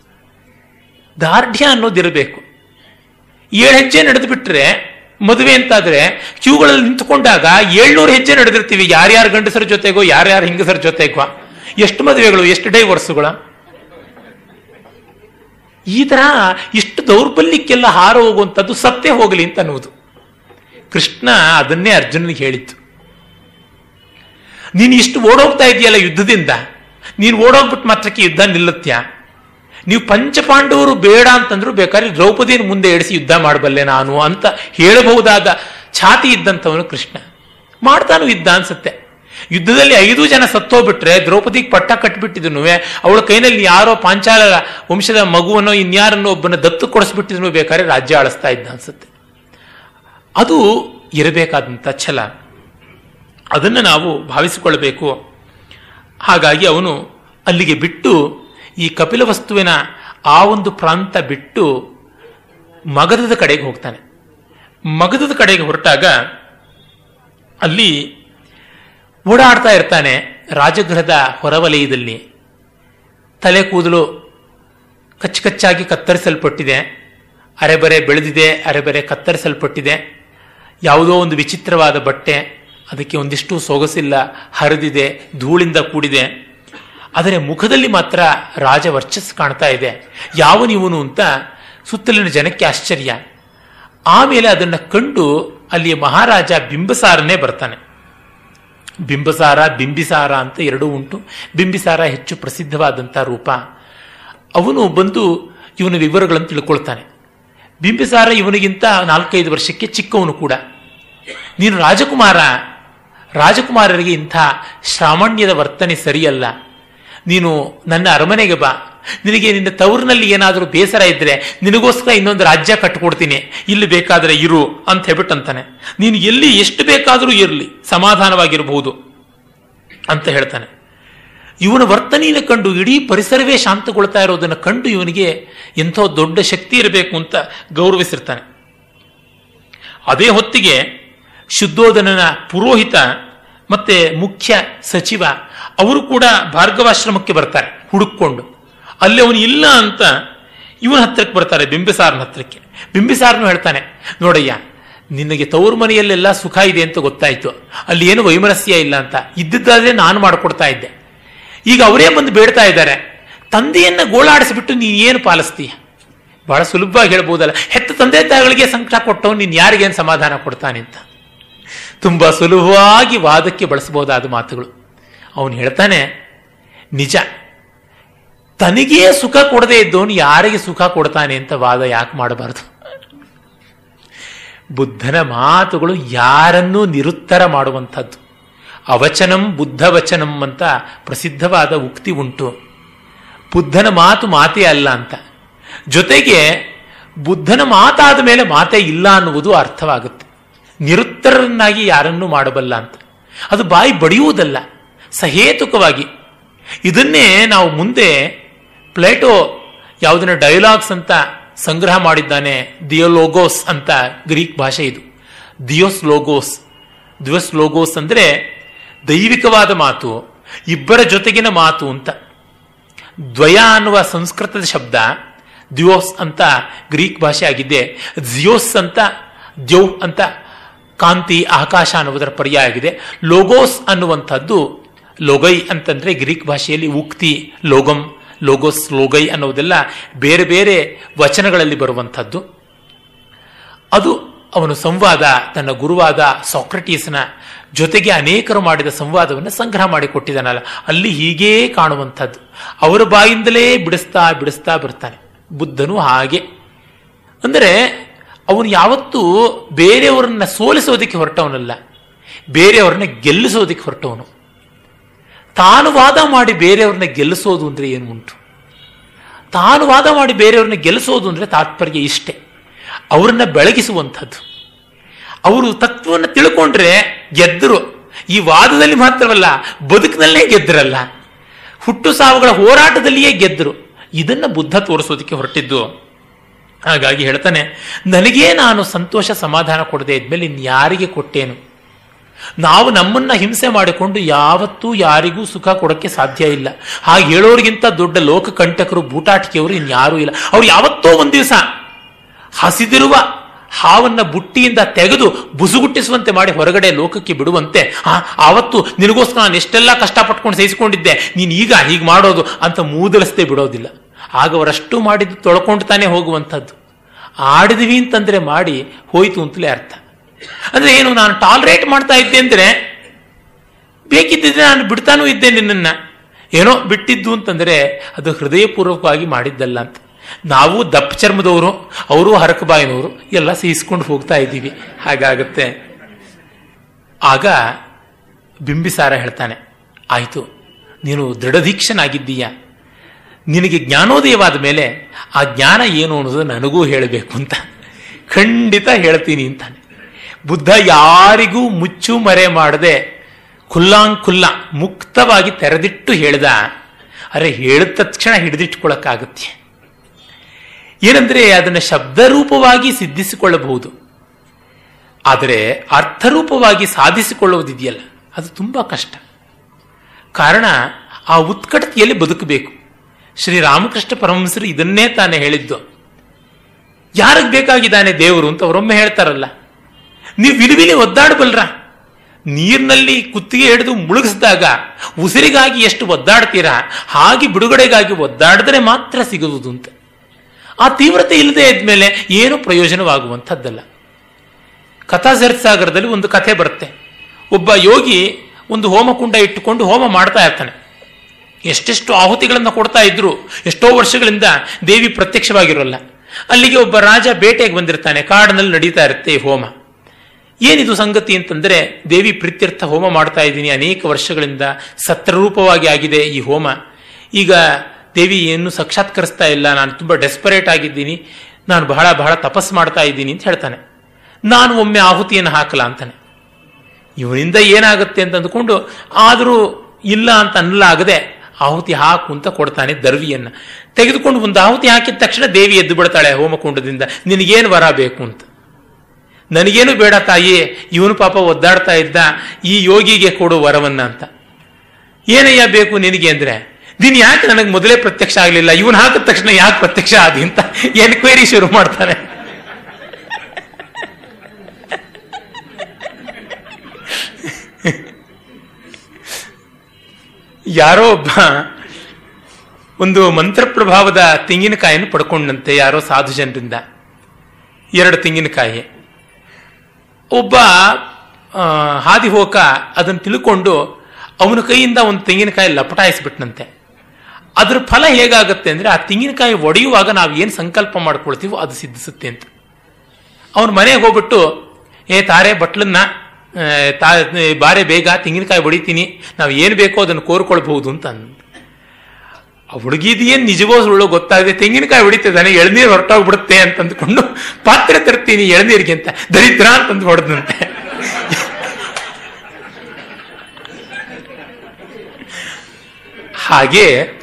ದಾರ್ಢ್ಯ ಅನ್ನೋದಿರಬೇಕು. 7 ಹೆಜ್ಜೆ ನಡೆದು ಬಿಟ್ರೆ ಮದುವೆ ಅಂತಾದ್ರೆ ಕ್ಯೂಗಳಲ್ಲಿ ನಿಂತುಕೊಂಡಾಗ 700 ಹೆಜ್ಜೆ ನಡೆದಿರ್ತೀವಿ, ಯಾರ್ಯಾರ ಗಂಡಸರ ಜೊತೆಗೋ ಯಾರ್ಯಾರ ಹೆಂಗಸರ ಜೊತೆಗೋ. ಎಷ್ಟು ಮದುವೆಗಳು, ಎಷ್ಟು ಡೈವರ್ಸ್ಗಳು. ಈ ತರ ಇಷ್ಟು ದೌರ್ಬಲ್ಯಕ್ಕೆಲ್ಲ ಹಾರು ಹೋಗುವಂಥದ್ದು ಸತ್ತೇ ಹೋಗಲಿ ಅಂತ ಅನ್ನುವುದು. ಕೃಷ್ಣ ಅದನ್ನೇ ಅರ್ಜುನನಿಗೆ ಹೇಳಿತ್ತು. ನೀನು ಇಷ್ಟು ಓಡೋಗ್ತಾ ಇದೆಯಲ್ಲ ಯುದ್ಧದಿಂದ, ನೀನು ಓಡೋಗ್ಬಿಟ್ಟು ಮಾತ್ರಕ್ಕೆ ಯುದ್ಧ ನಿಲ್ಲತ್ಯ? ನೀವು ಪಂಚಪಾಂಡವರು ಬೇಡ ಅಂತಂದ್ರು ಬೇಕಾದ್ರೆ ದ್ರೌಪದಿಯನ್ನು ಮುಂದೆ ಎಡಿಸಿ ಯುದ್ಧ ಮಾಡಬಲ್ಲೆ ನಾನು ಅಂತ ಹೇಳಬಹುದಾದ ಛಾತಿ ಇದ್ದಂಥವನು ಕೃಷ್ಣ. ಮಾಡ್ತಾನು ಇದ್ದ ಅನ್ಸುತ್ತೆ. ಯುದ್ಧದಲ್ಲಿ 5 ಜನ ಸತ್ತೋಗ್ಬಿಟ್ರೆ ದ್ರೌಪದಿಗೆ ಪಟ್ಟ ಕಟ್ಟಿಬಿಟ್ಟಿದ್ನು, ಅವಳ ಕೈನಲ್ಲಿ ಯಾರೋ ಪಾಂಚಾಲ ವಂಶದ ಮಗುವನ್ನೋ ಇನ್ಯಾರನ್ನೋ ಒಬ್ಬನ ದತ್ತು ಕೊಡಿಸ್ಬಿಟ್ಟಿದ್ನು ಬೇಕಾದ್ರೆ ರಾಜ್ಯ ಆಳಿಸ್ತಾ ಇದ್ದ ಅನ್ಸುತ್ತೆ. ಅದು ಇರಬೇಕಾದಂಥ ಛಲ. ಅದನ್ನು ನಾವು ಭಾವಿಸಿಕೊಳ್ಬೇಕು. ಹಾಗಾಗಿ ಅವನು ಅಲ್ಲಿಗೆ ಬಿಟ್ಟು ಈ ಕಪಿಲ ವಸ್ತುವಿನ ಆ ಒಂದು ಪ್ರಾಂತ ಬಿಟ್ಟು ಮಗಧದ ಕಡೆಗೆ ಹೋಗ್ತಾನೆ. ಮಗಧದ ಕಡೆಗೆ ಹೊರಟಾಗ ಅಲ್ಲಿ ಓಡಾಡ್ತಾ ಇರ್ತಾನೆ. ರಾಜಗೃಹದ ಹೊರವಲಯದಲ್ಲಿ ತಲೆ ಕೂದಲು ಕಚ್ಚಾಗಿ ಕತ್ತರಿಸಲ್ಪಟ್ಟಿದೆ, ಅರೆಬರೆ ಬೆಳೆದಿದೆ, ಅರೆಬರೆ ಕತ್ತರಿಸಲ್ಪಟ್ಟಿದೆ. ಯಾವುದೋ ಒಂದು ವಿಚಿತ್ರವಾದ ಬಟ್ಟೆ, ಅದಕ್ಕೆ ಒಂದಿಷ್ಟು ಸೊಗಸಿಲ್ಲ, ಹರಿದಿದೆ, ಧೂಳಿಂದ ಕೂಡಿದೆ. ಆದರೆ ಮುಖದಲ್ಲಿ ಮಾತ್ರ ರಾಜ ವರ್ಚಸ್ಸು ಕಾಣ್ತಾ ಇದೆ. ಯಾವನಿವನು ಅಂತ ಸುತ್ತಲಿನ ಜನಕ್ಕೆ ಆಶ್ಚರ್ಯ. ಆಮೇಲೆ ಅದನ್ನು ಕಂಡು ಅಲ್ಲಿಯ ಮಹಾರಾಜ ಬಿಂಬಿಸಾರನೇ ಬರ್ತಾನೆ. ಬಿಂಬಿಸಾರ, ಬಿಂಬಿಸಾರ ಅಂತ ಎರಡೂ ಉಂಟು. ಬಿಂಬಿಸಾರ ಹೆಚ್ಚು ಪ್ರಸಿದ್ಧವಾದಂಥ ರೂಪ. ಅವನು ಬಂದು ಇವನ ವಿವರಗಳನ್ನು ತಿಳ್ಕೊಳ್ತಾನೆ. ಬಿಂಬಿಸಾರ ಇವನಿಗಿಂತ 4-5 ವರ್ಷಕ್ಕೆ ಚಿಕ್ಕವನು ಕೂಡ. ನೀನು ರಾಜಕುಮಾರ, ರಾಜಕುಮಾರರಿಗೆ ಇಂಥ ಶ್ರಾಮಣ್ಯದ ವರ್ತನೆ ಸರಿಯಲ್ಲ, ನೀನು ನನ್ನ ಅರಮನೆಗೆ ಬಾ, ನಿನಗೆ ನಿನ್ನ ತವರಿನಲ್ಲಿ ಏನಾದರೂ ಬೇಸರ ಇದ್ರೆ ನಿನಗೋಸ್ಕರ ಇನ್ನೊಂದು ರಾಜ್ಯ ಕಟ್ಟಿಕೊಡ್ತೀನಿ, ಇಲ್ಲಿ ಬೇಕಾದರೆ ಇರು ಅಂತ ಹೇಳ್ಬಿಟ್ಟು ಅಂತಾನೆ. ನೀನು ಎಲ್ಲಿ ಎಷ್ಟು ಬೇಕಾದರೂ ಇರಲಿ, ಸಮಾಧಾನವಾಗಿರಬಹುದು ಅಂತ ಹೇಳ್ತಾನೆ. ಇವನ ವರ್ತನೆಯನ್ನು ಕಂಡು ಇಡೀ ಪರಿಸರವೇ ಶಾಂತಗೊಳ್ತಾ ಇರೋದನ್ನು ಕಂಡು ಇವನಿಗೆ ಎಂಥೋ ದೊಡ್ಡ ಶಕ್ತಿ ಇರಬೇಕು ಅಂತ ಗೌರವಿಸಿರ್ತಾನೆ. ಅದೇ ಹೊತ್ತಿಗೆ ಶುದ್ಧೋಧನನ ಪುರೋಹಿತ ಮತ್ತೆ ಮುಖ್ಯ ಸಚಿವ ಅವರು ಕೂಡ ಭಾರ್ಗವಾಶ್ರಮಕ್ಕೆ ಬರ್ತಾರೆ ಹುಡುಕೊಂಡು. ಅಲ್ಲಿ ಅವನು ಇಲ್ಲ ಅಂತ ಇವನ ಹತ್ರಕ್ಕೆ ಬರ್ತಾರೆ, ಬಿಂಬಿಸಾರನ ಹತ್ರಕ್ಕೆ. ಬಿಂಬಿಸಾರನು ಹೇಳ್ತಾನೆ, ನೋಡಯ್ಯ, ನಿನಗೆ ತವರು ಮನೆಯಲ್ಲೆಲ್ಲ ಸುಖ ಇದೆ ಅಂತ ಗೊತ್ತಾಯ್ತು, ಅಲ್ಲಿ ಏನು ವೈಮನಸ್ಯ ಇಲ್ಲ ಅಂತ. ಇದ್ದಿದ್ದಾದ್ರೆ ನಾನು ಮಾಡಿಕೊಡ್ತಾ ಇದ್ದೆ. ಈಗ ಅವರೇ ಬಂದು ಬೇಡ್ತಾ ಇದ್ದಾರೆ, ತಂದೆಯನ್ನ ಗೋಳಾಡಿಸ್ಬಿಟ್ಟು ನೀನು ಏನು ಪಾಲಿಸ್ತೀಯ? ಬಹಳ ಸುಲಭವಾಗಿ ಹೇಳ್ಬೋದಲ್ಲ, ಹೆತ್ತ ತಂದೆ ತಾಯಿಗಳಿಗೆ ಸಂಕಟ ಕೊಟ್ಟವು ನೀನು ಯಾರಿಗೇನು ಸಮಾಧಾನ ಕೊಡ್ತಾನೆ ಅಂತ. ತುಂಬಾ ಸುಲಭವಾಗಿ ವಾದಕ್ಕೆ ಬಳಸಬಹುದಾದ ಮಾತುಗಳು. ಅವನು ಹೇಳ್ತಾನೆ, ನಿಜ, ತನಗೇ ಸುಖ ಕೊಡದೇ ಇದ್ದವನು ಯಾರಿಗೆ ಸುಖ ಕೊಡ್ತಾನೆ ಅಂತ ವಾದ ಯಾಕೆ ಮಾಡಬಾರದು? ಬುದ್ಧನ ಮಾತುಗಳು ಯಾರನ್ನೂ ನಿರುತ್ತರ ಮಾಡುವಂಥದ್ದು. ಅವಚನಂ ಬುದ್ಧವಚನಂ ಅಂತ ಪ್ರಸಿದ್ಧವಾದ ಉಕ್ತಿ ಉಂಟು. ಬುದ್ಧನ ಮಾತು ಮಾತೇ ಅಲ್ಲ ಅಂತ. ಜೊತೆಗೆ ಬುದ್ಧನ ಮಾತಾದ ಮೇಲೆ ಮಾತೇ ಇಲ್ಲ ಅನ್ನುವುದು ಅರ್ಥವಾಗುತ್ತೆ. ನಿರುತ್ತರನ್ನಾಗಿ ಯಾರನ್ನೂ ಮಾಡಬಲ್ಲ ಅಂತ. ಅದು ಬಾಯಿ ಬಡಿಯುವುದಲ್ಲ, ಸಹೇತುಕವಾಗಿ. ಇದನ್ನೇ ನಾವು ಮುಂದೆ ಪ್ಲೇಟೋ ಯಾವುದನ್ನ ಡೈಲಾಗ್ಸ್ ಅಂತ ಸಂಗ್ರಹ ಮಾಡಿದ್ದಾನೆ, ದಿಯೋಲೋಗೋಸ್ ಅಂತ ಗ್ರೀಕ್ ಭಾಷೆ ಇದು. ದಿಯೋಸ್ ಲೋಗೋಸ್ ಅಂದ್ರೆ ದೈವಿಕವಾದ ಮಾತು, ಇಬ್ಬರ ಜೊತೆಗಿನ ಮಾತು ಅಂತ. ದ್ವಯ ಅನ್ನುವ ಸಂಸ್ಕೃತದ ಶಬ್ದ ದಿಯೋಸ್ ಅಂತ ಗ್ರೀಕ್ ಭಾಷೆ ಆಗಿದ್ದೆ. ಜಿಯೋಸ್ ಅಂತ, ದ್ಯೌ ಅಂತ ಕಾಂತಿ ಆಕಾಶ ಅನ್ನುವುದರ ಪರ್ಯಾಯ ಆಗಿದೆ. ಲೋಗೋಸ್ ಅನ್ನುವಂಥದ್ದು, ಲೋಗೈ ಅಂತಂದ್ರೆ ಗ್ರೀಕ್ ಭಾಷೆಯಲ್ಲಿ ಉಕ್ತಿ, ಲೋಗಂ, ಲೋಗೋಸ್, ಲೋಗೈ ಅನ್ನುವುದೆಲ್ಲ ಬೇರೆ ಬೇರೆ ವಚನಗಳಲ್ಲಿ ಬರುವಂಥದ್ದು. ಅದು ಅವನು ಸಂವಾದ, ತನ್ನ ಗುರುವಾದ ಸಾಕ್ರಟೀಸ್ನ ಜೊತೆಗೆ ಅನೇಕರು ಮಾಡಿದ ಸಂವಾದವನ್ನು ಸಂಗ್ರಹ ಮಾಡಿಕೊಟ್ಟಿದ್ದಾನಲ್ಲ, ಅಲ್ಲಿ ಹೀಗೇ ಕಾಣುವಂಥದ್ದು. ಅವರ ಬಾಯಿಂದಲೇ ಬಿಡಿಸ್ತಾ ಬಿಡಿಸ್ತಾ ಬರ್ತಾನೆ. ಬುದ್ಧನು ಹಾಗೆ. ಅಂದರೆ ಅವನು ಯಾವತ್ತೂ ಬೇರೆಯವರನ್ನ ಸೋಲಿಸೋದಕ್ಕೆ ಹೊರಟವನಲ್ಲ, ಬೇರೆಯವರನ್ನ ಗೆಲ್ಲಿಸೋದಕ್ಕೆ ಹೊರಟವನು. ತಾನು ವಾದ ಮಾಡಿ ಬೇರೆಯವ್ರನ್ನ ಗೆಲ್ಲಿಸೋದು ಅಂದರೆ ಏನು ಉಂಟು? ತಾನು ವಾದ ಮಾಡಿ ಬೇರೆಯವ್ರನ್ನ ಗೆಲ್ಲಿಸೋದು ಅಂದರೆ ತಾತ್ಪರ್ಯ ಇಷ್ಟೇ, ಅವರನ್ನ ಬೆಳಗಿಸುವಂಥದ್ದು. ಅವರು ತತ್ವವನ್ನು ತಿಳ್ಕೊಂಡ್ರೆ ಗೆದ್ದರು. ಈ ವಾದದಲ್ಲಿ ಮಾತ್ರವಲ್ಲ, ಬದುಕಿನಲ್ಲೇ ಗೆದ್ದರಲ್ಲ, ಹುಟ್ಟು ಸಾವುಗಳ ಹೋರಾಟದಲ್ಲಿಯೇ ಗೆದ್ದರು. ಇದನ್ನ ಬುದ್ಧ ತೋರಿಸೋದಕ್ಕೆ ಹೊರಟಿದ್ದು. ಹಾಗಾಗಿ ಹೇಳ್ತಾನೆ, ನನಗೇ ನಾನು ಸಂತೋಷ ಸಮಾಧಾನ ಕೊಡದೆ ಇದ್ಮೇಲೆ ಇನ್ಯಾರಿಗೆ ಕೊಟ್ಟೇನು? ನಾವು ನಮ್ಮನ್ನ ಹಿಂಸೆ ಮಾಡಿಕೊಂಡು ಯಾವತ್ತೂ ಯಾರಿಗೂ ಸುಖ ಕೊಡಕ್ಕೆ ಸಾಧ್ಯ ಇಲ್ಲ. ಹಾಗೆ ಹೇಳೋರಿಗಿಂತ ದೊಡ್ಡ ಲೋಕಕಂಟಕರು, ಬೂಟಾಟಿಕೆಯವರು ಇನ್ಯಾರೂ ಇಲ್ಲ. ಅವ್ರು ಯಾವತ್ತೋ ಒಂದ್ ದಿವಸ ಹಸಿದಿರುವ ಹಾವನ್ನ ಬುಟ್ಟಿಯಿಂದ ತೆಗೆದು ಬುಸುಗುಟ್ಟಿಸುವಂತೆ ಮಾಡಿ ಹೊರಗಡೆ ಲೋಕಕ್ಕೆ ಬಿಡುವಂತೆ, ಆವತ್ತು ನಿನಗೋಸ್ಕರ ನಾನು ಎಷ್ಟೆಲ್ಲ ಕಷ್ಟಪಟ್ಕೊಂಡು ಸಹಿಸಿಕೊಂಡಿದ್ದೆ, ನೀನು ಈಗ ಹೀಗೆ ಮಾಡೋದು ಅಂತ ಮೂದಲಿಸದೆ ಬಿಡೋದಿಲ್ಲ. ಆಗ ಅವರಷ್ಟು ಮಾಡಿದ್ದು ತೊಳ್ಕೊಂಡು ತಾನೇ ಹೋಗುವಂಥದ್ದು. ಆಡಿದ್ವಿ ಅಂತಂದ್ರೆ ಮಾಡಿ ಹೋಯ್ತು ಅಂತಲೇ ಅರ್ಥ. ಅಂದ್ರೆ ಏನು, ನಾನು ಟಾಲರೇಟ್ ಮಾಡ್ತಾ ಇದ್ದೆ ಅಂದ್ರೆ ಬೇಕಿದ್ದಿದ್ರೆ ನಾನು ಬಿಡ್ತಾನೂ ಇದ್ದೆ ನಿನ್ನನ್ನ. ಏನೋ ಬಿಟ್ಟಿದ್ದು ಅಂತಂದ್ರೆ ಅದು ಹೃದಯಪೂರ್ವಕವಾಗಿ ಮಾಡಿದ್ದಲ್ಲ ಅಂತ. ನಾವು ದಪ್ಪ ಚರ್ಮದವರು, ಅವರು ಹರಕಬಾಯಿನವರು, ಎಲ್ಲ ಸಹಿಸ್ಕೊಂಡು ಹೋಗ್ತಾ ಇದ್ದೀವಿ. ಹಾಗಾಗತ್ತೆ. ಆಗ ಬಿಂಬಿಸಾರ ಹೇಳ್ತಾನೆ, ಆಯ್ತು, ನೀನು ದೃಢದೀಕ್ಷನಾಗಿದ್ದೀಯ, ನಿನಗೆ ಜ್ಞಾನೋದಯವಾದ ಮೇಲೆ ಆ ಜ್ಞಾನ ಏನು ಅನ್ನೋದು ನನಗೂ ಹೇಳಬೇಕು ಅಂತ. ಖಂಡಿತ ಹೇಳ್ತೀನಿ ಅಂತಾನೆ. ಬುದ್ಧ ಯಾರಿಗೂ ಮುಚ್ಚು ಮರೆ ಮಾಡದೆ ಖುಲ್ಲಾಂಖುಲ್ಲ ಮುಕ್ತವಾಗಿ ತೆರೆದಿಟ್ಟು ಹೇಳಿದ. ಅರೆ, ಹೇಳಿದ ತಕ್ಷಣ ಹಿಡಿದಿಟ್ಕೊಳ್ಳಕ್ಕಾಗತ್ತೆ. ಏನಂದ್ರೆ ಅದನ್ನು ಶಬ್ದರೂಪವಾಗಿ ಸಿದ್ಧಿಸಿಕೊಳ್ಳಬಹುದು, ಆದರೆ ಅರ್ಥರೂಪವಾಗಿ ಸಾಧಿಸಿಕೊಳ್ಳುವುದಿದೆಯಲ್ಲ, ಅದು ತುಂಬಾ ಕಷ್ಟ. ಕಾರಣ ಆ ಉತ್ಕಟತೆಯಲ್ಲಿ ಬದುಕಬೇಕು. ಶ್ರೀರಾಮಕೃಷ್ಣ ಪರಮಹಂಸರು ಇದನ್ನೇ ತಾನೇ ಹೇಳಿದ್ದು. ಯಾರಿಗೆ ಬೇಕಾಗಿದ್ದಾನೆ ದೇವರು ಅಂತ ಅವರೊಮ್ಮೆ ಹೇಳ್ತಾರಲ್ಲ, ನೀವು ವಿಲಿವಿಲಿ ಒದ್ದಾಡಬಲ್ರ? ನೀರಿನಲ್ಲಿ ಕುತ್ತಿಗೆ ಹಿಡಿದು ಮುಳುಗಿಸಿದಾಗ ಉಸಿರಿಗಾಗಿ ಎಷ್ಟು ಒದ್ದಾಡ್ತೀರಾ, ಹಾಗೆ ಬಿಡುಗಡೆಗಾಗಿ ಒದ್ದಾಡಿದ್ರೆ ಮಾತ್ರ ಸಿಗುವುದು ಅಂತ. ಆ ತೀವ್ರತೆ ಇಲ್ಲದೆ ಇದ್ಮೇಲೆ ಏನು ಪ್ರಯೋಜನವಾಗುವಂಥದ್ದಲ್ಲ. ಕಥಾಸರಿಸಾಗರದಲ್ಲಿ ಒಂದು ಕಥೆ ಬರುತ್ತೆ. ಒಬ್ಬ ಯೋಗಿ ಒಂದು ಹೋಮಕುಂಡ ಇಟ್ಟುಕೊಂಡು ಹೋಮ ಮಾಡ್ತಾ ಇರ್ತಾನೆ. ಎಷ್ಟೆಷ್ಟು ಆಹುತಿಗಳನ್ನು ಕೊಡ್ತಾ ಇದ್ರು, ಎಷ್ಟೋ ವರ್ಷಗಳಿಂದ ದೇವಿ ಪ್ರತ್ಯಕ್ಷವಾಗಿರೋಲ್ಲ. ಅಲ್ಲಿಗೆ ಒಬ್ಬ ರಾಜ ಬೇಟೆಗೆ ಬಂದಿರ್ತಾನೆ. ಕಾಡಿನಲ್ಲಿ ನಡೀತಾ ಇರುತ್ತೆ ಈ ಹೋಮ. ಏನಿದು ಸಂಗತಿ ಅಂತಂದ್ರೆ, ದೇವಿ ಪ್ರೀತ್ಯರ್ಥ ಹೋಮ ಮಾಡ್ತಾ ಇದ್ದೀನಿ, ಅನೇಕ ವರ್ಷಗಳಿಂದ ಸತ್ರರೂಪವಾಗಿ ಆಗಿದೆ ಈ ಹೋಮ, ಈಗ ದೇವಿಯನ್ನು ಸಾಕ್ಷಾತ್ಕರಿಸ್ತಾ ಇಲ್ಲ, ನಾನು ತುಂಬ ಡೆಸ್ಪರೇಟ್ ಆಗಿದ್ದೀನಿ, ನಾನು ಬಹಳ ಬಹಳ ತಪಸ್ಸು ಮಾಡ್ತಾ ಇದ್ದೀನಿ ಅಂತ ಹೇಳ್ತಾನೆ. ನಾನು ಒಮ್ಮೆ ಆಹುತಿಯನ್ನು ಹಾಕಲ್ಲ ಅಂತಾನೆ. ಇವನಿಂದ ಏನಾಗುತ್ತೆ ಅಂತ ಅಂದ್ಕೊಂಡು ಆದರೂ ಇಲ್ಲ ಅಂತ ಅನ್ನಲಾಗದೆ ಆಹುತಿ ಹಾಕು ಅಂತ ಕೊಡ್ತಾನೆ. ದರ್ವಿಯನ್ನು ತೆಗೆದುಕೊಂಡು ಒಂದು ಆಹುತಿ ಹಾಕಿದ ತಕ್ಷಣ ದೇವಿ ಎದ್ದು ಬಿಡ್ತಾಳೆ ಹೋಮಕುಂಡದಿಂದ. ನಿನಗೇನು ವರ ಬೇಕು ಅಂತ. ನನಗೇನು ಬೇಡ ತಾಯಿ, ಇವನು ಪಾಪ ಒದ್ದಾಡ್ತಾ ಇದ್ದ, ಈ ಯೋಗಿಗೆ ಕೊಡು ವರವನ್ನ ಅಂತ. ಏನಯ್ಯ ಬೇಕು ನಿನಗೆ ಅಂದ್ರೆ, ನೀನು ಯಾಕೆ ನನಗೆ ಮೊದಲೇ ಪ್ರತ್ಯಕ್ಷ ಆಗಲಿಲ್ಲ, ಇವನು ಹಾಕಿದ ತಕ್ಷಣ ಯಾಕೆ ಪ್ರತ್ಯಕ್ಷ ಆದಿ ಅಂತ ಎನ್ಕ್ವೈರಿ ಶುರು ಮಾಡ್ತಾನೆ. ಯಾರೋ ಒಬ್ಬ ಒಂದು ಮಂತ್ರ ಪ್ರಭಾವದ ತೆಂಗಿನಕಾಯಿಯನ್ನು ಪಡ್ಕೊಂಡಂತೆ ಯಾರೋ ಸಾಧು ಜನರಿಂದ. 2 ತೆಂಗಿನಕಾಯಿ. ಒಬ್ಬ ಹಾದಿ ಹೋಕ ಅದನ್ನು ತಿಳ್ಕೊಂಡು ಅವನ ಕೈಯಿಂದ ಒಂದು ತೆಂಗಿನಕಾಯಿ ಲಪಟಾಯಿಸ್ಬಿಟ್ನಂತೆ. ಅದ್ರ ಫಲ ಹೇಗಾಗುತ್ತೆ ಅಂದ್ರೆ, ಆ ತೆಂಗಿನಕಾಯಿ ಒಡೆಯುವಾಗ ನಾವು ಏನು ಸಂಕಲ್ಪ ಮಾಡ್ಕೊಳ್ತೀವೋ ಅದು ಸಿದ್ಧಿಸುತ್ತೆ ಅಂತ. ಅವನ ಮನೆಗೆ ಹೋಗ್ಬಿಟ್ಟು, ತಾರೆ ಬಟ್ಲನ್ನ ಬಾರೆ ಬೇಗ ತೆಂಗಿನಕಾಯಿ ಹೊಡಿತೀನಿ, ನಾವು ಏನು ಬೇಕೋ ಅದನ್ನು ಕೋರ್ಕೊಳ್ಬಹುದು ಅಂತ ಅಂದ. ಆ ಹುಡುಗಿದೇನು ನಿಜವೋ ಸುಳ್ಳು ಗೊತ್ತಾಗಿದೆ, ತೆಂಗಿನಕಾಯಿ ಹೊಡಿತಿದ್ದಾನೆ, ಎಳ್ನೀರು ಹೊರಟೋಗ್ಬಿಡುತ್ತೆ ಅಂತ ಅಂದ್ಕೊಂಡು ಪಾತ್ರೆ ತರ್ತೀನಿ ಎಳ್ನೀರಿಗೆ ಅಂತ ದರಿದ್ರ ಅಂತಂದು ಹೊಡೆದಂತೆ. ಹಾಗೆ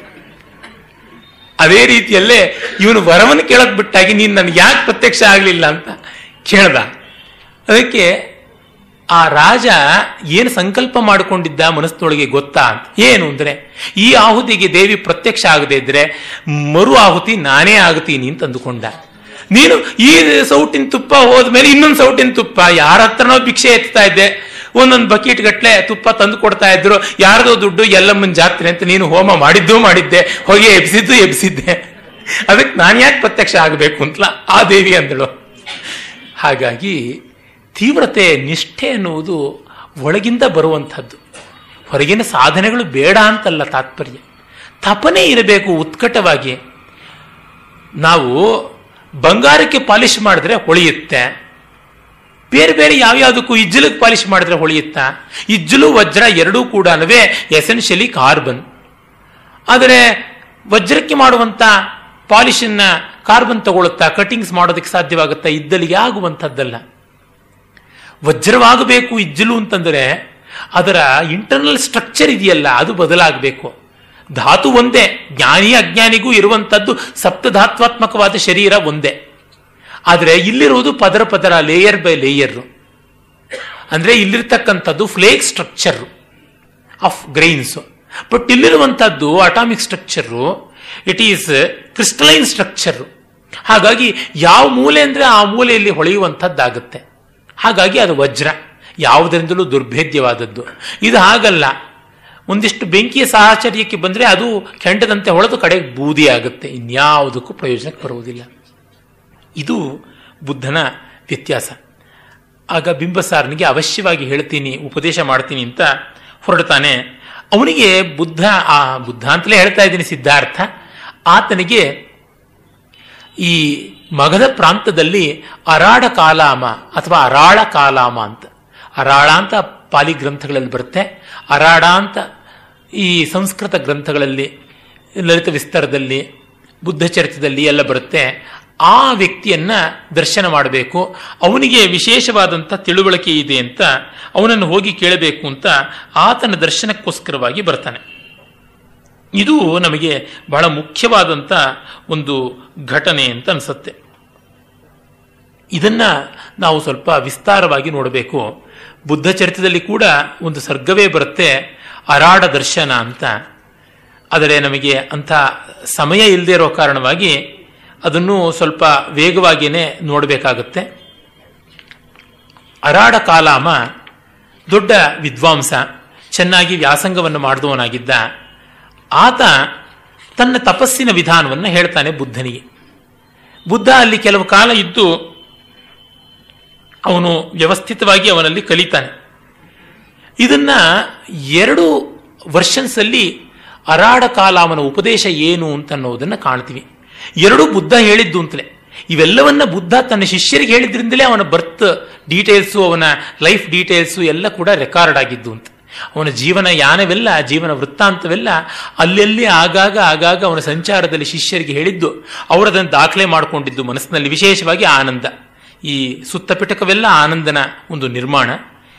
ಅದೇ ರೀತಿಯಲ್ಲೇ ಇವನು ವರವನ್ನು ಕೇಳಕ್ ಬಿಟ್ಟಾಗಿ ನೀನು ನನಗೆ ಯಾಕೆ ಪ್ರತ್ಯಕ್ಷ ಆಗಲಿಲ್ಲ ಅಂತ ಕೇಳ್ದ. ಅದಕ್ಕೆ ಆ ರಾಜ ಏನು ಸಂಕಲ್ಪ ಮಾಡಿಕೊಂಡಿದ್ದ ಮನಸ್ಸಿನೊಳಗೆ ಗೊತ್ತಾ ಅಂತ. ಏನು ಅಂದ್ರೆ, ಈ ಆಹುತಿಗೆ ದೇವಿ ಪ್ರತ್ಯಕ್ಷ ಆಗದೆ ಇದ್ರೆ ಮರು ಆಹುತಿ ನಾನೇ ಆಗ್ತೀನಿ ಅಂತ ಅಂದುಕೊಂಡ. ನೀನು ಈ ಸೌಟಿನ ತುಪ್ಪ ಹೋದ್ಮೇಲೆ ಇನ್ನೊಂದು ಸೌಟಿನ ತುಪ್ಪ ಯಾರ ಹತ್ರನೋ ಭಿಕ್ಷೆ ಎತ್ತಾ ಇದ್ದೆ, ಒಂದೊಂದು ಬಕೆಟ್ ಗಟ್ಲೆ ತುಪ್ಪ ತಂದು ಕೊಡ್ತಾ ಇದ್ರು, ಯಾರ್ದೋ ದುಡ್ಡು ಎಲ್ಲಮ್ಮನ ಜಾತ್ರೆ ಅಂತ ನೀನು ಹೋಮ ಮಾಡಿದ್ದೆ, ಹೊಗೆ ಎಬ್ಸಿದ್ದೆ, ಅದಕ್ಕೆ ನಾನು ಯಾಕೆ ಪ್ರತ್ಯಕ್ಷ ಆಗಬೇಕು ಅಂತಲ್ಲ ಆ ದೇವಿ ಅಂದಳು. ಹಾಗಾಗಿ ತೀವ್ರತೆ, ನಿಷ್ಠೆ ಎನ್ನುವುದು ಒಳಗಿಂದ ಬರುವಂಥದ್ದು. ಹೊರಗಿನ ಸಾಧನೆಗಳು ಬೇಡ ಅಂತಲ್ಲ ತಾತ್ಪರ್ಯ. ತಪನೆ ಇರಬೇಕು ಉತ್ಕಟವಾಗಿ. ನಾವು ಬಂಗಾರಕ್ಕೆ ಪಾಲಿಶ್ ಮಾಡಿದ್ರೆ ಹೊಳೆಯುತ್ತೆ, ಬೇರೆ ಬೇರೆ ಯಾವ್ಯಾವುದಕ್ಕೂ ಇಜ್ಜಲಿಗೆ ಪಾಲಿಶ್ ಮಾಡಿದ್ರೆ ಹೊಳೆಯುತ್ತಾ? ಇಜ್ಜಲು ವಜ್ರ ಎರಡೂ ಕೂಡ ಎಸೆನ್ಷಿಯಲಿ ಕಾರ್ಬನ್. ಆದರೆ ವಜ್ರಕ್ಕೆ ಮಾಡುವಂಥ ಪಾಲಿಶನ್ನ ಕಾರ್ಬನ್ ತಗೊಳ್ಳುತ್ತಾ, ಕಟಿಂಗ್ಸ್ ಮಾಡೋದಕ್ಕೆ ಸಾಧ್ಯವಾಗುತ್ತಾ? ಇದ್ದಲಿಗೆ ಆಗುವಂಥದ್ದಲ್ಲ. ವಜ್ರವಾಗಬೇಕು ಇಜ್ಜಲು ಅಂತಂದರೆ ಅದರ ಇಂಟರ್ನಲ್ ಸ್ಟ್ರಕ್ಚರ್ ಇದೆಯಲ್ಲ, ಅದು ಬದಲಾಗಬೇಕು. ಧಾತು ಒಂದೇ, ಜ್ಞಾನಿ ಅಜ್ಞಾನಿಗೂ ಇರುವಂಥದ್ದು ಸಪ್ತಧಾತ್ವಾತ್ಮಕವಾದ ಶರೀರ ಒಂದೇ. ಆದರೆ ಇಲ್ಲಿರುವುದು ಪದರ ಪದರ, ಲೇಯರ್ ಬೈ ಲೇಯರ್. ಅಂದರೆ ಇಲ್ಲಿರ್ತಕ್ಕಂಥದ್ದು flake structure of grains. But ಇಲ್ಲಿರುವಂಥದ್ದು atomic structure, it is crystalline structure. ಹಾಗಾಗಿ ಯಾವ ಮೂಲೆ ಅಂದರೆ ಆ ಮೂಲೆಯಲ್ಲಿ ಹೊಳೆಯುವಂಥದ್ದಾಗುತ್ತೆ. ಹಾಗಾಗಿ ಅದು ವಜ್ರ, ಯಾವುದರಿಂದಲೂ ದುರ್ಭೇದ್ಯವಾದದ್ದು. ಇದು ಹಾಗಲ್ಲ. ಒಂದಿಷ್ಟು ಬೆಂಕಿಯ ಸಾಹಚರ್ಯಕ್ಕೆ ಬಂದರೆ ಅದು ಕೆಂಡದಂತೆ ಹೊಳೆದು ಕಡೆಗೆ ಬೂದಿ ಆಗುತ್ತೆ, ಇನ್ಯಾವುದಕ್ಕೂ ಪ್ರಯೋಜನಕ್ಕೆ ಬರುವುದಿಲ್ಲ. ಇದು ಬುದ್ಧನ ವ್ಯತ್ಯಾಸ. ಆಗ ಬಿಂಬಸಾರನಿಗೆ ಅವಶ್ಯವಾಗಿ ಹೇಳ್ತೀನಿ, ಉಪದೇಶ ಮಾಡ್ತೀನಿ ಅಂತ ಹೊರಡ್ತಾನೆ. ಅವನಿಗೆ ಬುದ್ಧ ಅಂತಲೇ ಹೇಳ್ತಾ ಇದ್ದೀನಿ, ಸಿದ್ಧಾರ್ಥ, ಆತನಿಗೆ ಈ ಮಗಧ ಪ್ರಾಂತದಲ್ಲಿ ಅರಾಡ ಕಾಲಾಮ ಅಥವಾ ಅರಾಳ ಕಾಲಾಮ ಅಂತ, ಅರಾಳ ಅಂತ ಪಾಲಿ ಗ್ರಂಥಗಳಲ್ಲಿ ಬರುತ್ತೆ, ಅರಾಡ ಅಂತ ಈ ಸಂಸ್ಕೃತ ಗ್ರಂಥಗಳಲ್ಲಿ, ಲಲಿತ ವಿಸ್ತಾರದಲ್ಲಿ, ಬುದ್ಧ ಚರಿತ್ರದಲ್ಲಿ ಎಲ್ಲ ಬರುತ್ತೆ. ಆ ವ್ಯಕ್ತಿಯನ್ನ ದರ್ಶನ ಮಾಡಬೇಕು, ಅವನಿಗೆ ವಿಶೇಷವಾದಂಥ ತಿಳುವಳಿಕೆ ಇದೆ ಅಂತ ಅವನನ್ನು ಹೋಗಿ ಕೇಳಬೇಕು ಅಂತ ಆತನ ದರ್ಶನಕ್ಕೋಸ್ಕರವಾಗಿ ಬರ್ತಾನೆ. ಇದು ನಮಗೆ ಬಹಳ ಮುಖ್ಯವಾದಂಥ ಒಂದು ಘಟನೆ ಅಂತ ಅನಿಸುತ್ತೆ. ಇದನ್ನ ನಾವು ಸ್ವಲ್ಪ ವಿಸ್ತಾರವಾಗಿ ನೋಡಬೇಕು. ಬುದ್ಧ ಚರಿತ್ರದಲ್ಲಿ ಕೂಡ ಒಂದು ಸರ್ಗವೇ ಬರುತ್ತೆ, ಅರಾಡ ದರ್ಶನ ಅಂತ. ಆದರೆ ನಮಗೆ ಅಂಥ ಸಮಯ ಇಲ್ಲದೆ ಇರೋ ಕಾರಣವಾಗಿ ಅದನ್ನು ಸ್ವಲ್ಪ ವೇಗವಾಗಿಯೇ ನೋಡಬೇಕಾಗುತ್ತೆ. ಅರಾಡ ಕಾಲಾಮ ದೊಡ್ಡ ವಿದ್ವಾಂಸ, ಚೆನ್ನಾಗಿ ವ್ಯಾಸಂಗವನ್ನು ಮಾಡಿದವನಾಗಿದ್ದ. ಆತ ತನ್ನ ತಪಸ್ಸಿನ ವಿಧಾನವನ್ನು ಹೇಳ್ತಾನೆ ಬುದ್ಧನಿಗೆ. ಬುದ್ಧ ಅಲ್ಲಿ ಕೆಲವು ಕಾಲ ಇದ್ದು ಅವನು ವ್ಯವಸ್ಥಿತವಾಗಿ ಅವನಲ್ಲಿ ಕಲಿತಾನೆ. ಇದನ್ನ 2 ವರ್ಷನ್ಸ್ ಅಲ್ಲಿ ಅರಾಡ ಕಾಲಾಮನ ಉಪದೇಶ ಏನು ಅಂತ ಅನ್ನೋದನ್ನು ಕಾಣ್ತೀವಿ. 2 ಬುದ್ಧ ಹೇಳಿದ್ದು ಅಂತಲೇ. ಇವೆಲ್ಲವನ್ನ ಬುದ್ಧ ತನ್ನ ಶಿಷ್ಯರಿಗೆ ಹೇಳಿದ್ರಿಂದಲೇ ಅವನ ಬರ್ತ್ ಡೀಟೇಲ್ಸು, ಅವನ ಲೈಫ್ ಡೀಟೇಲ್ಸು ಎಲ್ಲ ಕೂಡ ರೆಕಾರ್ಡ್ ಆಗಿದ್ದು ಅಂತ. ಅವನ ಜೀವನ ಯಾನವೆಲ್ಲ, ಜೀವನ ವೃತ್ತಾಂತವೆಲ್ಲ ಅಲ್ಲೆಲ್ಲಿ ಆಗಾಗ ಅವನ ಸಂಚಾರದಲ್ಲಿ ಶಿಷ್ಯರಿಗೆ ಹೇಳಿದ್ದು, ಅವರದನ್ನು ದಾಖಲೆ ಮಾಡಿಕೊಂಡಿದ್ದು ಮನಸ್ಸಿನಲ್ಲಿ. ವಿಶೇಷವಾಗಿ ಆನಂದ, ಈ ಸುತ್ತ ಪಿಟಕವೆಲ್ಲ ಆನಂದನ ಒಂದು ನಿರ್ಮಾಣ.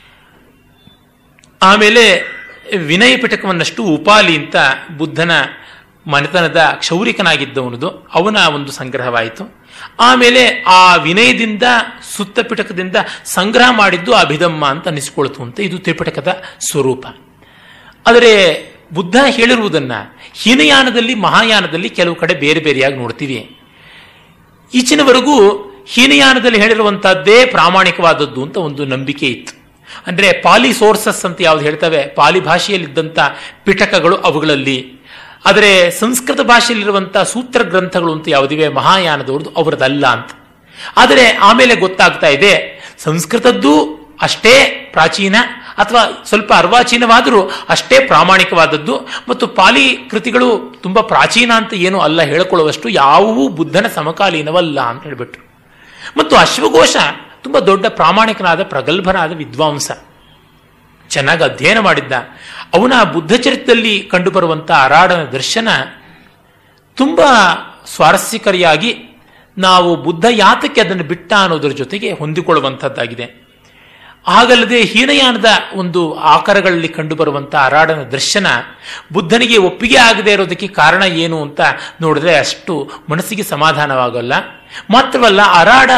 ಆಮೇಲೆ ವಿನಯ ಪಿಟಕವನ್ನಷ್ಟು ಉಪಾಲಿ ಅಂತ ಬುದ್ಧನ ಮನೆತನದ ಕ್ಷೌರಿಕನಾಗಿದ್ದವನದು, ಅವನ ಒಂದು ಸಂಗ್ರಹವಾಯಿತು. ಆಮೇಲೆ ಆ ವಿನಯದಿಂದ ಸುತ್ತ ಪಿಟಕದಿಂದ ಸಂಗ್ರಹ ಮಾಡಿದ್ದು ಅಭಿಧಮ್ಮ ಅಂತ ಅನಿಸಿಕೊಳ್ತು ಅಂತ. ಇದು ತ್ರಿಪಿಟಕದ ಸ್ವರೂಪ. ಆದರೆ ಬುದ್ಧ ಹೇಳಿರುವುದನ್ನ ಹೀನಯಾನದಲ್ಲಿ, ಮಹಾಯಾನದಲ್ಲಿ ಕೆಲವು ಕಡೆ ಬೇರೆ ಬೇರೆಯಾಗಿ ನೋಡ್ತೀವಿ. ಈಚಿನವರೆಗೂ ಹೀನಯಾನದಲ್ಲಿ ಹೇಳಿರುವಂತಹದ್ದೇ ಪ್ರಾಮಾಣಿಕವಾದದ್ದು ಅಂತ ಒಂದು ನಂಬಿಕೆ ಇತ್ತು. ಅಂದ್ರೆ ಪಾಲಿ ಸೋರ್ಸಸ್ ಅಂತ ಯಾವ್ದು ಹೇಳ್ತವೆ, ಪಾಲಿ ಭಾಷೆಯಲ್ಲಿದ್ದಂಥ ಪಿಟಕಗಳು ಅವುಗಳಲ್ಲಿ. ಆದರೆ ಸಂಸ್ಕೃತ ಭಾಷೆಯಲ್ಲಿರುವಂತಹ ಸೂತ್ರ ಗ್ರಂಥಗಳು ಅಂತ ಯಾವುದಿವೆ ಮಹಾಯಾನದವ್ರದ್ದು, ಅವರದಲ್ಲ ಅಂತ. ಆದರೆ ಆಮೇಲೆ ಗೊತ್ತಾಗ್ತಾ ಇದೆ ಸಂಸ್ಕೃತದ್ದು ಅಷ್ಟೇ ಪ್ರಾಚೀನ ಅಥವಾ ಸ್ವಲ್ಪ ಅರ್ವಾಚೀನವಾದರೂ ಅಷ್ಟೇ ಪ್ರಾಮಾಣಿಕವಾದದ್ದು, ಮತ್ತು ಪಾಲಿ ಕೃತಿಗಳು ತುಂಬಾ ಪ್ರಾಚೀನ ಅಂತ ಏನು ಅಲ್ಲ ಹೇಳಿಕೊಳ್ಳುವಷ್ಟು ಯಾವುವೂ ಬುದ್ಧನ ಸಮಕಾಲೀನವಲ್ಲ ಅಂತ ಹೇಳ್ಬಿಟ್ರು. ಮತ್ತು ಅಶ್ವಘೋಷ ತುಂಬಾ ದೊಡ್ಡ ಪ್ರಾಮಾಣಿಕನಾದ ಪ್ರಗಲ್ಭನಾದ ವಿದ್ವಾಂಸ, ಚೆನ್ನಾಗಿ ಅಧ್ಯಯನ ಮಾಡಿದ್ದ. ಅವನ ಬುದ್ಧ ಚರಿತ್ರದಲ್ಲಿ ಕಂಡುಬರುವಂತಹ ಅರಾಡನ ದರ್ಶನ ತುಂಬಾ ಸ್ವಾರಸ್ಯಕರಿಯಾಗಿ ನಾವು ಬುದ್ಧ ಯಾತಕ್ಕೆ ಅದನ್ನು ಬಿಟ್ಟ ಅನ್ನೋದರ ಜೊತೆಗೆ ಹೊಂದಿಕೊಳ್ಳುವಂಥದ್ದಾಗಿದೆ. ಹಾಗಲ್ಲದೆ ಹೀನಯಾನದ ಒಂದು ಆಕಾರಗಳಲ್ಲಿ ಕಂಡುಬರುವಂತಹ ಅರಾಡನ ದರ್ಶನ ಬುದ್ಧನಿಗೆ ಒಪ್ಪಿಗೆ ಆಗದೆ ಇರೋದಕ್ಕೆ ಕಾರಣ ಏನು ಅಂತ ನೋಡಿದ್ರೆ ಅಷ್ಟು ಮನಸ್ಸಿಗೆ ಸಮಾಧಾನವಾಗಲ್ಲ. ಮಾತ್ರವಲ್ಲ, ಅರಾಡ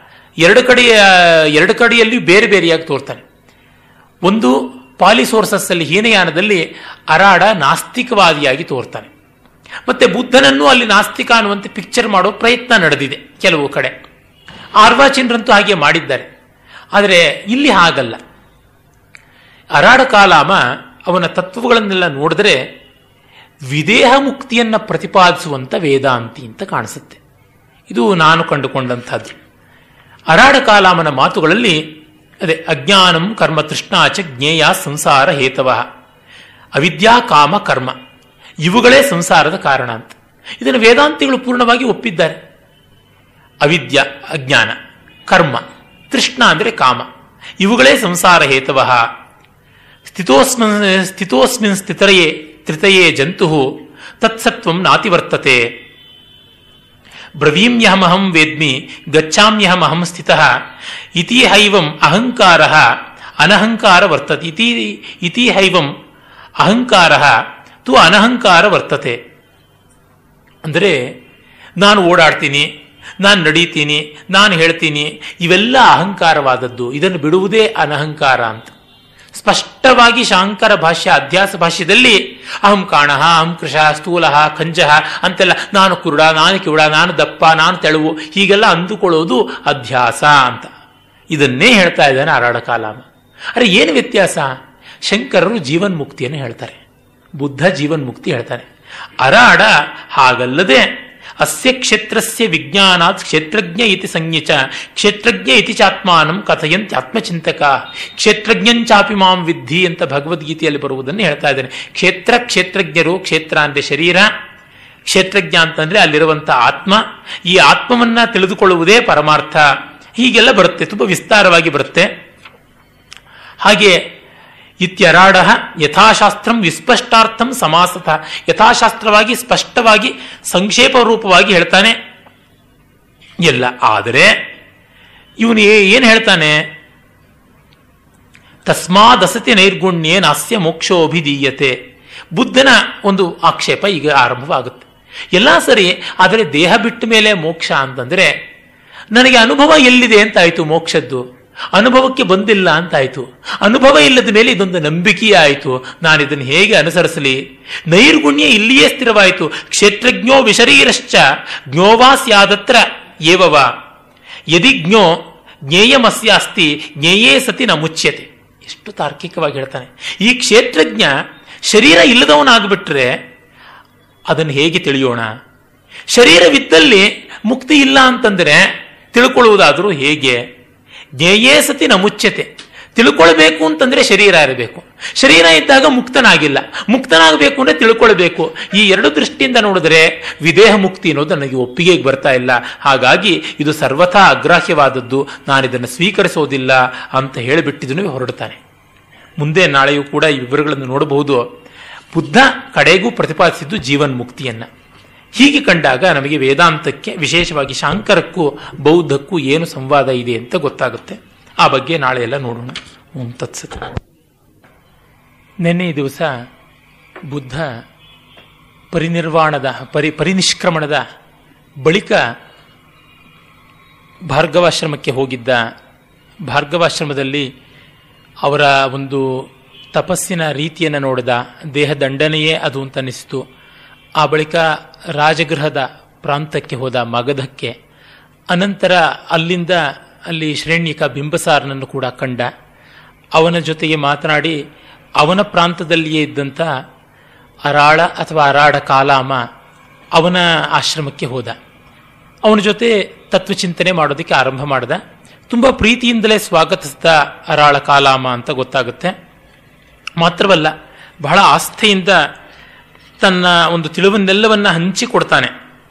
ಎರಡು ಕಡೆಯಲ್ಲಿ ಬೇರೆ ಬೇರೆಯಾಗಿ ತೋರ್ತಾನೆ. ಒಂದು ಪಾಲಿ ಸೋರ್ಸಸ್ ಅಲ್ಲಿ ಹೀನಯಾನದಲ್ಲಿ ಅರಾಡ ನಾಸ್ತಿಕವಾದಿಯಾಗಿ ತೋರ್ತಾನೆ. ಮತ್ತೆ ಬುದ್ಧನನ್ನು ಅಲ್ಲಿ ನಾಸ್ತಿಕ ಅನ್ನುವಂತೆ ಪಿಕ್ಚರ್ ಮಾಡೋ ಪ್ರಯತ್ನ ನಡೆದಿದೆ ಕೆಲವು ಕಡೆ. ಆರ್ವಾಚಿನರಂತೂ ಹಾಗೆ ಮಾಡಿದ್ದಾರೆ. ಆದರೆ ಇಲ್ಲಿ ಹಾಗಲ್ಲ. ಅರಾಡ ಕಾಲಾಮ ಅವನ ತತ್ವಗಳನ್ನೆಲ್ಲ ನೋಡಿದ್ರೆ ವಿದೇಹ ಮುಕ್ತಿಯನ್ನ ಪ್ರತಿಪಾದಿಸುವಂತ ವೇದಾಂತಿ ಅಂತ ಕಾಣಿಸುತ್ತೆ. ಇದು ನಾನು ಕಂಡುಕೊಂಡಂಥದ್ದು. ಅರಾಡ ಕಾಲಾಮನ ಮಾತುಗಳಲ್ಲಿ ಅದೇ ಅಜ್ಞಾನಂ ಕರ್ಮ ತೃಷ್ಣಾಚ ಜ್ಞೇಯ ಸಂಸಾರ ಹೇತವ, ಅವಿದ್ಯಾ ಕಾಮ ಕರ್ಮ ಇವುಗಳೇ ಸಂಸಾರದ ಕಾರಣ ಅಂತ. ಇದನ್ನು ವೇದಾಂತಿಗಳು ಪೂರ್ಣವಾಗಿ ಒಪ್ಪಿದ್ದಾರೆ. ಅವಿದ್ಯ ಅಜ್ಞಾನ, ಕರ್ಮ, ತೃಷ್ಣ ಅಂದರೆ ಕಾಮ, ಇವುಗಳೇ ಸಂಸಾರ ಹೇತವ. ಸ್ಥಿತೋಸ್ಮಿನ್ ತ್ರಿತಯೇ ಜಂತು ತತ್ಸತ್ವಂ ನಾತಿವರ್ತತೆ. ಬ್ರವೀಮ್ಯಹಮಹಂ ವೇದ್ಮಿ ಗಚ್ಚಾಮ್ಯಹಮಹಂ ಸ್ಥಿತಃ ಇತಿ ಹೈವಂ ಅಹಂಕಾರ ಅನಹಂಕಾರ ವರ್ತತೆ. ಇತಿ ಹೈವಂ ಅಹಂಕಾರ ತು ಅನಹಂಕಾರ ವರ್ತತೆ. ಅಂದರೆ ನಾನು ಓಡಾಡ್ತೀನಿ, ನಾನು ನಡೀತೀನಿ, ನಾನು ಹೇಳ್ತೀನಿ, ಇವೆಲ್ಲ ಅಹಂಕಾರವಾದದ್ದು, ಇದನ್ನು ಬಿಡುವುದೇ ಅನಹಂಕಾರ ಅಂತ. ಸ್ಪಷ್ಟವಾಗಿ ಶಾಂಕರ ಭಾಷ್ಯ ಅಧ್ಯಾಸ ಭಾಷ್ಯದಲ್ಲಿ ಅಹಂ ಕಾಣಃ, ಅಹಂ ಕೃಶ, ಸ್ಥೂಲ, ಖಂಜ ಅಂತೆಲ್ಲ, ನಾನು ಕುರುಡ, ನಾನು ಕಿವುಡ, ನಾನು ದಪ್ಪ, ನಾನು ತೆಳುವು ಹೀಗೆಲ್ಲ ಅಂದುಕೊಳ್ಳೋದು ಅಧ್ಯಾಸ ಅಂತ. ಇದನ್ನೇ ಹೇಳ್ತಾ ಇದ್ದಾನೆ ಅರಾಡ ಕಾಲಾಮ. ಅರೆ ಏನು ವ್ಯತ್ಯಾಸ? ಶಂಕರರು ಜೀವನ್ಮುಕ್ತಿಯನ್ನು ಹೇಳ್ತಾರೆ, ಬುದ್ಧ ಜೀವನ್ಮುಕ್ತಿ ಹೇಳ್ತಾನೆ. ಅರಾಡ ಹಾಗಲ್ಲದೆ ಅಸ್ಯ ಕ್ಷೇತ್ರಸ್ಯ ವಿಜ್ಞಾನಾತ್ ಕ್ಷೇತ್ರಜ್ಞ ಇತಿ ಸಂಜ್ಞ ಕ್ಷೇತ್ರಜ್ಞ ಇತಿ ಚಾತ್ಮಾನಂ ಕಥಯಂತಿ ಆತ್ಮಚಿಂತಕ ಕ್ಷೇತ್ರಜ್ಞಂಚಾಪಿ ಮಾಂ ವಿದ್ಧಿ ಅಂತ ಭಗವದ್ಗೀತೆಯಲ್ಲಿ ಬರುವುದನ್ನು ಹೇಳ್ತಾ ಇದ್ದಾನೆ. ಕ್ಷೇತ್ರಜ್ಞರು, ಕ್ಷೇತ್ರ ಅಂದರೆ ಶರೀರ, ಕ್ಷೇತ್ರಜ್ಞ ಅಂತಂದ್ರೆ ಅಲ್ಲಿರುವಂಥ ಆತ್ಮ, ಈ ಆತ್ಮವನ್ನ ತಿಳಿದುಕೊಳ್ಳುವುದೇ ಪರಮಾರ್ಥ. ಹೀಗೆಲ್ಲ ಬರುತ್ತೆ, ತುಂಬ ವಿಸ್ತಾರವಾಗಿ ಬರುತ್ತೆ. ಹಾಗೆ ಇತ್ಯರಾಢ ಯಥಾಶಾಸ್ತ್ರಂ ವಿಸ್ಪಷ್ಟಾರ್ಥಂ ಸಮಾಸತ, ಯಥಾಶಾಸ್ತ್ರವಾಗಿ ಸ್ಪಷ್ಟವಾಗಿ ಸಂಕ್ಷೇಪ ರೂಪವಾಗಿ ಹೇಳ್ತಾನೆ ಎಲ್ಲ. ಆದರೆ ಇವನು ಏನು ಹೇಳ್ತಾನೆ? ತಸ್ಮಾದಸತಿ ನೈರ್ಗುಣ್ಯೇ ನಾಸ್ಯ ಮೋಕ್ಷೋಭಿಧೀಯತೆ. ಬುದ್ಧನ ಒಂದು ಆಕ್ಷೇಪ ಈಗ ಆರಂಭವಾಗುತ್ತೆ. ಎಲ್ಲ ಸರಿ, ಆದರೆ ದೇಹ ಬಿಟ್ಟ ಮೇಲೆ ಮೋಕ್ಷ ಅಂತಂದ್ರೆ ನನಗೆ ಅನುಭವ ಎಲ್ಲಿದೆ ಅಂತಾಯ್ತು, ಮೋಕ್ಷದ್ದು ಅನುಭವಕ್ಕೆ ಬಂದಿಲ್ಲ ಅಂತಾಯ್ತು. ಅನುಭವ ಇಲ್ಲದ ಮೇಲೆ ಇದೊಂದು ನಂಬಿಕೆಯೇ ಆಯಿತು, ನಾನಿದನ್ನು ಹೇಗೆ ಅನುಸರಿಸಲಿ? ನೈರ್ಗುಣ್ಯ ಇಲ್ಲಿಯೇ ಸ್ಥಿರವಾಯಿತು. ಕ್ಷೇತ್ರಜ್ಞೋ ವಿಶರೀರಶ್ಚ ಜ್ಞೋವಾ ಸ್ಯಾದತ್ರ ಏವವ ಯದಿ ಜ್ಞೋ ಜ್ಞೇಯಮಸ್ಯಾಸ್ತಿ ಜ್ಞೇಯೇ ಸತಿ ನ ಮುಚ್ಯತೆ. ಎಷ್ಟು ತಾರ್ಕಿಕವಾಗಿ ಹೇಳ್ತಾನೆ. ಈ ಕ್ಷೇತ್ರಜ್ಞ ಶರೀರ ಇಲ್ಲದವನಾಗ್ಬಿಟ್ರೆ ಅದನ್ನು ಹೇಗೆ ತಿಳಿಯೋಣ? ಶರೀರವಿದ್ದಲ್ಲಿ ಮುಕ್ತಿ ಇಲ್ಲ ಅಂತಂದ್ರೆ ತಿಳ್ಕೊಳ್ಳುವುದಾದರೂ ಹೇಗೆ? ಜ್ಞೇಯೇ ಸತಿ ನ ಮುಚ್ಯತೆ. ತಿಳ್ಕೊಳ್ಬೇಕು ಅಂತಂದ್ರೆ ಶರೀರ ಇರಬೇಕು, ಶರೀರ ಇದ್ದಾಗ ಮುಕ್ತನಾಗಿಲ್ಲ, ಮುಕ್ತನಾಗಬೇಕು ಅಂದ್ರೆ ತಿಳ್ಕೊಳ್ಬೇಕು. ಈ ಎರಡು ದೃಷ್ಟಿಯಿಂದ ನೋಡಿದ್ರೆ ವಿದೇಹ ಮುಕ್ತಿ ಅನ್ನೋದು ನನಗೆ ಒಪ್ಪಿಗೆಗೆ ಬರ್ತಾ ಇಲ್ಲ. ಹಾಗಾಗಿ ಇದು ಸರ್ವಥಾ ಅಗ್ರಾಹ್ಯವಾದದ್ದು, ನಾನಿದನ್ನು ಸ್ವೀಕರಿಸೋದಿಲ್ಲ ಅಂತ ಹೇಳಿಬಿಟ್ಟಿದನು ಹೊರಡ್ತಾನೆ. ಮುಂದೆ ನಾಳೆಯೂ ಕೂಡ ಈ ವಿವರಗಳನ್ನು ನೋಡಬಹುದು. ಬುದ್ಧ ಕಡೆಗೂ ಪ್ರತಿಪಾದಿಸಿದ್ದು ಜೀವನ್ಮುಕ್ತಿಯನ್ನ. ಹೀಗೆ ಕಂಡಾಗ ನಮಗೆ ವೇದಾಂತಕ್ಕೆ, ವಿಶೇಷವಾಗಿ ಶಾಂಕರಕ್ಕೂ ಬೌದ್ಧಕ್ಕೂ ಏನು ಸಂವಾದ ಇದೆ ಅಂತ ಗೊತ್ತಾಗುತ್ತೆ. ಆ ಬಗ್ಗೆ ನಾಳೆ ಎಲ್ಲ ನೋಡೋಣ. ಓಂ ತತ್ಸತ್. ನಿನ್ನೆ ದಿವಸ ಬುದ್ಧ ಪರಿನಿರ್ವಾಣದ ಪರಿನಿಷ್ಕ್ರಮಣದ ಬಳಿಕ ಭಾರ್ಗವಾಶ್ರಮಕ್ಕೆ ಹೋಗಿದ್ದ. ಭಾರ್ಗವಾಶ್ರಮದಲ್ಲಿ ಅವರ ಒಂದು ತಪಸ್ಸಿನ ರೀತಿಯನ್ನು ನೋಡಿದ. ದೇಹದಂಡನೆಯೇ ಅದು ಅಂತ ಅನಿಸಿತು. ಆ ಬಳಿಕ ರಾಜಗೃಹದ ಪ್ರಾಂತಕ್ಕೆ ಹೋದ, ಮಗಧಕ್ಕೆ. ಅನಂತರ ಅಲ್ಲಿಂದ ಅಲ್ಲಿ ಶ್ರೇಣ್ಯಕ ಬಿಂಬಸಾರನನ್ನು ಕೂಡ ಕಂಡ. ಅವನ ಜೊತೆಗೆ ಮಾತನಾಡಿ ಅವನ ಪ್ರಾಂತದಲ್ಲಿಯೇ ಇದ್ದಂಥ ಅರಾಳ ಅಥವಾ ಅರಾಡ ಕಾಲಾಮ ಅವನ ಆಶ್ರಮಕ್ಕೆ ಹೋದ. ಅವನ ಜೊತೆ ತತ್ವಚಿಂತನೆ ಮಾಡೋದಕ್ಕೆ ಆರಂಭ ಮಾಡಿದ. ತುಂಬ ಪ್ರೀತಿಯಿಂದಲೇ ಸ್ವಾಗತಿಸಿದ ಅರಾಳ ಕಾಲಾಮ ಅಂತ ಗೊತ್ತಾಗುತ್ತೆ. ಮಾತ್ರವಲ್ಲ, ಬಹಳ ಆಸ್ಥೆಯಿಂದ ತನ್ನ ಒಂದು ತಿಳಿವನ್ನೆಲ್ಲವನ್ನ ಹಂಚಿಕೊಡ್ತಾನೆ.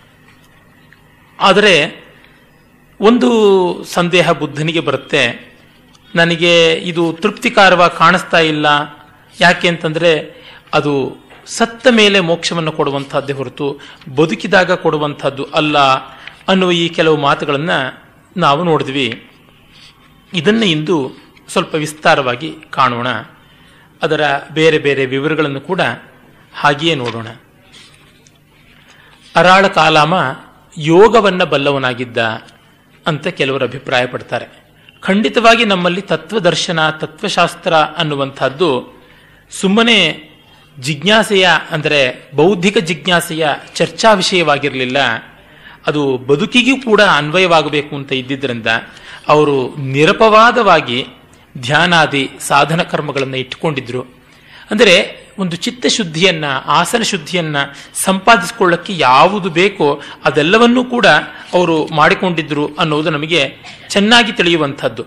ಆದರೆ ಒಂದು ಸಂದೇಹ ಬುದ್ಧನಿಗೆ ಬರುತ್ತೆ. ನನಗೆ ಇದು ತೃಪ್ತಿಕರವಾಗಿ ಕಾಣಿಸ್ತಾ ಇಲ್ಲ. ಯಾಕೆ ಅಂತಂದರೆ ಅದು ಸತ್ತ ಮೇಲೆ ಮೋಕ್ಷವನ್ನು ಕೊಡುವಂತಹದ್ದೇ ಹೊರತು ಬದುಕಿದಾಗ ಕೊಡುವಂಥದ್ದು ಅಲ್ಲ ಅನ್ನುವ ಈ ಕೆಲವು ಮಾತುಗಳನ್ನು ನಾವು ನೋಡಿದ್ವಿ. ಇದನ್ನು ಇಂದು ಸ್ವಲ್ಪ ವಿಸ್ತಾರವಾಗಿ ಕಾಣೋಣ. ಅದರ ಬೇರೆ ಬೇರೆ ವಿವರಗಳನ್ನು ಕೂಡ ಹಾಗೆಯೇ ನೋಡೋಣ. ಅರಾಳ ಕಾಲಾಮ ಯೋಗವನ್ನು ಬಲ್ಲವನಾಗಿದ್ದ ಅಂತ ಕೆಲವರು ಅಭಿಪ್ರಾಯ ಪಡ್ತಾರೆ. ಖಂಡಿತವಾಗಿ ನಮ್ಮಲ್ಲಿ ತತ್ವದರ್ಶನ, ತತ್ವಶಾಸ್ತ್ರ ಅನ್ನುವಂಥದ್ದು ಸುಮ್ಮನೆ ಜಿಜ್ಞಾಸೆಯ, ಅಂದರೆ ಬೌದ್ಧಿಕ ಜಿಜ್ಞಾಸೆಯ ಚರ್ಚಾ ವಿಷಯವಾಗಿರಲಿಲ್ಲ. ಅದು ಬದುಕಿಗೂ ಕೂಡ ಅನ್ವಯವಾಗಬೇಕು ಅಂತ ಇದ್ದಿದ್ದರಿಂದ ಅವರು ನಿರಪವಾದವಾಗಿ ಧ್ಯಾನಾದಿ ಸಾಧನ ಕರ್ಮಗಳನ್ನು ಇಟ್ಟುಕೊಂಡಿದ್ರು. ಅಂದರೆ ಒಂದು ಚಿತ್ತಶುದ್ಧಿಯನ್ನ, ಆಸನ ಶುದ್ಧಿಯನ್ನ ಸಂಪಾದಿಸಿಕೊಳ್ಳಕ್ಕೆ ಯಾವುದು ಬೇಕೋ ಅದೆಲ್ಲವನ್ನೂ ಕೂಡ ಅವರು ಮಾಡಿಕೊಂಡಿದ್ರು ಅನ್ನೋದು ನಮಗೆ ಚೆನ್ನಾಗಿ ತಿಳಿಯುವಂಥದ್ದು.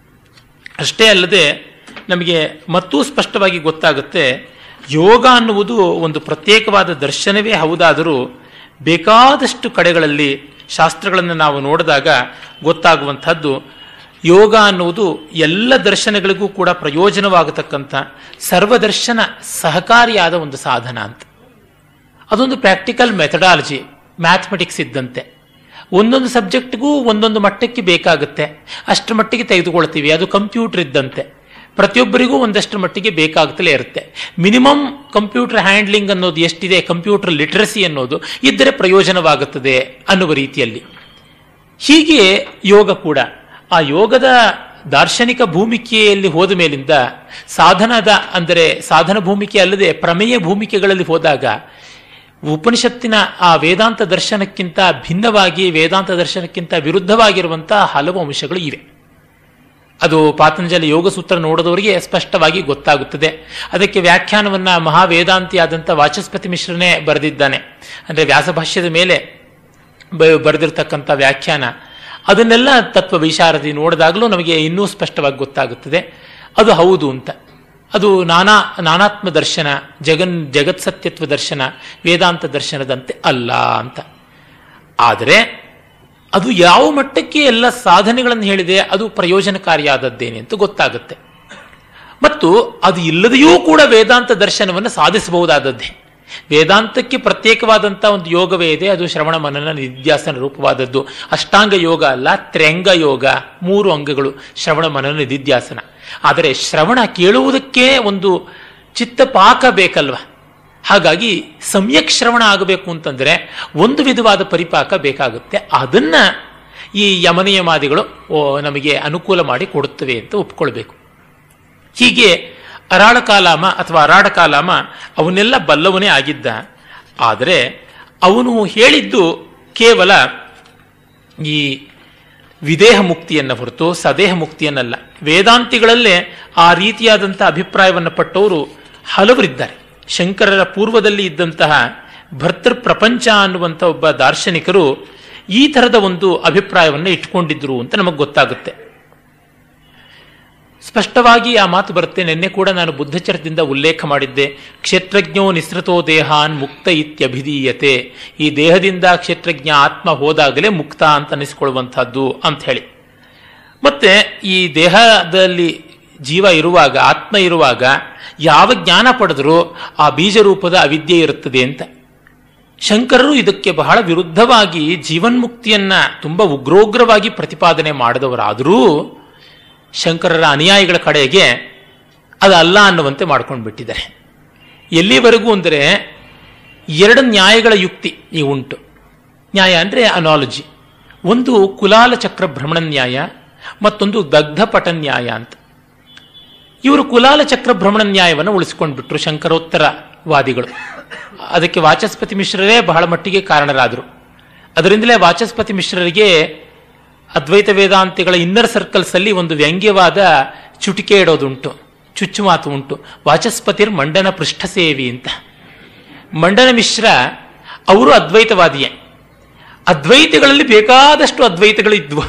ಅಷ್ಟೇ ಅಲ್ಲದೆ ನಮಗೆ ಮತ್ತೂ ಸ್ಪಷ್ಟವಾಗಿ ಗೊತ್ತಾಗುತ್ತೆ, ಯೋಗ ಅನ್ನುವುದು ಒಂದು ಪ್ರತ್ಯೇಕವಾದ ದರ್ಶನವೇ ಹೌದಾದರೂ ಬೇಕಾದಷ್ಟು ಕಡೆಗಳಲ್ಲಿ ಶಾಸ್ತ್ರಗಳನ್ನು ನಾವು ನೋಡಿದಾಗ ಗೊತ್ತಾಗುವಂಥದ್ದು ಯೋಗ ಅನ್ನುವುದು ಎಲ್ಲ ದರ್ಶನಗಳಿಗೂ ಕೂಡ ಪ್ರಯೋಜನವಾಗತಕ್ಕಂಥ ಸರ್ವದರ್ಶನ ಸಹಕಾರಿಯಾದ ಒಂದು ಸಾಧನ ಅಂತ. ಅದೊಂದು ಪ್ರಾಕ್ಟಿಕಲ್ ಮೆಥಡಾಲಜಿ, ಮ್ಯಾಥಮೆಟಿಕ್ಸ್ ಇದ್ದಂತೆ. ಒಂದೊಂದು ಸಬ್ಜೆಕ್ಟ್ಗೂ ಒಂದೊಂದು ಮಟ್ಟಕ್ಕೆ ಬೇಕಾಗುತ್ತೆ, ಅಷ್ಟರ ಮಟ್ಟಿಗೆ ತೆಗೆದುಕೊಳ್ತೀವಿ. ಅದು ಕಂಪ್ಯೂಟರ್ ಇದ್ದಂತೆ, ಪ್ರತಿಯೊಬ್ಬರಿಗೂ ಒಂದಷ್ಟರ ಮಟ್ಟಿಗೆ ಬೇಕಾಗ್ತಲೇ ಇರುತ್ತೆ. ಮಿನಿಮಮ್ ಕಂಪ್ಯೂಟರ್ ಹ್ಯಾಂಡ್ಲಿಂಗ್ ಅನ್ನೋದು ಎಷ್ಟಿದೆ, ಕಂಪ್ಯೂಟರ್ ಲಿಟರಸಿ ಅನ್ನೋದು ಇದ್ದರೆ ಪ್ರಯೋಜನವಾಗುತ್ತದೆ ಅನ್ನುವ ರೀತಿಯಲ್ಲಿ. ಹೀಗೆ ಯೋಗ ಕೂಡ ಆ ಯೋಗದ ದಾರ್ಶನಿಕ ಭೂಮಿಕೆಯಲ್ಲಿ ಹೋದ ಮೇಲಿಂದ ಸಾಧನದ, ಅಂದರೆ ಸಾಧನ ಭೂಮಿಕೆ ಅಲ್ಲದೆ ಪ್ರಮೇಯ ಭೂಮಿಕೆಗಳಲ್ಲಿ ಹೋದಾಗ ಉಪನಿಷತ್ತಿನ ಆ ವೇದಾಂತ ದರ್ಶನಕ್ಕಿಂತ ಭಿನ್ನವಾಗಿ, ವೇದಾಂತ ದರ್ಶನಕ್ಕಿಂತ ವಿರುದ್ಧವಾಗಿರುವಂತಹ ಹಲವು ಅಂಶಗಳು ಇವೆ. ಅದು ಪಾತಂಜಲಿ ಯೋಗ ಸೂತ್ರ ನೋಡಿದವರಿಗೆ ಸ್ಪಷ್ಟವಾಗಿ ಗೊತ್ತಾಗುತ್ತದೆ. ಅದಕ್ಕೆ ವ್ಯಾಖ್ಯಾನವನ್ನ ಮಹಾವೇದಾಂತಿಯಾದಂಥ ವಾಚಸ್ಪತಿ ಮಿಶ್ರನೇ ಬರೆದಿದ್ದಾನೆ. ಅಂದರೆ ವ್ಯಾಸಭಾಷ್ಯದ ಮೇಲೆ ಬರೆದಿರತಕ್ಕಂಥ ವ್ಯಾಖ್ಯಾನ. ಅದನ್ನೆಲ್ಲ ತತ್ವ ವಿಶಾರದಿ ನೋಡಿದಾಗಲೂ ನಮಗೆ ಇನ್ನೂ ಸ್ಪಷ್ಟವಾಗಿ ಗೊತ್ತಾಗುತ್ತದೆ ಅದು ಹೌದು ಅಂತ. ಅದು ನಾನಾತ್ಮ ದರ್ಶನ, ಜಗತ್ಸತ್ಯತ್ವ ದರ್ಶನ ವೇದಾಂತ ದರ್ಶನದಂತೆ ಅಲ್ಲ ಅಂತ. ಆದರೆ ಅದು ಯಾವ ಮಟ್ಟಕ್ಕೆ ಎಲ್ಲ ಸಾಧನೆಗಳನ್ನು ಹೇಳಿದೆ ಅದು ಪ್ರಯೋಜನಕಾರಿಯಾದದ್ದೇನೆ ಅಂತ ಗೊತ್ತಾಗುತ್ತೆ. ಮತ್ತು ಅದು ಇಲ್ಲದೆಯೂ ಕೂಡ ವೇದಾಂತ ದರ್ಶನವನ್ನು ಸಾಧಿಸಬಹುದಾದದ್ದೇ. ವೇದಾಂತಕ್ಕೆ ಪ್ರತ್ಯೇಕವಾದಂಥ ಒಂದು ಯೋಗವೇ ಇದೆ, ಅದು ಶ್ರವಣ ಮನನ ನಿಧ್ಯಾಸನ ರೂಪವಾದದ್ದು. ಅಷ್ಟಾಂಗ ಯೋಗ ಅಲ್ಲ, ತ್ರ್ಯಂಗ ಯೋಗ, 3 ಅಂಗಗಳು ಶ್ರವಣ ಮನನ ನಿಧಿಧ್ಯಾಸನ. ಆದರೆ ಶ್ರವಣ ಕೇಳುವುದಕ್ಕೆ ಒಂದು ಚಿತ್ತಪಾಕ ಬೇಕಲ್ವ. ಹಾಗಾಗಿ ಸಮ್ಯಕ್ ಶ್ರವಣ ಆಗಬೇಕು ಅಂತಂದರೆ ಒಂದು ವಿಧವಾದ ಪರಿಪಾಕ ಬೇಕಾಗುತ್ತೆ. ಅದನ್ನ ಈ ಯಮನಿಯಮಾದಿಗಳು ನಮಗೆ ಅನುಕೂಲ ಮಾಡಿ ಕೊಡುತ್ತವೆ ಅಂತ ಒಪ್ಕೊಳ್ಬೇಕು. ಹೀಗೆ ಅರಾಳ ಕಾಲಾಮ ಅಥವಾ ಅರಾಡ ಕಾಲಾಮ ಅವನ್ನೆಲ್ಲ ಬಲ್ಲವನೇ ಆಗಿದ್ದ. ಆದರೆ ಅವನು ಹೇಳಿದ್ದು ಕೇವಲ ಈ ವಿದೇಹ ಮುಕ್ತಿಯನ್ನು ಹೊರತು ಸದೇಹ ಮುಕ್ತಿಯನ್ನಲ್ಲ. ವೇದಾಂತಿಗಳಲ್ಲೇ ಆ ರೀತಿಯಾದಂಥ ಅಭಿಪ್ರಾಯವನ್ನು ಪಟ್ಟವರು ಹಲವರಿದ್ದಾರೆ. ಶಂಕರರ ಪೂರ್ವದಲ್ಲಿ ಇದ್ದಂತಹ ಭರ್ತೃ ಪ್ರಪಂಚ ಅನ್ನುವಂಥ ಒಬ್ಬ ದಾರ್ಶನಿಕರು ಈ ಥರದ ಒಂದು ಅಭಿಪ್ರಾಯವನ್ನು ಇಟ್ಕೊಂಡಿದ್ರು ಅಂತ ನಮಗೆ ಗೊತ್ತಾಗುತ್ತೆ. ಸ್ಪಷ್ಟವಾಗಿ ಆ ಮಾತು ಬರುತ್ತೆ. ನಿನ್ನೆ ಕೂಡ ನಾನು ಬುದ್ಧಚರಿತದಿಂದ ಉಲ್ಲೇಖ ಮಾಡಿದ್ದೆ. ಕ್ಷೇತ್ರಜ್ಞೋ ನಿಸೃತೋ ದೇಹಾನ್ ಮುಕ್ತ ಇತ್ಯಭಿಧೀಯತೆ. ಈ ದೇಹದಿಂದ ಕ್ಷೇತ್ರಜ್ಞ ಆತ್ಮ ಹೋದಾಗಲೇ ಮುಕ್ತ ಅಂತ ಅನಿಸಿಕೊಳ್ಳುವಂಥದ್ದು ಅಂತ ಹೇಳಿ. ಮತ್ತೆ ಈ ದೇಹದಲ್ಲಿ ಜೀವ ಇರುವಾಗ, ಆತ್ಮ ಇರುವಾಗ ಯಾವ ಜ್ಞಾನ ಪಡೆದರೂ ಆ ಬೀಜರೂಪದ ಅವಿದ್ಯೆ ಇರುತ್ತದೆ ಅಂತ. ಶಂಕರರು ಇದಕ್ಕೆ ಬಹಳ ವಿರುದ್ಧವಾಗಿ ಜೀವನ್ಮುಕ್ತಿಯನ್ನ ತುಂಬ ಉಗ್ರೋಗ್ರವಾಗಿ ಪ್ರತಿಪಾದನೆ ಮಾಡಿದವರಾದರೂ ಶಂಕರರ ಅನುಯಾಯಿಗಳ ಕಡೆಗೆ ಅದಲ್ಲ ಅನ್ನುವಂತೆ ಮಾಡ್ಕೊಂಡು ಬಿಟ್ಟಿದ್ದಾರೆ. ಎಲ್ಲಿವರೆಗೂ ಅಂದರೆ ಎರಡು ನ್ಯಾಯಗಳ ಯುಕ್ತಿ ಈ ಉಂಟು. ನ್ಯಾಯ ಅಂದರೆ ಅನಾಲಜಿ. ಒಂದು ಕುಲಾಲ ಚಕ್ರ ಭ್ರಮಣ ನ್ಯಾಯ, ಮತ್ತೊಂದು ದಗ್ಧಪಟ ನ್ಯಾಯ ಅಂತ. ಇವರು ಕುಲಾಲ ಚಕ್ರ ಭ್ರಮಣ ನ್ಯಾಯವನ್ನು ಉಳಿಸಿಕೊಂಡ್ಬಿಟ್ರು ಶಂಕರೋತ್ತರವಾದಿಗಳು. ಅದಕ್ಕೆ ವಾಚಸ್ಪತಿ ಮಿಶ್ರರೇ ಬಹಳ ಮಟ್ಟಿಗೆ ಕಾರಣರಾದರು. ಅದರಿಂದಲೇ ವಾಚಸ್ಪತಿ ಮಿಶ್ರರಿಗೆ ಅದ್ವೈತ ವೇದಾಂತಿಗಳ ಇನ್ನರ್ ಸರ್ಕಲ್ಸ್ ಅಲ್ಲಿ ಒಂದು ವ್ಯಂಗ್ಯವಾದ ಚುಟಿಕೆ ಇಡೋದುಂಟು, ಚುಚ್ಚು ಮಾತು ಉಂಟು. ವಾಚಸ್ಪತಿರ್ ಮಂಡನ ಪೃಷ್ಠ ಸೇವಿ ಅಂತ. ಮಂಡನ ಮಿಶ್ರ ಅವರು ಅದ್ವೈತವಾದಿಯೇ. ಅದ್ವೈತಗಳಲ್ಲಿ ಬೇಕಾದಷ್ಟು ಅದ್ವೈತಗಳಿದ್ವು.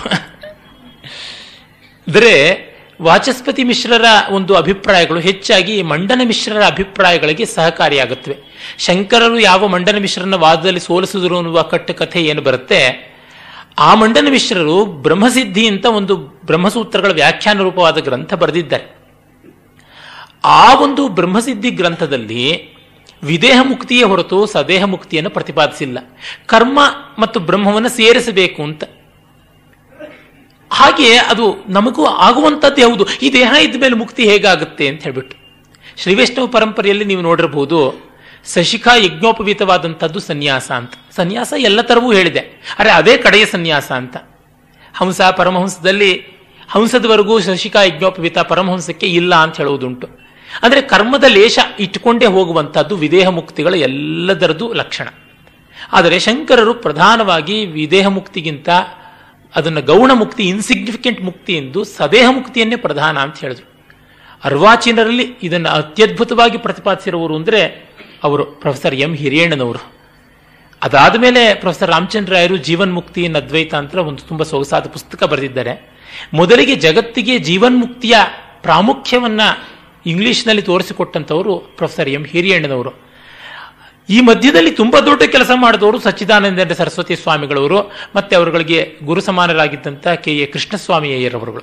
ಅಂದರೆ ವಾಚಸ್ಪತಿ ಮಿಶ್ರರ ಒಂದು ಅಭಿಪ್ರಾಯಗಳು ಹೆಚ್ಚಾಗಿ ಮಂಡನ ಮಿಶ್ರರ ಅಭಿಪ್ರಾಯಗಳಿಗೆ ಸಹಕಾರಿಯಾಗುತ್ತವೆ. ಶಂಕರರು ಯಾವ ಮಂಡನ ಮಿಶ್ರನ ವಾದದಲ್ಲಿ ಸೋಲಿಸಿದ್ರು ಅನ್ನುವ ಕಟ್ಟುಕಥೆ ಏನು ಬರುತ್ತೆ, ಆ ಮಂಡನ ಮಿಶ್ರರು ಬ್ರಹ್ಮಸಿದ್ಧಿ ಅಂತ ಒಂದು ಬ್ರಹ್ಮಸೂತ್ರಗಳ ವ್ಯಾಖ್ಯಾನ ರೂಪವಾದ ಗ್ರಂಥ ಬರೆದಿದ್ದಾರೆ. ಆ ಒಂದು ಬ್ರಹ್ಮಸಿದ್ಧಿ ಗ್ರಂಥದಲ್ಲಿ ವಿದೇಹ ಮುಕ್ತಿಯೇ ಹೊರತು ಸದೇಹ ಮುಕ್ತಿಯನ್ನು ಪ್ರತಿಪಾದಿಸಿಲ್ಲ. ಕರ್ಮ ಮತ್ತು ಬ್ರಹ್ಮವನ್ನು ಸೇರಿಸಬೇಕು ಅಂತ. ಹಾಗೆ ಅದು ನಮಗೂ ಆಗುವಂಥದ್ದು ಯಾವುದು, ಈ ದೇಹ ಇದ್ದ ಮೇಲೆ ಮುಕ್ತಿ ಹೇಗಾಗುತ್ತೆ ಅಂತ ಹೇಳ್ಬಿಟ್ಟು. ಶ್ರೀವೈಷ್ಣವ ಪರಂಪರೆಯಲ್ಲಿ ನೀವು ನೋಡಿರಬಹುದು, ಸಶಿಖಾ ಯಜ್ಞೋಪವೀತವಾದಂಥದ್ದು ಸನ್ಯಾಸ ಅಂತ. ಸನ್ಯಾಸ ಎಲ್ಲ ಥರವೂ ಹೇಳಿದೆ, ಅರೆ ಅದೇ ಕಡೆಯ ಸನ್ಯಾಸ ಅಂತ. ಹಂಸ ಪರಮಹಂಸದಲ್ಲಿ ಹಂಸದವರೆಗೂ ಶಶಿಖಾ ಯಜ್ಞೋಪವೀತ, ಪರಮಹಂಸಕ್ಕೆ ಇಲ್ಲ ಅಂತ ಹೇಳುವುದುಂಟು. ಅಂದರೆ ಕರ್ಮದ ಲೇಷ ಇಟ್ಟುಕೊಂಡೇ ಹೋಗುವಂಥದ್ದು ವಿದೇಹ ಮುಕ್ತಿಗಳ ಎಲ್ಲದರದ್ದು ಲಕ್ಷಣ. ಆದರೆ ಶಂಕರರು ಪ್ರಧಾನವಾಗಿ ವಿದೇಹ ಮುಕ್ತಿಗಿಂತ ಅದನ್ನು ಗೌಣ ಮುಕ್ತಿ, ಇನ್ಸಿಗ್ನಿಫಿಕೆಂಟ್ ಮುಕ್ತಿ ಎಂದು ಸದೇಹ ಮುಕ್ತಿಯನ್ನೇ ಪ್ರಧಾನ ಅಂತ ಹೇಳಿದ್ರು. ಅರ್ವಾಚೀನರಲ್ಲಿ ಇದನ್ನು ಅತ್ಯದ್ಭುತವಾಗಿ ಪ್ರತಿಪಾದಿಸಿರುವರು ಅಂದರೆ ಅವರು ಪ್ರೊಫೆಸರ್ ಎಂ ಹಿರಿಯಣ್ಣನವರು. ಅದಾದ ಮೇಲೆ ಪ್ರೊಫೆಸರ್ ರಾಮಚಂದ್ರ ರಾಯರು ಜೀವನ್ಮುಕ್ತಿ ಅದ್ವೈತ ಅಂತ ಒಂದು ತುಂಬ ಸೊಗಸಾದ ಪುಸ್ತಕ ಬರೆದಿದ್ದಾರೆ. ಮೊದಲಿಗೆ ಜಗತ್ತಿಗೆ ಜೀವನ್ಮುಕ್ತಿಯ ಪ್ರಾಮುಖ್ಯವನ್ನ ಇಂಗ್ಲಿಷ್ನಲ್ಲಿ ತೋರಿಸಿಕೊಟ್ಟಂಥವರು ಪ್ರೊಫೆಸರ್ ಎಂ ಹಿರಿಯಣ್ಣನವರು. ಈ ಮಧ್ಯದಲ್ಲಿ ತುಂಬ ದೊಡ್ಡ ಕೆಲಸ ಮಾಡಿದವರು ಸಚ್ಚಿದಾನಂದ ಸರಸ್ವತಿ ಸ್ವಾಮಿಗಳವರು, ಮತ್ತೆ ಅವರುಗಳಿಗೆ ಗುರು ಸಮಾನರಾಗಿದ್ದಂಥ ಕೆ.ಎ. ಕೃಷ್ಣಸ್ವಾಮಿ ಅಯ್ಯರವರುಗಳು.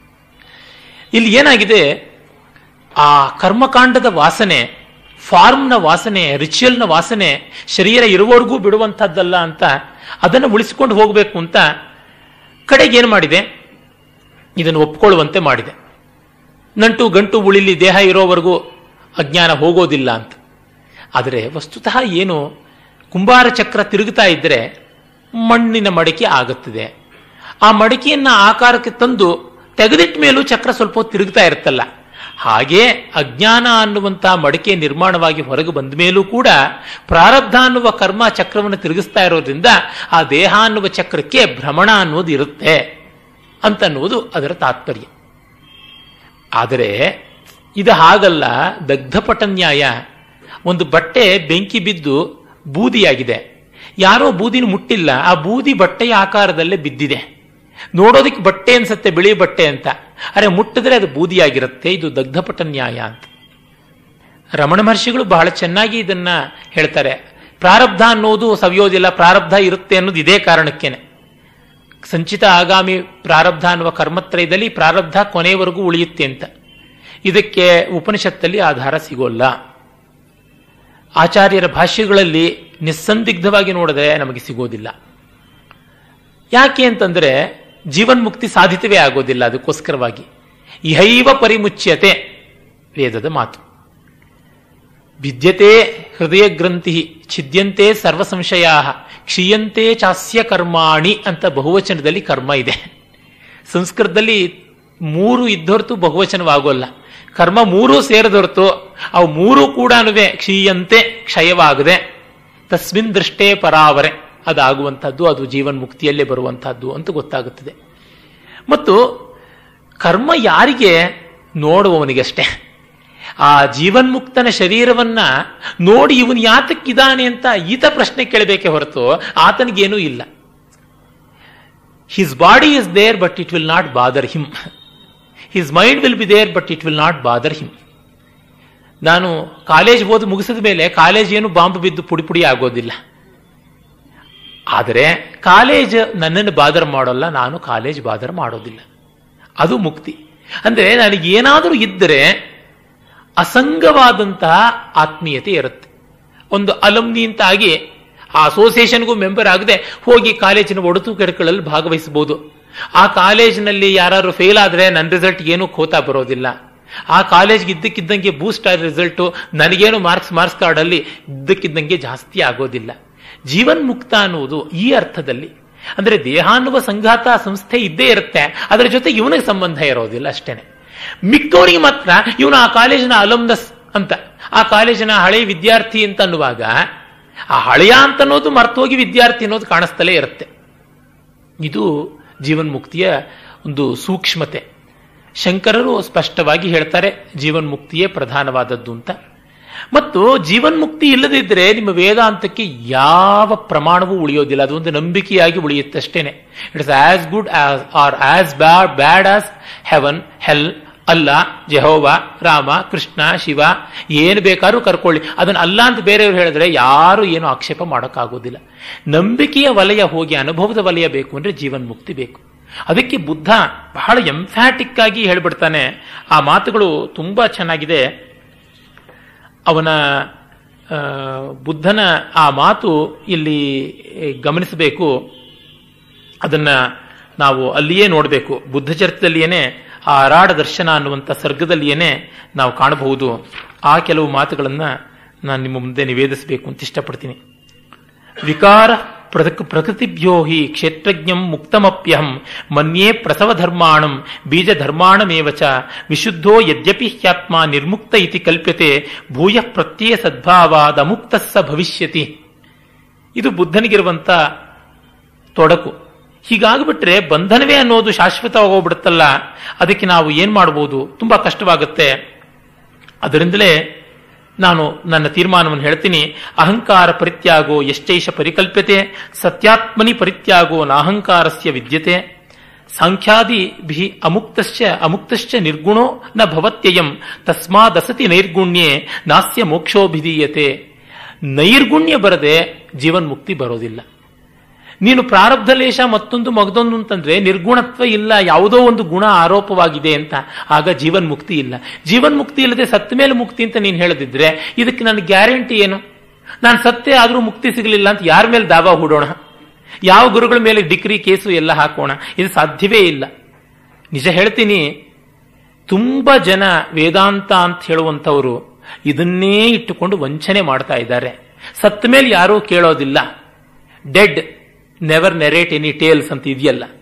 ಇಲ್ಲಿ ಏನಾಗಿದೆ, ಆ ಕರ್ಮಕಾಂಡದ ವಾಸನೆ, ಫಾರ್ಮ್ನ ವಾಸನೆ, ರಿಚುವಲ್ನ ವಾಸನೆ ಶರೀರ ಇರುವವರೆಗೂ ಬಿಡುವಂಥದ್ದಲ್ಲ ಅಂತ ಅದನ್ನು ಉಳಿಸಿಕೊಂಡು ಹೋಗಬೇಕು ಅಂತ ಕಡೆಗೆ ಏನು ಮಾಡಿದೆ, ಇದನ್ನು ಒಪ್ಕೊಳ್ಳುವಂತೆ ಮಾಡಿದೆ. ನಂಟು ಗಂಟು ಉಳಿಲಿ, ದೇಹ ಇರೋವರೆಗೂ ಅಜ್ಞಾನ ಹೋಗೋದಿಲ್ಲ ಅಂತ. ಆದರೆ ವಸ್ತುತಃ ಏನು, ಕುಂಬಾರ ಚಕ್ರ ತಿರುಗುತ್ತಾ ಇದ್ದರೆ ಮಣ್ಣಿನ ಮಡಿಕೆ ಆಗುತ್ತದೆ. ಆ ಮಡಿಕೆಯನ್ನು ಆಕಾರಕ್ಕೆ ತಂದು ತೆಗೆದಿಟ್ಟ ಮೇಲೂ ಚಕ್ರ ಸ್ವಲ್ಪ ತಿರುಗ್ತಾ ಇರುತ್ತಲ್ಲ, ಹಾಗೆ ಅಜ್ಞಾನ ಅನ್ನುವಂತಹ ಮಡಿಕೆ ನಿರ್ಮಾಣವಾಗಿ ಹೊರಗೆ ಬಂದ ಮೇಲೂ ಕೂಡ ಪ್ರಾರಬ್ಧ ಅನ್ನುವ ಕರ್ಮ ಚಕ್ರವನ್ನು ತಿರುಗಿಸ್ತಾ ಇರೋದ್ರಿಂದ ಆ ದೇಹ ಅನ್ನುವ ಚಕ್ರಕ್ಕೆ ಭ್ರಮಣ ಅನ್ನೋದು ಇರುತ್ತೆ ಅಂತನ್ನುವುದು ಅದರ ತಾತ್ಪರ್ಯ. ಆದರೆ ಇದು ಹಾಗಲ್ಲ. ದಗ್ಧಪಟ ನ್ಯಾಯ, ಒಂದು ಬಟ್ಟೆ ಬೆಂಕಿ ಬಿದ್ದು ಬೂದಿಯಾಗಿದೆ, ಯಾರೋ ಬೂದಿನ ಮುಟ್ಟಿಲ್ಲ, ಆ ಬೂದಿ ಬಟ್ಟೆಯ ಆಕಾರದಲ್ಲೇ ಬಿದ್ದಿದೆ. ನೋಡೋದಕ್ಕೆ ಬಟ್ಟೆ ಅನ್ಸತ್ತೆ, ಬಿಳಿ ಬಟ್ಟೆ ಅಂತ, ಅರೆ ಮುಟ್ಟಿದ್ರೆ ಅದು ಬೂದಿಯಾಗಿರುತ್ತೆ. ಇದು ದಗ್ಧಪಟ ನ್ಯಾಯ ಅಂತ ರಮಣ ಮಹರ್ಷಿಗಳು ಬಹಳ ಚೆನ್ನಾಗಿ ಇದನ್ನ ಹೇಳ್ತಾರೆ. ಪ್ರಾರಬ್ಧ ಅನ್ನೋದು ಸವಿಯೋದಿಲ್ಲ, ಪ್ರಾರಬ್ಧ ಇರುತ್ತೆ ಅನ್ನೋದು ಇದೇ ಕಾರಣಕ್ಕೇನೆ. ಸಂಚಿತ ಆಗಾಮಿ ಪ್ರಾರಬ್ಧ ಅನ್ನುವ ಕರ್ಮತ್ರಯದಲ್ಲಿ ಪ್ರಾರಬ್ಧ ಕೊನೆಯವರೆಗೂ ಉಳಿಯುತ್ತೆ ಅಂತ. ಇದಕ್ಕೆ ಉಪನಿಷತ್ತಲ್ಲಿ ಆಧಾರ ಸಿಗೋಲ್ಲ. ಆಚಾರ್ಯರ ಭಾಷ್ಯಗಳಲ್ಲಿ ನಿಸ್ಸಂದಿಗ್ಧವಾಗಿ ನೋಡಿದ್ರೆ ನಮಗೆ ಸಿಗೋದಿಲ್ಲ. ಯಾಕೆ ಅಂತಂದ್ರೆ ಜೀವನ್ಮುಕ್ತಿ ಸಾಧಿತವೇ ಆಗೋದಿಲ್ಲ. ಅದಕ್ಕೋಸ್ಕರವಾಗಿ ಇಹೈವ ಪರಿಮುಚ್ಯತೆ ವೇದದ ಮಾತು. ಭಿದ್ಯತೆ ಹೃದಯ ಗ್ರಂಥಿ ಛಿದ್ಯಂತೆ ಸರ್ವ ಸಂಶಯಾ ಕ್ಷೀಯಂತೆ ಚಾಸ್ಯ ಕರ್ಮಾಣಿ ಅಂತ ಬಹುವಚನದಲ್ಲಿ ಕರ್ಮ ಇದೆ. ಸಂಸ್ಕೃತದಲ್ಲಿ 3 ಇದ್ದೊರ್ತು ಬಹುವಚನವಾಗೋಲ್ಲ. ಕರ್ಮ 3 ಸೇರಿದೊರ್ತು ಅವು 3 ಕೂಡ ಕ್ಷೀಯಂತೆ ಕ್ಷಯವಾಗದೆ ತಸ್ಮಿನ್ ದೃಷ್ಟೇ ಪರಾವರೆ ಅದಾಗುವಂಥದ್ದು, ಅದು ಜೀವನ್ಮುಕ್ತಿಯಲ್ಲೇ ಬರುವಂತಹದ್ದು ಅಂತ ಗೊತ್ತಾಗುತ್ತದೆ. ಮತ್ತು ಕರ್ಮ ಯಾರಿಗೆ, ನೋಡುವವನಿಗಷ್ಟೇ. ಆ ಜೀವನ್ಮುಕ್ತನ ಶರೀರವನ್ನ ನೋಡಿ ಇವನು ಯಾತಕ್ಕಿದ್ದಾನೆ ಅಂತ ಈತ ಪ್ರಶ್ನೆ ಕೇಳಬೇಕೆ ಹೊರತು ಆತನಿಗೇನೂ ಇಲ್ಲ. His body is there but it will not bother him. His mind will be there but it will not bother him. ನಾನು ಕಾಲೇಜ್ ಓದಿ ಮುಗಿಸಿದ ಮೇಲೆ ಕಾಲೇಜ್ ಏನು ಬಾಂಬ್ ಬಿದ್ದು ಪುಡಿ ಪುಡಿ ಆಗೋದಿಲ್ಲ. ಆದರೆ ಕಾಲೇಜ್ ನನ್ನನ್ನು ಬಾದರ್ ಮಾಡೋಲ್ಲ, ನಾನು ಕಾಲೇಜ್ ಬಾದರ್ ಮಾಡೋದಿಲ್ಲ. ಅದು ಮುಕ್ತಿ. ಅಂದ್ರೆ ನನಗೇನಾದರೂ ಇದ್ದರೆ ಅಸಂಗವಾದಂತಹ ಆತ್ಮೀಯತೆ ಇರುತ್ತೆ. ಒಂದು ಅಲಮ್ನಿ ಅಂತ ಆಗಿ ಆ ಅಸೋಸಿಯೇಷನ್ಗೂ ಮೆಂಬರ್ ಆಗದೆ ಹೋಗಿ ಕಾಲೇಜಿನ ಒಡತು ಕೆಡಕಗಳಲ್ಲಿ ಭಾಗವಹಿಸಬಹುದು. ಆ ಕಾಲೇಜಿನಲ್ಲಿ ಯಾರು ಫೇಲ್ ಆದ್ರೆ ನನ್ನ ರಿಸಲ್ಟ್ ಏನೂ ಖೋತಾ ಬರೋದಿಲ್ಲ. ಆ ಕಾಲೇಜ್ಗೆ ಇದ್ದಕ್ಕಿದ್ದಂಗೆ ಬೂಸ್ಟ್ ಆದ ರಿಸಲ್ಟು ನನಗೇನು ಮಾರ್ಕ್ಸ್ ಕಾರ್ಡ್ ಅಲ್ಲಿ ಇದ್ದಕ್ಕಿದ್ದಂಗೆ ಜಾಸ್ತಿ ಆಗೋದಿಲ್ಲ. ಜೀವನ್ ಮುಕ್ತ ಅನ್ನುವುದು ಈ ಅರ್ಥದಲ್ಲಿ, ಅಂದ್ರೆ ದೇಹ ಅನ್ನುವ ಸಂಘಾತ ಸಂಸ್ಥೆ ಇದ್ದೇ ಇರುತ್ತೆ, ಅದರ ಜೊತೆ ಇವನಿಗೆ ಸಂಬಂಧ ಇರೋದಿಲ್ಲ ಅಷ್ಟೇನೆ. ಮಿಕ್ಕವರಿಗೆ ಮಾತ್ರ ಇವನು ಆ ಕಾಲೇಜಿನ ಅಲಮ್ನಸ್ ಅಂತ, ಆ ಕಾಲೇಜಿನ ಹಳೆಯ ವಿದ್ಯಾರ್ಥಿ ಅಂತ ಅನ್ನುವಾಗ ಆ ಹಳೆಯ ಅಂತ ಅನ್ನೋದು ಮರ್ತೋಗಿ ವಿದ್ಯಾರ್ಥಿ ಅನ್ನೋದು ಕಾಣಿಸ್ತಲೇ ಇರುತ್ತೆ. ಇದು ಜೀವನ್ಮುಕ್ತಿಯ ಒಂದು ಸೂಕ್ಷ್ಮತೆ. ಶಂಕರರು ಸ್ಪಷ್ಟವಾಗಿ ಹೇಳ್ತಾರೆ ಜೀವನ್ಮುಕ್ತಿಯೇ ಪ್ರಧಾನವಾದದ್ದು ಅಂತ. ಮತ್ತು ಜೀವನ್ಮುಕ್ತಿ ಇಲ್ಲದಿದ್ದರೆ ನಿಮ್ಮ ವೇದಾಂತಕ್ಕೆ ಯಾವ ಪ್ರಮಾಣವೂ ಉಳಿಯೋದಿಲ್ಲ, ಅದೊಂದು ನಂಬಿಕೆಯಾಗಿ ಉಳಿಯುತ್ತಷ್ಟೇನೆ. It's as good or as bad as heaven, hell, ಅಲ್ಲ, ಜೆಹೋವಾ, ರಾಮ, ಕೃಷ್ಣ, ಶಿವ, ಏನು ಬೇಕಾದ್ರೂ ಕರ್ಕೊಳ್ಳಿ. ಅದನ್ನು ಅಲ್ಲ ಅಂತ ಬೇರೆಯವರು ಹೇಳಿದ್ರೆ ಯಾರು ಏನು ಆಕ್ಷೇಪ ಮಾಡೋಕ್ಕಾಗೋದಿಲ್ಲ. ನಂಬಿಕೆಯ ವಲಯ ಹೋಗಿ ಅನುಭವದ ವಲಯ ಬೇಕು ಅಂದ್ರೆ ಜೀವನ್ಮುಕ್ತಿ ಬೇಕು. ಅದಕ್ಕೆ ಬುದ್ಧ ಬಹಳ ಎಂಫ್ಯಾಟಿಕ್ ಆಗಿ ಹೇಳ್ಬಿಡ್ತಾನೆ. ಆ ಮಾತುಗಳು ತುಂಬಾ ಚೆನ್ನಾಗಿದೆ. ಅವನ ಬುದ್ಧನ ಆ ಮಾತು ಇಲ್ಲಿ ಗಮನಿಸಬೇಕು. ಅದನ್ನ ನಾವು ಅಲ್ಲಿಯೇ ನೋಡಬೇಕು. ಬುದ್ಧ ಚರಿತ್ರದಲ್ಲಿಯೇನೆ ಆ ಅರಾಡ ದರ್ಶನ ಅನ್ನುವಂಥ ಸರ್ಗದಲ್ಲಿಯೇನೆ ನಾವು ಕಾಣಬಹುದು. ಆ ಕೆಲವು ಮಾತುಗಳನ್ನ ನಾನು ನಿಮ್ಮ ಮುಂದೆ ನಿವೇದಿಸಬೇಕು ಅಂತ ಇಷ್ಟಪಡ್ತೀನಿ. ವಿಕಾರ ಪ್ರಕೃತಿಭ್ಯೋ ಹಿ ಕ್ಷೇತ್ರಜ್ಞಂ ಮುಕ್ತಮಪ್ಯಹಂ ಮನ್ಯೇ ಪ್ರಸವ ಧರ್ಮಾಣಂ ಬೀಜ ಧರ್ಮಾಣಮೇವಚ ವಿಶುದ್ಧೋ ಯದ್ಯಪಿ ಹ್ಯಾತ್ಮ ನಿರ್ಮುಕ್ತ ಇತಿ ಕಲ್ಪ್ಯತೆ ಭೂಯ ಪ್ರತ್ಯಯ ಸದ್ಭಾವಾದ ಅಮುಕ್ತ ಸ ಭವಿಷ್ಯತಿ. ಇದು ಬುದ್ಧನಿಗಿರುವಂತ ತೊಡಕು. ಹೀಗಾಗ್ಬಿಟ್ರೆ ಬಂಧನವೇ ಅನ್ನೋದು ಶಾಶ್ವತವಾಗೋಗ್ಬಿಡುತ್ತಲ್ಲ, ಅದಕ್ಕೆ ನಾವು ಏನ್ ಮಾಡಬಹುದು? ತುಂಬಾ ಕಷ್ಟವಾಗುತ್ತೆ. ಅದರಿಂದಲೇ ನಾನು ನನ್ನ ತೀರ್ಮಾನವನ್ನು ಹೇಳ್ತೀನಿ. ಅಹಂಕಾರ ಪರಿತ್ಯಾಗೋ ಎಷ್ಟೈಷ ಪರಿಕಲ್ಪ್ಯತೆ ಸತ್ಯಾತ್ಮನಿ ಪರಿತ್ಯಾಗೋ ನಾಹಂಕಾರಸ್ಯ ವಿದ್ಯತೆ ಸಾಂಖ್ಯಾದಿಭಿ ಅಮುಕ್ತಶ್ಚ ನಿರ್ಗುಣೋ ನ ಭವತ್ಯಯಂ ತಸ್ಮಾದಸತಿ ನೈರ್ಗುಣ್ಯೇ ನಾಸ್ಯ ಮೋಕ್ಷೋಭಿಧೀಯತೆ. ನೈರ್ಗುಣ್ಯ ಬರದೆ ಜೀವನ್ಮುಕ್ತಿ ಬರೋದಿಲ್ಲ. ನೀನು ಪ್ರಾರಬ್ಧ ಲೇಷ ಮತ್ತೊಂದು ಮಗದೊಂದು ಅಂತಂದ್ರೆ ನಿರ್ಗುಣತ್ವ ಇಲ್ಲ, ಯಾವುದೋ ಒಂದು ಗುಣ ಆರೋಪವಾಗಿದೆ ಅಂತ, ಆಗ ಜೀವನ್ಮುಕ್ತಿ ಇಲ್ಲ. ಜೀವನ್ಮುಕ್ತಿ ಇಲ್ಲದೆ ಸತ್ತ ಮೇಲೆ ಮುಕ್ತಿ ಅಂತ ನೀನು ಹೇಳದಿದ್ರೆ ಇದಕ್ಕೆ ನನ್ನ ಗ್ಯಾರಂಟಿ ಏನು? ನಾನು ಸತ್ತೇ ಆದ್ರೂ ಮುಕ್ತಿ ಸಿಗಲಿಲ್ಲ ಅಂತ ಯಾರ ಮೇಲೆ ದಾವಾ ಹೂಡೋಣ? ಯಾವ ಗುರುಗಳ ಮೇಲೆ ಡಿಗ್ರಿ ಕೇಸು ಎಲ್ಲ ಹಾಕೋಣ? ಇದು ಸಾಧ್ಯವೇ ಇಲ್ಲ. ನಿಜ ಹೇಳ್ತೀನಿ, ತುಂಬಾ ಜನ ವೇದಾಂತ ಅಂತ ಹೇಳುವಂಥವರು ಇದನ್ನೇ ಇಟ್ಟುಕೊಂಡು ವಂಚನೆ ಮಾಡ್ತಾ ಇದ್ದಾರೆ. ಸತ್ತ ಮೇಲೆ ಯಾರೂ ಕೇಳೋದಿಲ್ಲ. Dead never narrate any tales ಅಂತ ಇದೆಯಲ್ಲ,